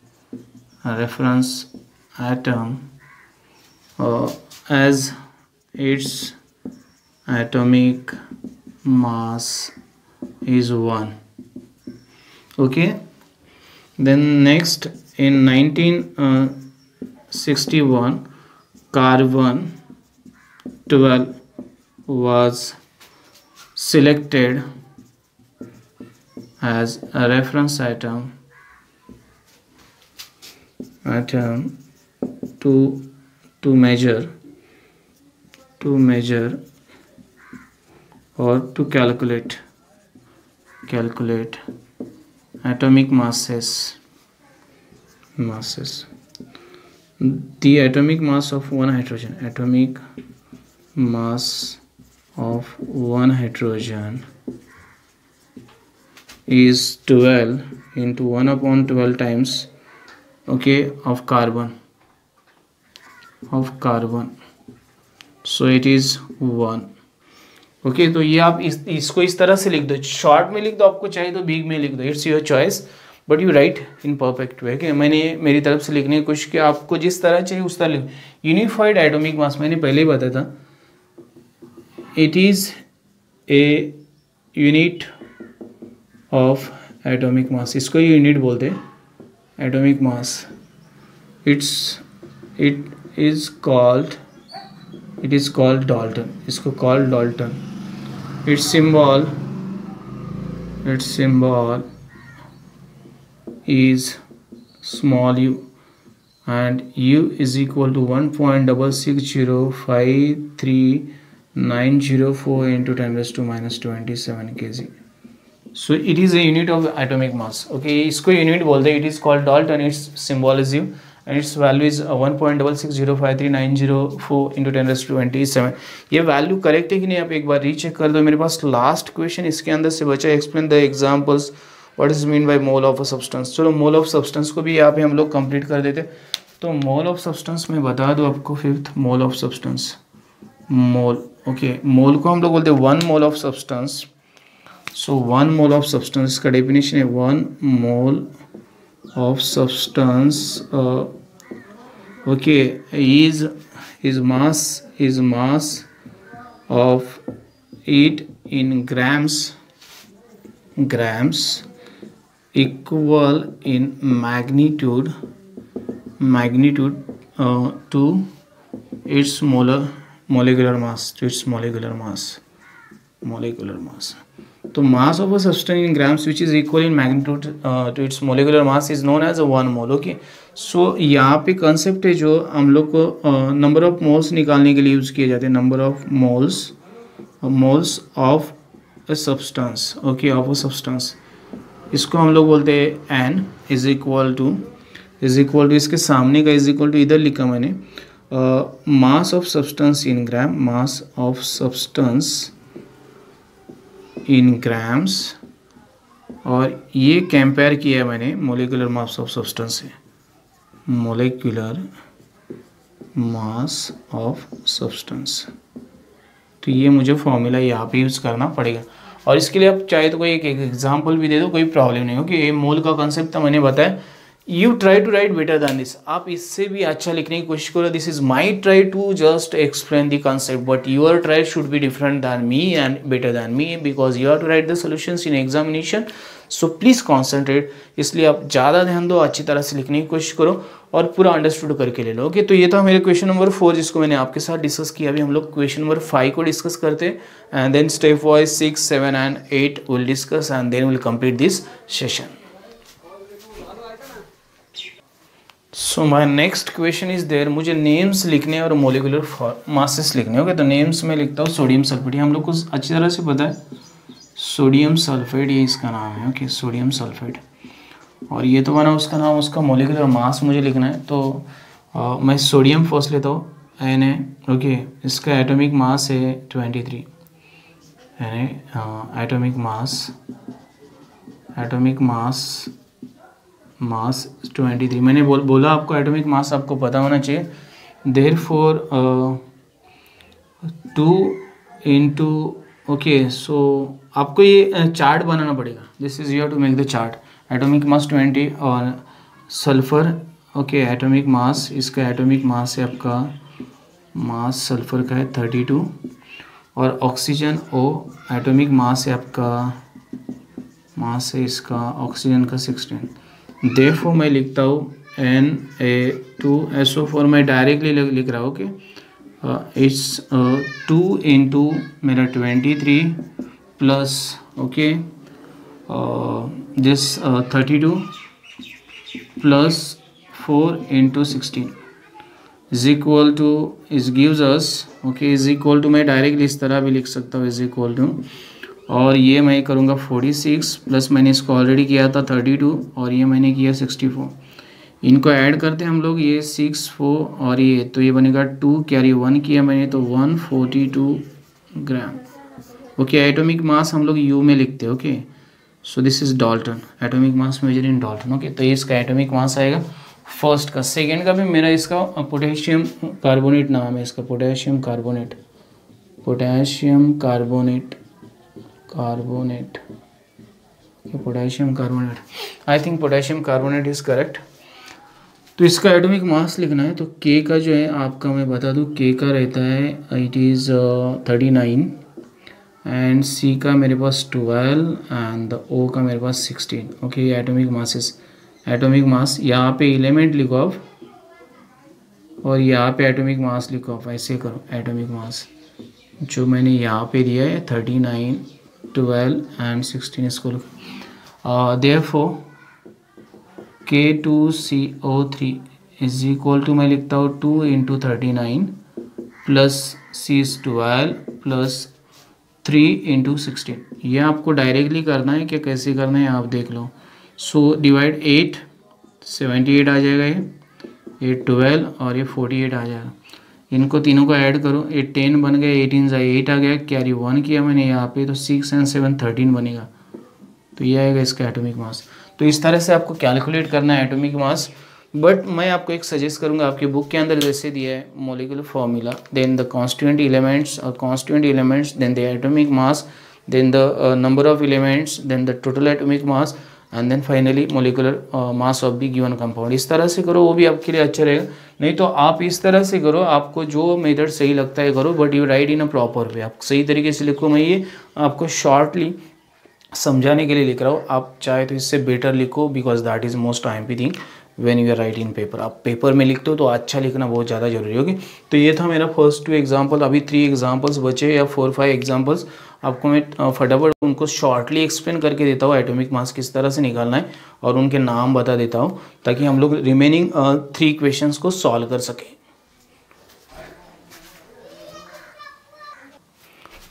as its atomic mass is 1. Okay, then next in 1961 carbon 12 was selected as a reference atom to measure or to calculate atomic masses. The atomic mass of one hydrogen is 12 into 1/12 times, okay, of carbon, so it is 1. Okay, तो ये आप इसको इस तरह से लिख दो, शॉर्ट में लिख दो, आपको चाहिए तो बिग में लिख दो, it's your choice, but you write in perfect way. मैंने मेरी तरफ से लिखने की कोशिश की, आपको जिस तरह चाहिए उस तरह लिखो। यूनिफाइड एटॉमिक मास मैंने पहले ही बताया था, it is a unit of atomic mass, इसको यूनिट बोलते हैं atomic mass. It is called dalton, इसको called dalton. its symbol is small u, and u is equal to 1.66053,904 into 10⁻⁻27 kg. So it is a unit of atomic mass. Okay, इसको यूनिट बोलते हैं, it is called Dalton, its symbol is u and its value is 1.66053,904 into 10⁻27। ये वैल्यू करेक्ट है कि नहीं आप एक बार रीचेक कर दो। मेरे पास लास्ट क्वेश्चन इसके अंदर से बचा, explain the examples, what is mean by mole of a substance. चलो मोल ऑफ सब्सटेंस को भी यहाँ पे हम लोग कंप्लीट कर देते। तो मोल ऑफ सब्सटेंस मैं बता दूँ आपको, fifth mole of substance, mole. Okay, mole को हम लोग बोलते हैं 1 mole of substance. So 1 mole of substance का डेफिनेशन है 1 mole of substance okay is mass of it in grams equal in magnitude to its molecular mass तो mass of a substance in grams which is equal in magnitude to its molecular mass is known as a 1 mole. Okay, so यहाँ पे कंसेप्ट है जो हम लोग को नंबर ऑफ मोल्स निकालने के लिए यूज़ किए जाते हैं, number of moles of a substance. Okay, of a substance इसको हम लोग बोलते हैं एन इज इक्वल टू इसके सामने का इज इक्वल टू इधर लिखा मैंने mass of substance in gram, mass of substance in grams, और ये कंपेयर किया है मैंने मोलिकुलर मास ऑफ सब्सटेंस से, मोलिकुलर मास ऑफ सब्सटेंस। तो ये मुझे फॉर्मूला यहाँ पे यूज़ करना पड़ेगा, और इसके लिए आप चाहे तो कोई एक एग्जांपल भी दे दो, कोई प्रॉब्लम नहीं हो कि ये मोल का कंसेप्ट तो मैंने बताया। You try to write better than this, आप इससे भी अच्छा लिखने की कोशिश करो। This is my try to just explain the concept, but your try should be different than me and better than me, because you have to write the solutions in examination. So please concentrate, इसलिए आप ज़्यादा ध्यान दो, अच्छी तरह से लिखने की कोशिश करो और पूरा अंडरस्टूड करके ले लो। ओके, तो ये था मेरे क्वेश्चन नंबर 4 जिसको मैंने आपके साथ डिस्कस किया। अभी हम लोग क्वेश्चन नंबर 5 को डिस्कस करते हैं, and then step wise 6, 7 and 8 will discuss, and then will complete this session. So my next question is there, मुझे नेम्स लिखने और मोलिकुलर मासेस लिखने। ओके, तो नेम्स में लिखता हूँ सोडियम सल्फेट, हम लोग को अच्छी तरह से पता है सोडियम सल्फेट, ये इसका नाम है। ओके, सोडियम सल्फेट, और ये तो बना उसका नाम, उसका मोलिकुलर मास मुझे लिखना है। तो मैं सोडियम फर्स्ट लेता हूँ, एन है। ओके, इसका एटॉमिक मास है 23, यानी एटॉमिक मास 23। मैंने बोला आपको एटॉमिक मास आपको पता होना चाहिए। देयरफॉर 2 इंटू, ओके, सो आपको ये चार्ट बनाना पड़ेगा। This is you have to make the chart. Atomic mass 20 और सल्फर, ओके, एटॉमिक मास, इसका एटॉमिक मास है आपका, मास सल्फर का है 32, और ऑक्सीजन O एटॉमिक मास है आपका, मास है इसका ऑक्सीजन का 16। देयरफॉर मैं लिखता हूँ Na2SO4, मैं डायरेक्टली लिख रहा हूँ। ओके, इट्स 2 इंटू मेरा 23 plus, okay, this 32 plus 4 into 16 is equal to, is gives us, okay, is equal to, मैं डायरेक्टली इस तरह भी लिख सकता हूँ, इज इक्वल टू, और ये मैं करूँगा 46 प्लस मैंने इसको ऑलरेडी किया था 32, और ये मैंने किया 64। इनको ऐड करते हैं हम लोग, ये 6, 4 और ये, तो ये बनेगा 2 कैरी 1 किया मैंने, तो 142 ग्राम। ओके, एटॉमिक मास हम लोग यू में लिखते हैं। Okay, so this is dalton, atomic mass measure in dalton. Okay, तो ये इसका एटॉमिक मास आएगा फर्स्ट का। सेकेंड का भी मेरा इसका पोटेशियम कार्बोनेट नाम है, इसका potassium carbonate, potassium carbonate, potassium carbonate, I think potassium carbonate is correct. तो इसका एटॉमिक मास लिखना है, तो के का जो है आपका मैं बता दूं, के का रहता है इट इज़ 39, एंड सी का मेरे पास 12, एंड ओ का मेरे पास 16। Okay, atomic masses, atomic mass यहाँ पे एलिमेंट लिखो आप, और यहाँ पे एटॉमिक मास लिखो आप, ऐसे करो। एटॉमिक मास जो मैंने यहाँ पे दिया है 39, 12 एंड 16, इसको लिखो। Therefore K2CO3 is equal to, मैं लिखता हूँ 2 into 39 plus C is 12 plus 3 into 16। ये आपको डायरेक्टली करना है कि कैसे करना है आप देख लो। सो डिवाइड 8, 78 आ जाएगा, ये 12 और ये 48 आ जाएगा। इनको तीनों को ऐड करो, ये 10 बन गया, 18 से 8 आ गया, कैरी 1 किया मैंने यहाँ पे, तो 6 एंड 7 13 बनेगा। तो ये आएगा इसका एटॉमिक मास। तो इस तरह से आपको कैलकुलेट करना है एटॉमिक मास। बट मैं आपको एक सजेस्ट करूंगा, आपके बुक के अंदर जैसे दिया है molecular formula, then the constituent elements और constituent elements, then the atomic mass, then the number of elements, then the total atomic mass, and then finally molecular mass of the given compound. इस तरह से करो, वो भी आपके लिए अच्छा रहेगा। नहीं तो आप इस तरह से करो, आपको जो मेथड सही लगता है करो, but you write in a proper way, आप सही तरीके से लिखो। मैं ये आपको शॉर्टली समझाने के लिए लिख रहा हूँ, आप चाहे तो इससे बेटर लिखो, because that is most IMP thing when you are write in paper. आप पेपर में लिखते हो तो अच्छा लिखना बहुत ज़्यादा जरूरी होगी। तो ये था मेरा फर्स्ट 2 एग्जाम्पल, अभी 3 एग्जाम्पल्स बचे या 4-5 एग्जाम्पल्स। आपको मैं फटाफट उनको शॉर्टली एक्सप्लेन करके देता हूँ, एटॉमिक मास किस तरह से निकालना है, और उनके नाम बता देता हूँ, ताकि हम लोग रिमेनिंग 3 क्वेश्चंस को सॉल्व कर सकें।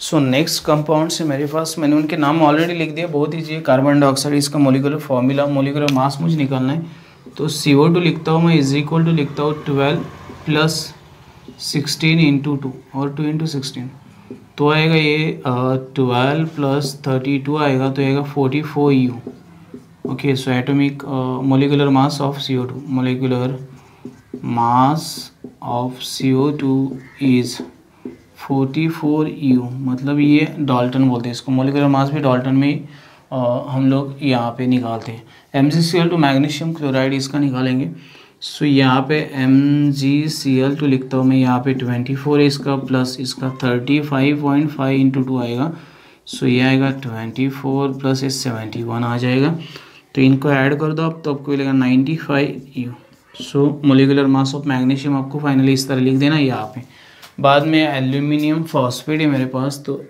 सो नेक्स्ट कंपाउंड से मेरे पास, मैंने उनके नाम ऑलरेडी लिख दिया, बहुत ईजी है। कार्बन डाइऑक्साइड, इसका मोलिकुलर फॉर्मूला, मोलिकुलर मास मुझे निकालना है, तो CO2 लिखता हूँ मैं इज इक्वल टू लिखता हूँ 12 प्लस 16 इंटू 2 और 2 इंटू 16, तो आएगा ये 12 प्लस 32 आएगा, तो आएगा 44 U। Okay, so atomic molecular mass of CO2, molecular mass of CO2 is 44 U, मतलब ये डाल्टन बोलते हैं इसको, मोलिकुलर मास भी डाल्टन में हम लोग यहाँ पे निकालते हैं। MgCl टू मैग्नीशियम क्लोराइड इसका निकालेंगे, सो यहाँ पे MgCl2 लिखता हूँ मैं, यहाँ पे 24 है इसका, प्लस इसका 35.5 इंटू 2 आएगा, सो ये आएगा 24 प्लस 71 आ जाएगा। तो इनको ऐड कर दो आप, तो आपको मिलेगा 95 U। So molecular mass of magnesium आपको फाइनली इस तरह लिख देना यहाँ पे। बाद में एल्यूमिनियम फॉस्फेट है मेरे पास, तो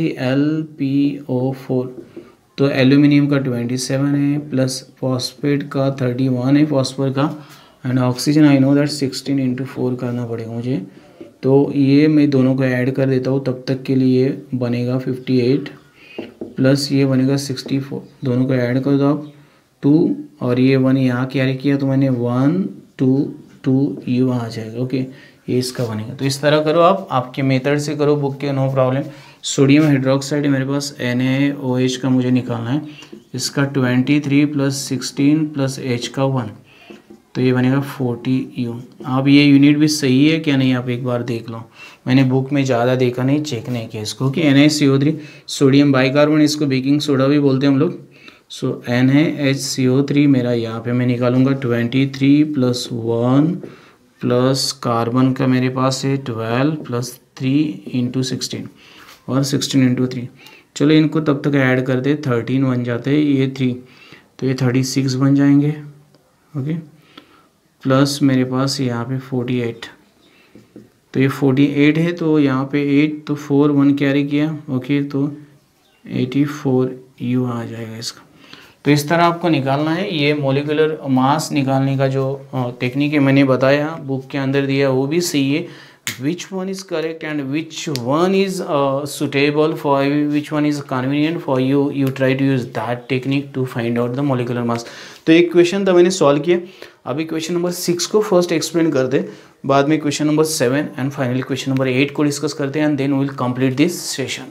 AlPO4, तो एल्यूमिनियम का 27 है, प्लस फॉस्फेट का 31 है फॉस्फर का, and oxygen I know that 16 into 4 करना पड़ेगा मुझे, तो ये मैं दोनों को ऐड कर देता हूँ। तब तक के लिए बनेगा 58 प्लस ये बनेगा 64, दोनों को ऐड कर दो आप 2, और ये 1 यहाँ कैरी किया तो मैंने 1 2 2 U आ जाएगा। ओके, ये इसका बनेगा। तो इस तरह करो आप, आपके मेथड से करो बुक के, नो प्रॉब्लम। सोडियम हाइड्रोक्साइड है मेरे पास, NaOH का मुझे निकालना है, इसका 23 प्लस 16 प्लस H का 1, तो ये बनेगा 40 U। अब ये यूनिट भी सही है क्या नहीं आप एक बार देख लो, मैंने बुक में ज़्यादा देखा नहीं, चेक नहीं किया इसको कि NaCO3 सोडियम बाइकार्बोनेट, इसको बेकिंग सोडा भी बोलते हैं हम लोग। सो NaHCO3 मेरा यहाँ पे मैं निकालूंगा 23 प्लस 1 प्लस कार्बन का मेरे पास है 12 प्लस 3 इंटू 16 और 16 इंटू 3। चलो इनको तब तक ऐड कर दे, 13 बन जाते हैं, ये 3 तो ये 36 बन जाएंगे। ओके, प्लस मेरे पास यहाँ पे 48, तो ये 48 है, तो यहाँ पे 8 तो 4 1 कैरी किया। ओके, तो 84 U आ जाएगा इसका। तो इस तरह आपको निकालना है। ये मोलिकुलर मास निकालने का जो टेक्निक है मैंने बताया, बुक के अंदर दिया, वो भी सही है। which one is correct and which one is suitable for you, which one is convenient for you, you try to use that technique to find out the molecular mass। तो एक क्वेश्चन था मैंने सॉल्व किया, अभी क्वेश्चन नंबर 6 को फर्स्ट एक्सप्लेन कर दे, बाद में question number 7 and finally question number 8 को डिस्कस करते हैं, and then will complete this session.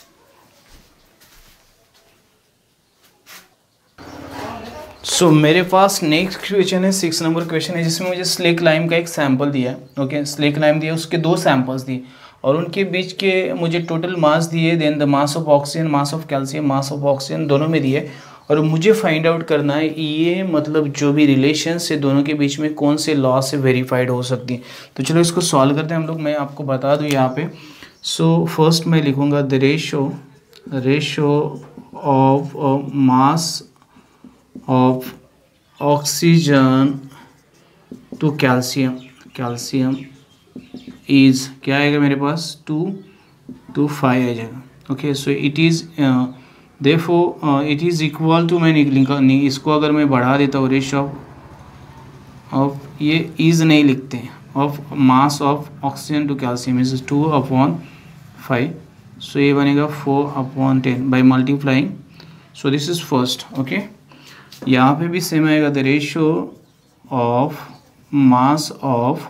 So मेरे पास नेक्स्ट क्वेश्चन है 6 नंबर क्वेश्चन है, जिसमें मुझे स्लेक लाइम का एक सैंपल दिया है। ओके, स्लेक लाइम दिया, उसके 2 सैंपल्स दिए और उनके बीच के मुझे टोटल मास दिए, then the mass of oxygen, mass of calcium, mass of oxygen दोनों में दिए, और मुझे फाइंड आउट करना है ये मतलब जो भी रिलेशंस है दोनों के बीच में कौन से लॉ से वेरीफाइड हो सकती है। तो चलो इसको सॉल्व करते हैं हम लोग। मैं आपको बता दूँ यहाँ पे, सो फर्स्ट मैं लिखूँगा the ratio of mass of oxygen to calcium is क्या आएगा मेरे पास 2 to 5 आ जाएगा। Okay, so it is therefore it is equal to, मैं नहीं इसको अगर मैं बढ़ा देता हूँ, रेशो ऑफ ये इज़ नहीं लिखते हैं, of mass of oxygen to calcium is 2/5, so ये बनेगा 4/10 by multiplying. So this is first. Okay, यहाँ पे भी सेम आएगा, the ratio of mass of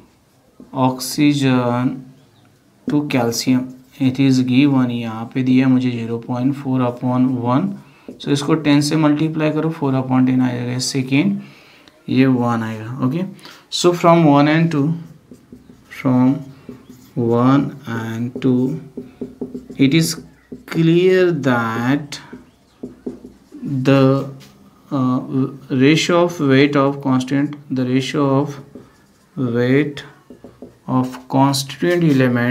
oxygen to calcium it is given, यहाँ पे दिया मुझे 0.4/1, सो इसको 10 से मल्टीप्लाई करो, 4/10 आ जाएगा। सेकेंड ये 1 आएगा। Okay, so from 1 and 2 it is clear that the ratio of weight of constant, the ratio of weight of constituent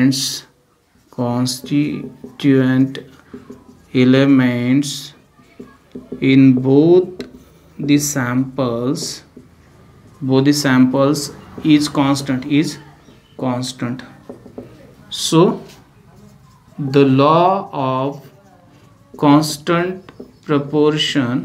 elements in both the samples is constant. So the law of constant proportion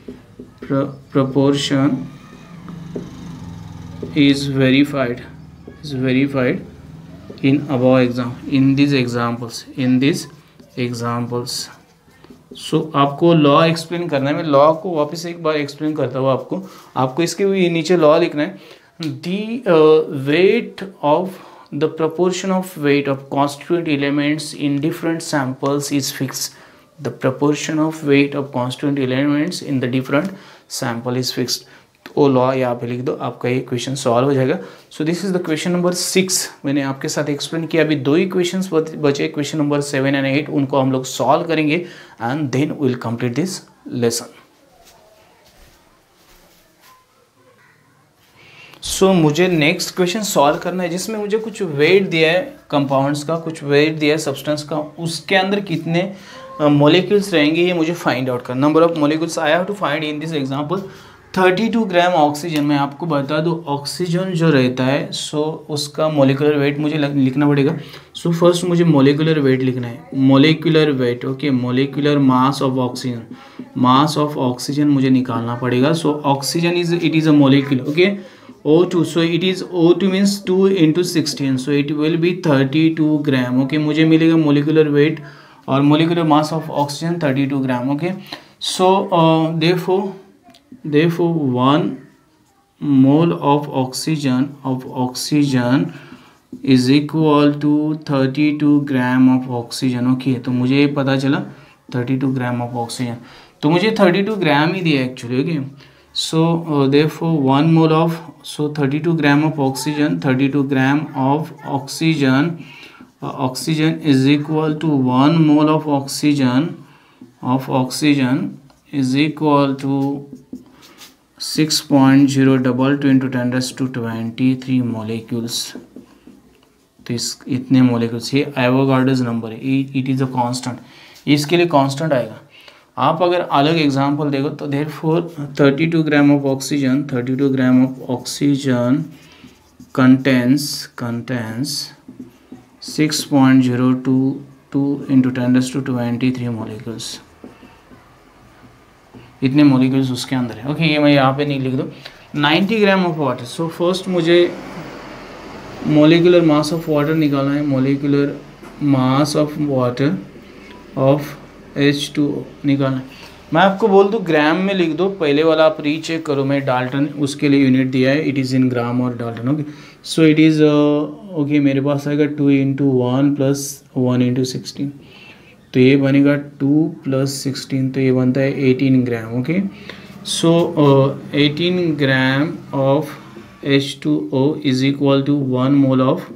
is verified in above example, in these examples. In these examples. So आपको लॉ एक्सप्लेन करना है, मैं लॉ को वापस एक बार एक्सप्लेन करता हूँ आपको इसके भी नीचे लॉ लिखना है। The weight of the proportion of weight of constituent elements in different samples is fixed. The proportion of weight of constituent elements in the different sample is fixed. तो लॉ यहाँ पे लिख दो, आपका ये क्वेश्चन सॉल्व हो जाएगा। So this is the question number 6। मैंने आपके साथ एक्सप्लेन किया। अभी 2 ही क्वेश्चन बचे, क्वेश्चन नंबर 7 एंड 8, उनको हम लोग सॉल्व करेंगे and then will complete this lesson. So मुझे नेक्स्ट क्वेश्चन सॉल्व करना है जिसमें मुझे कुछ वेट दिया है कंपाउंड्स का, कुछ वेट दिया है सब्सटेंस का, उसके अंदर कितने मॉलिक्यूल्स रहेंगे ये मुझे फाइंड आउट करना। Number of molecules I have to find in this example. 32 gram oxygen, मैं आपको बता दूं ऑक्सीजन जो रहता है सो उसका मॉलिक्यूलर वेट मुझे लिखना पड़ेगा। सो फर्स्ट मुझे मॉलिक्यूलर वेट लिखना है, molecular weight, okay, molecular mass of oxygen, mass of oxygen मुझे निकालना पड़ेगा। So oxygen it is a molecule, okay, O2, so it is O2 means 2 into 16, so it will be 32 gram, okay. मुझे मिलेगा मोलिकुलर वेट और molecular mass of oxygen 32 gram, okay. So therefore 1 mole of oxygen is equal to 32 gram of oxygen, okay. तो मुझे पता चला 32 ग्राम ऑफ ऑक्सीजन, तो मुझे 32 ग्राम ही दिया actually, okay. So therefore 1 mole of, so 32 gram of oxygen, 32 gram of oxygen is equal to 1 mole of oxygen is equal to 6.022 into 10 raised to 23 molecules. तो इतने molecules, ये एवोगाड्रोस नंबर है, इट इज़ अ कांस्टेंट, इसके लिए कांस्टेंट आएगा। आप अगर अलग एग्जांपल देखो तो therefore 32 gram of oxygen, 32 gram of oxygen contains 6.022 into 10 raised to 23 molecules, इतने molecules उसके अंदर है, ओके। ये मैं यहाँ पे नहीं लिख दो। 90 gram of water, so first मुझे मोलिकुलर मास ऑफ वाटर निकालना है, molecular mass of water of H2O निकालना है। मैं आपको बोल दूँ ग्राम में लिख दो, पहले वाला आप रीचेक करो, मैं डाल्टन उसके लिए यूनिट दिया है, इट इज़ इन ग्राम और Dalton, okay. So it is okay, मेरे पास आएगा 2 into 1 plus 1 into 16, तो ये बनेगा 2 plus 16, तो ये बनता है 18 gram, okay. So 18 gram of H2O is equal to 1 mole of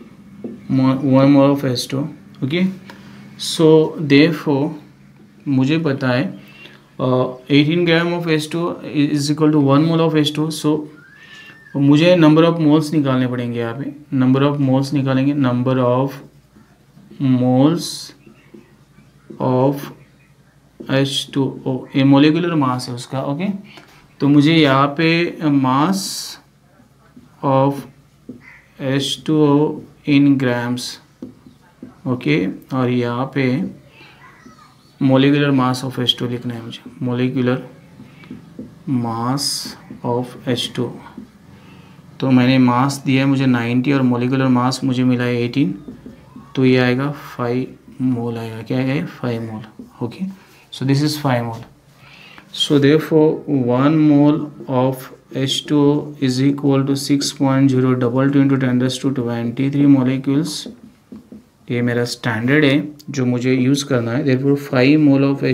H2O, okay. So therefore मुझे पता है 18 gram of H2O is equal to 1 mole of H2O। So मुझे नंबर ऑफ मोल्स निकालने पड़ेंगे, यहाँ पे नंबर ऑफ मोल्स निकालेंगे, number of moles of H2O, ये मोलिकुलर मास है उसका, ओके। तो मुझे यहाँ पे mass of H2O in grams, okay, और यहाँ पे मोलिकुलर मास ऑफ H2 लिखना है मुझे, मोलिकुलर मास ऑफ H2। तो मैंने मास दिया है मुझे 90 और मोलिकुलर मास मुझे मिला है 18, तो ये आएगा 5 मोल आएगा, क्या आएगा 5 mole, okay. So this is 5 mole. So therefore 1 mole of H2O is equal to 6.022 into 10 raised to 23 molecules। ये मेरा स्टैंडर्ड है जो मुझे यूज़ करना है। Therefore 5 mole of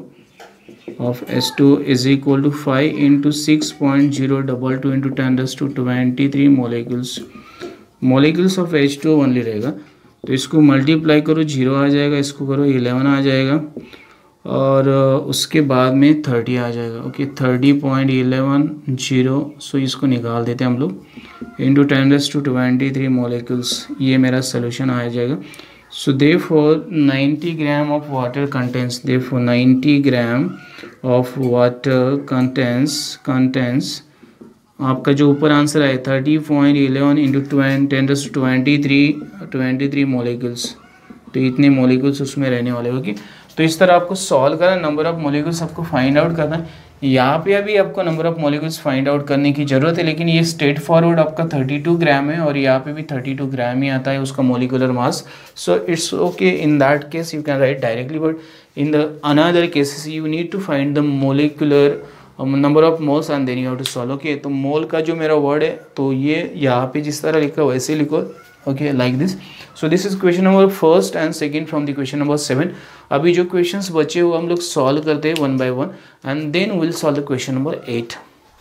H2O is equal to 5 into 6.022 into 10 raised to 23 molecules of H2O only रहेगा। तो इसको मल्टीप्लाई करो, 0 आ जाएगा, इसको करो 11 आ जाएगा, और उसके बाद में 30 आ जाएगा, ओके। 30.11 सो इसको निकाल देते हैं हम लोग, इंटू 10 raised to 23 molecules, ये मेरा सोल्यूशन आ जाएगा। So therefore 90 gram of water contains, therefore 90 gram of water contains आपका जो ऊपर आंसर है 30.11 इंटू 10 raised to 23 molecules, तो इतने molecules उसमें रहने वाले, ओके। तो इस तरह आपको सॉल्व करना, नंबर ऑफ मोलिक्यूल्स आपको फाइंड आउट करना है। यहाँ पे अभी आपको number of molecules find out करने की ज़रूरत है, लेकिन ये स्ट्रेट फॉरवर्ड आपका 32 ग्राम है और यहाँ पे भी 32 ग्राम ही आता है उसका molecular mass. So it's okay, in that case you can write directly, but in the another cases you need to find the molecular number of moles and then you have to solve. Okay, तो मोल का जो मेरा वर्ड है तो ये यहाँ पे जिस तरह लिखा वैसे लिखो. Okay, like this. So this is question number first and second from the question number 7. अभी जो क्वेश्चंस बचे हुए हम लोग सॉल्व करते हैं one by one and then will solve the question number 8.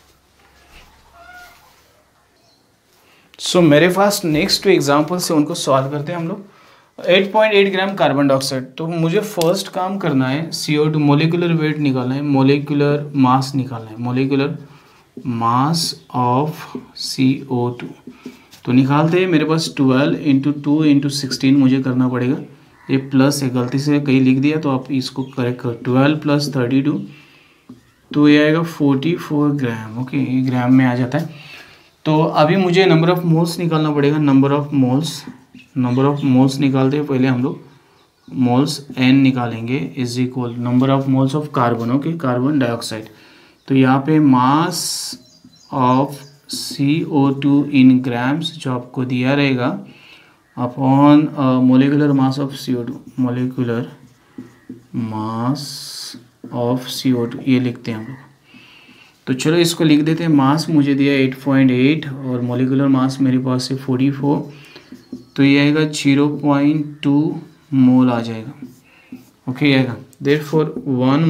So मेरे पास नेक्स्ट एग्जाम्पल से उनको सॉल्व करते हैं हम लोग. 8.8 ग्राम कार्बन डाइऑक्साइड. तो मुझे फर्स्ट काम करना है CO2 मोलिकुलर वेट निकालना है, मोलिकुलर मास निकालना है, मोलिकुलर मास ऑफ CO2. तो निकालते हैं. मेरे पास 12 × 2 × 16 मुझे करना पड़ेगा. ये प्लस है, गलती से कहीं लिख दिया तो आप इसको करेक्ट करो. 12 + 32 तो ये आएगा 44 ग्राम. ओके, ये ग्राम में आ जाता है. तो अभी मुझे नंबर ऑफ मोल्स निकालना पड़ेगा. नंबर ऑफ मोल्स निकालते हैं पहले हम लोग. मोल्स n निकालेंगे is equal number of moles of carbon. Okay, carbon dioxide. तो यहाँ पे mass of CO2 in grams जो आपको दिया रहेगा upon molecular mass of CO2, molecular mass of CO2 ये लिखते हैं हम लोग. तो चलो इसको लिख देते हैं. मास मुझे दिया 8.8 और मोलिकुलर मास मेरे पास है 44. तो ये आएगा 0.2 मोल आ जाएगा. ओके, आएगा. Therefore 1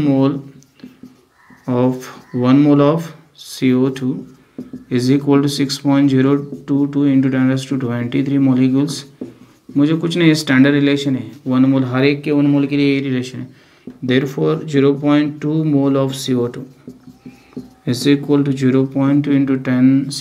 mole of CO2 is equal to 6.022 × 10⁻23 molecules. मुझे कुछ नहीं, स्टैंडर्ड रिलेशन है. 1 मोल हर एक के 1 मोल के लिए ये रिलेशन है. Therefore 0.2 mole of CO2 is equal to 0.2 × 10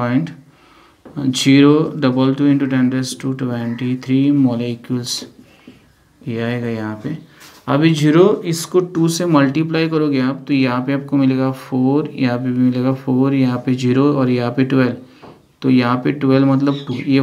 6.022 × 10⁻23 molecules. ये आएगा यहाँ पे. अभी 0 इसको 2 से मल्टीप्लाई करोगे आप तो यहाँ पे आपको मिलेगा 4, यहाँ पे भी मिलेगा 4, यहाँ पे 0 और यहाँ पे 12. तो यहाँ पे 12 मतलब 2. ये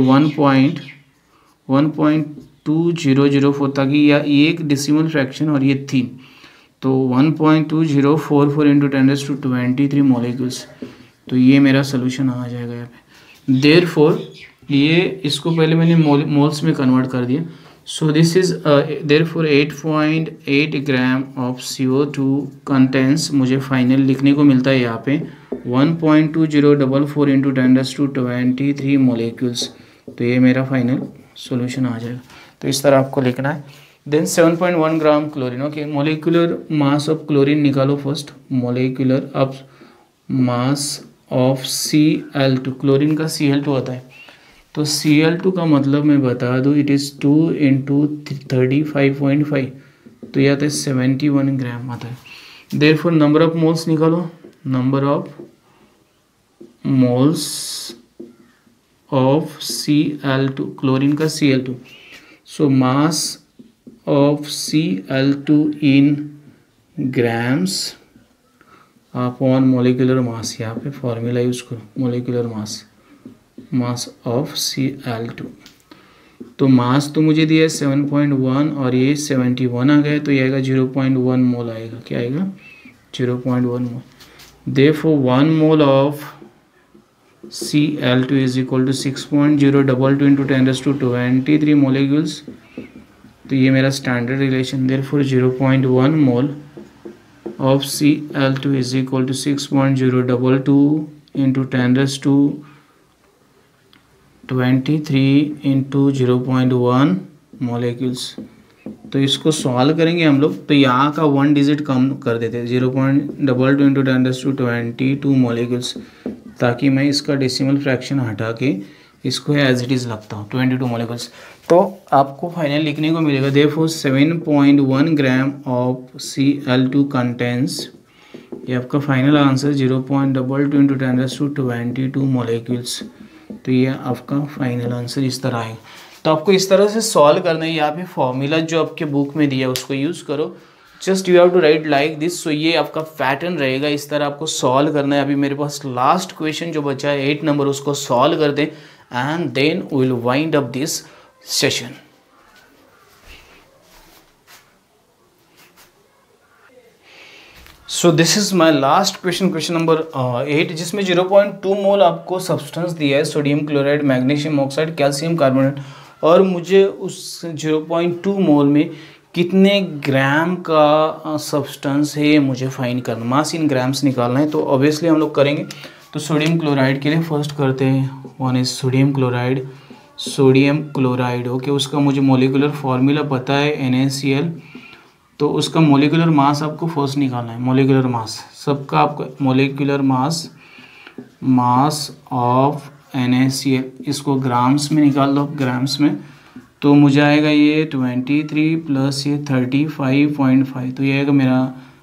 1.2004 ताकि ये एक डेसिमल फ्रैक्शन और ये 3. तो 1.2044 × 10⁻23 मोलिक्यूल्स. तो ये मेरा सोल्यूशन आ जाएगा यहाँ पे. देयरफॉर ये इसको पहले मैंने मोल्स में कन्वर्ट कर दिया. So this is therefore 8.8 gram of CO2 contains, मुझे फाइनल लिखने को मिलता है यहाँ पे 1.2044 × 10⁻23 मोलिक्यूल्स. तो ये मेरा फाइनल सॉल्यूशन आ जाएगा. तो इस तरह आपको लिखना है. Then 7.1 gram chlorine. Okay, molecular mass of chlorine निकालो first. Molecular of mass of Cl2. Chlorine का Cl2 होता है. तो Cl2 का मतलब मैं बता दूँ, इट इज़ 2 × 35.5. तो यह आता है 71 ग्राम आता है. देयरफॉर नंबर ऑफ मोल्स निकालो. Number of moles of Cl2, chlorine का Cl2. So mass of Cl2 in grams upon molecular mass. यहाँ पे फॉर्मूला यूज करो, मोलिकुलर मास ऑफ Cl2. तो मास तो मुझे दिया है 7.1 और ये 71 आ गया. तो ये आएगा 0.1 मोल आएगा. क्या आएगा? 0.1 mole. Therefore 1 mole of Cl2 is equal to 6.022 × 10⁻23 molecules. तो ये मेरा standard relation. Therefore 0.1 mole of Cl2 is equal to 6.022 into 10⁻23 into 0.1 molecules. तो इसको सॉल्व करेंगे हम लोग. तो यहाँ का 1 डिजिट कम कर देते हैं, 0.22 into 10⁻22 molecules, ताकि मैं इसका डेसिमल फ्रैक्शन हटा के इसको एज इट इज़ लगता हूँ 22 मोलिक्यूल्स. तो आपको फाइनल लिखने को मिलेगा. Therefore 7.1 gram of Cl2 contains, ये आपका फाइनल आंसर 0.22 into 10⁻22 मोलिक्यूल्स. तो ये आपका फाइनल आंसर इस तरह आएगा. तो आपको इस तरह से सॉल्व करना है. यहाँ पे फॉर्मूला जो आपके बुक में दिया है उसको यूज़ करो. Just you have to write like this. So ये आपका पैटर्न रहेगा. इस तरह आपको सॉल्व करना है. अभी मेरे पास लास्ट क्वेश्चन जो बचा है 8 नंबर, उसको सॉल्व कर दें and then we will wind up this session. So this is my last question, question number 8, जिसमें 0.2 मोल आपको सब्सटेंस दिया है, sodium chloride, magnesium oxide, calcium carbonate, और मुझे उस 0.2 मोल में कितने ग्राम का सब्सटेंस है मुझे फाइंड करना, मास इन ग्राम्स निकालना है। तो ऑब्वियसली हम लोग करेंगे। तो सोडियम क्लोराइड के लिए फर्स्ट करते हैं, one is sodium chloride, sodium chloride okay, उसका मुझे मोलिकुलर फॉर्मूला पता है NaCl। तो उसका मोलिकुलर मास आपको फर्स्ट निकालना है, मोलिकुलर मास सबका आपको molecular mass, mass of NaCl, इसको ग्राम्स में निकाल लो, ग्राम्स में। तो मुझे आएगा ये 23 प्लस ये 35.5, तो ये आएगा मेरा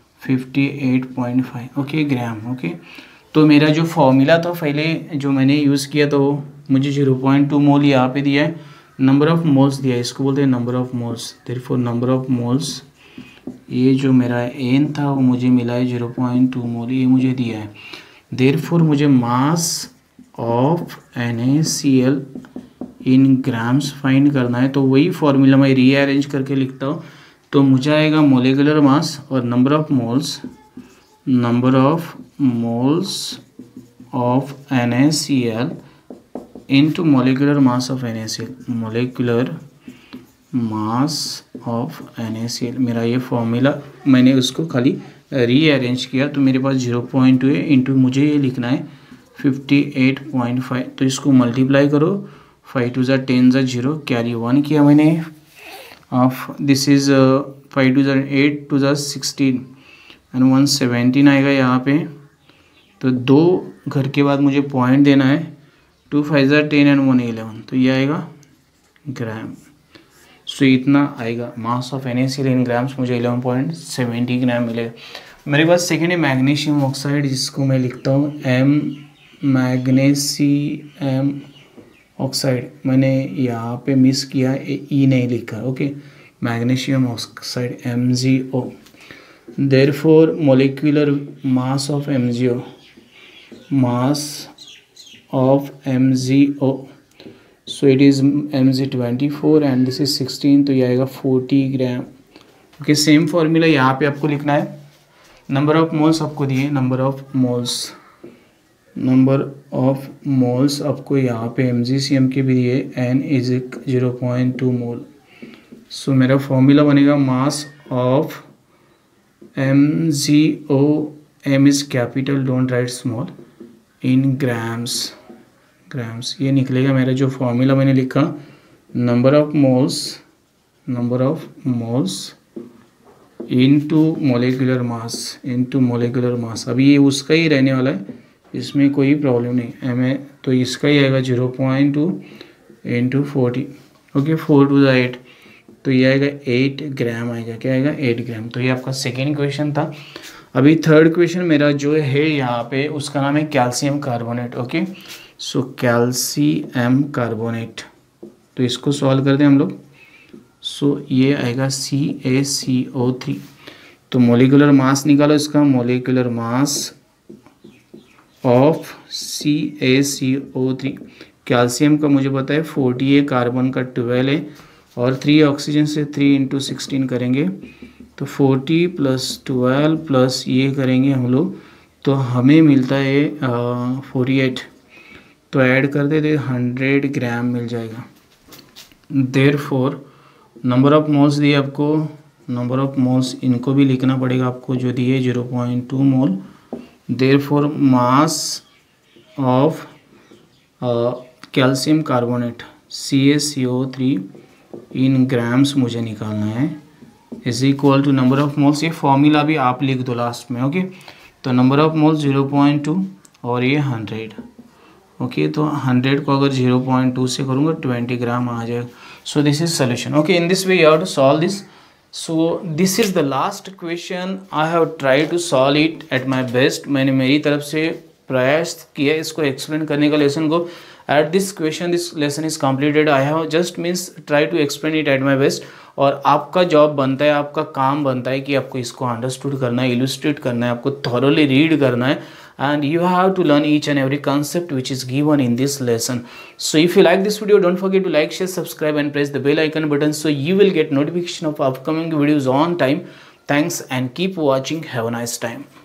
58.5 ओके ग्राम ओके। तो मेरा जो फॉर्मूला था पहले जो मैंने यूज़ किया, तो मुझे 0.2 मोल यहाँ पे दिया है, नंबर ऑफ मोल्स दिया है, इसको बोलते हैं number of moles. Therefore number of moles, ये जो मेरा एन था वो मुझे मिला है 0.2 मोल, ये मुझे दिया है। देयरफॉर मुझे mass of NaCl in grams find करना है। तो वही फॉर्मूला मैं रीअरेंज करके लिखता हूँ। तो मुझे आएगा मोलिकुलर मास और number of moles, number of moles of NaCl into molecular mass of NaCl, molecular mass of NaCl। मेरा ये फॉर्मूला मैंने उसको खाली रीअरेंज किया, तो मेरे पास 0.2 है, इंटू मुझे ये लिखना है 58.5। तो इसको मल्टीप्लाई करो, 5 2 ज़ा 10 ज़ा 0, कैरी 1 किया मैंने, ऑफ दिस इज़ 5 2 ज़ा 8 2 ज़ा 16 एंड 117 आएगा यहाँ पे। तो 2 घर के बाद मुझे पॉइंट देना है, 2 5 ज़ा 10 एंड 1 11, तो ये आएगा ग्राम। सो इतना आएगा mass of NaCl in grams, मुझे 11.70 ग्राम मिलेगा। मेरे पास सेकेंड है मैग्नीशियम ऑक्साइड, जिसको मैं लिखता हूँ M मैग्नीशियम ऑक्साइड। मैंने यहाँ पे मिस किया, ई नहीं लिखा okay, magnesium oxide MgO। Therefore molecular mass of MgO, mass of MgO, so it is Mg24 and this is 16, तो ये आएगा 40 ग्राम ओके। सेम फॉर्मूला यहाँ पे आपको लिखना है। नंबर ऑफ मोल्स आपको दिए, number of moles, number of moles आपको यहाँ पे MgCm के भी दिए, N इज 0.2 मोल। सो मेरा फॉर्मूला बनेगा mass of MgO, M is capital, don't write small, in grams, grams ये निकलेगा मेरा जो फॉर्मूला मैंने लिखा, number of moles, number of moles into molecular mass, into molecular mass. अभी ये उसका ही रहने वाला है, इसमें कोई प्रॉब्लम नहीं है। तो इसका ही आएगा 0.2 इंटू 40 ओके, 4 2 ज़ा 8, तो ये आएगा 8 ग्राम आएगा, क्या आएगा 8 ग्राम। तो ये आपका सेकेंड क्वेश्चन था। अभी थर्ड क्वेश्चन मेरा जो है यहाँ पे, उसका नाम है calcium carbonate okay. So calcium carbonate, तो इसको सॉल्व करते हैं हम लोग। सो ये आएगा CaCO3। तो मोलिकुलर मास निकालो इसका, molecular mass of CaCO3। Calcium का मुझे पता है 40 है, कार्बन का 12 है, और 3 ऑक्सीजन से 3 इंटू 16 करेंगे, तो 40 प्लस 12 प्लस ये करेंगे हम लोग, तो हमें मिलता है 48। तो ऐड कर दे 100 ग्राम मिल जाएगा। देयरफॉर नंबर ऑफ मोल्स दिए आपको, नंबर ऑफ मोल्स इनको भी लिखना पड़ेगा आपको, जो दिए 0.2 मोल। Therefore mass of calcium carbonate CaCO3 in grams मुझे निकालना है, is equal to number of moles. ये फॉर्मूला भी आप लिख दो लास्ट में ओके। तो नंबर ऑफ मोल्स 0.2 और ये 100 ओके। तो 100 को अगर 0.2 से करूँगा 20 ग्राम आ जाएगा। So this is solution okay. In this way you have to solve this. So this is the last question, I have try to solve it at my best. मैंने मेरी तरफ से प्रयास किया इसको एक्सप्लेन करने का लेसन को। At this question this lesson is completed, I have just means try to explain it at my best. और आपका जॉब बनता है, आपका काम बनता है कि आपको इसको अंडरस्टूड करना है, इलस्ट्रेट करना है, आपको थॉरोली रीड करना है, and you have to learn each and every concept which is given in this lesson. So if you like this video, don't forget to like, share, subscribe and press the bell icon button so you will get notification of upcoming videos on time. Thanks and keep watching. Have a nice time.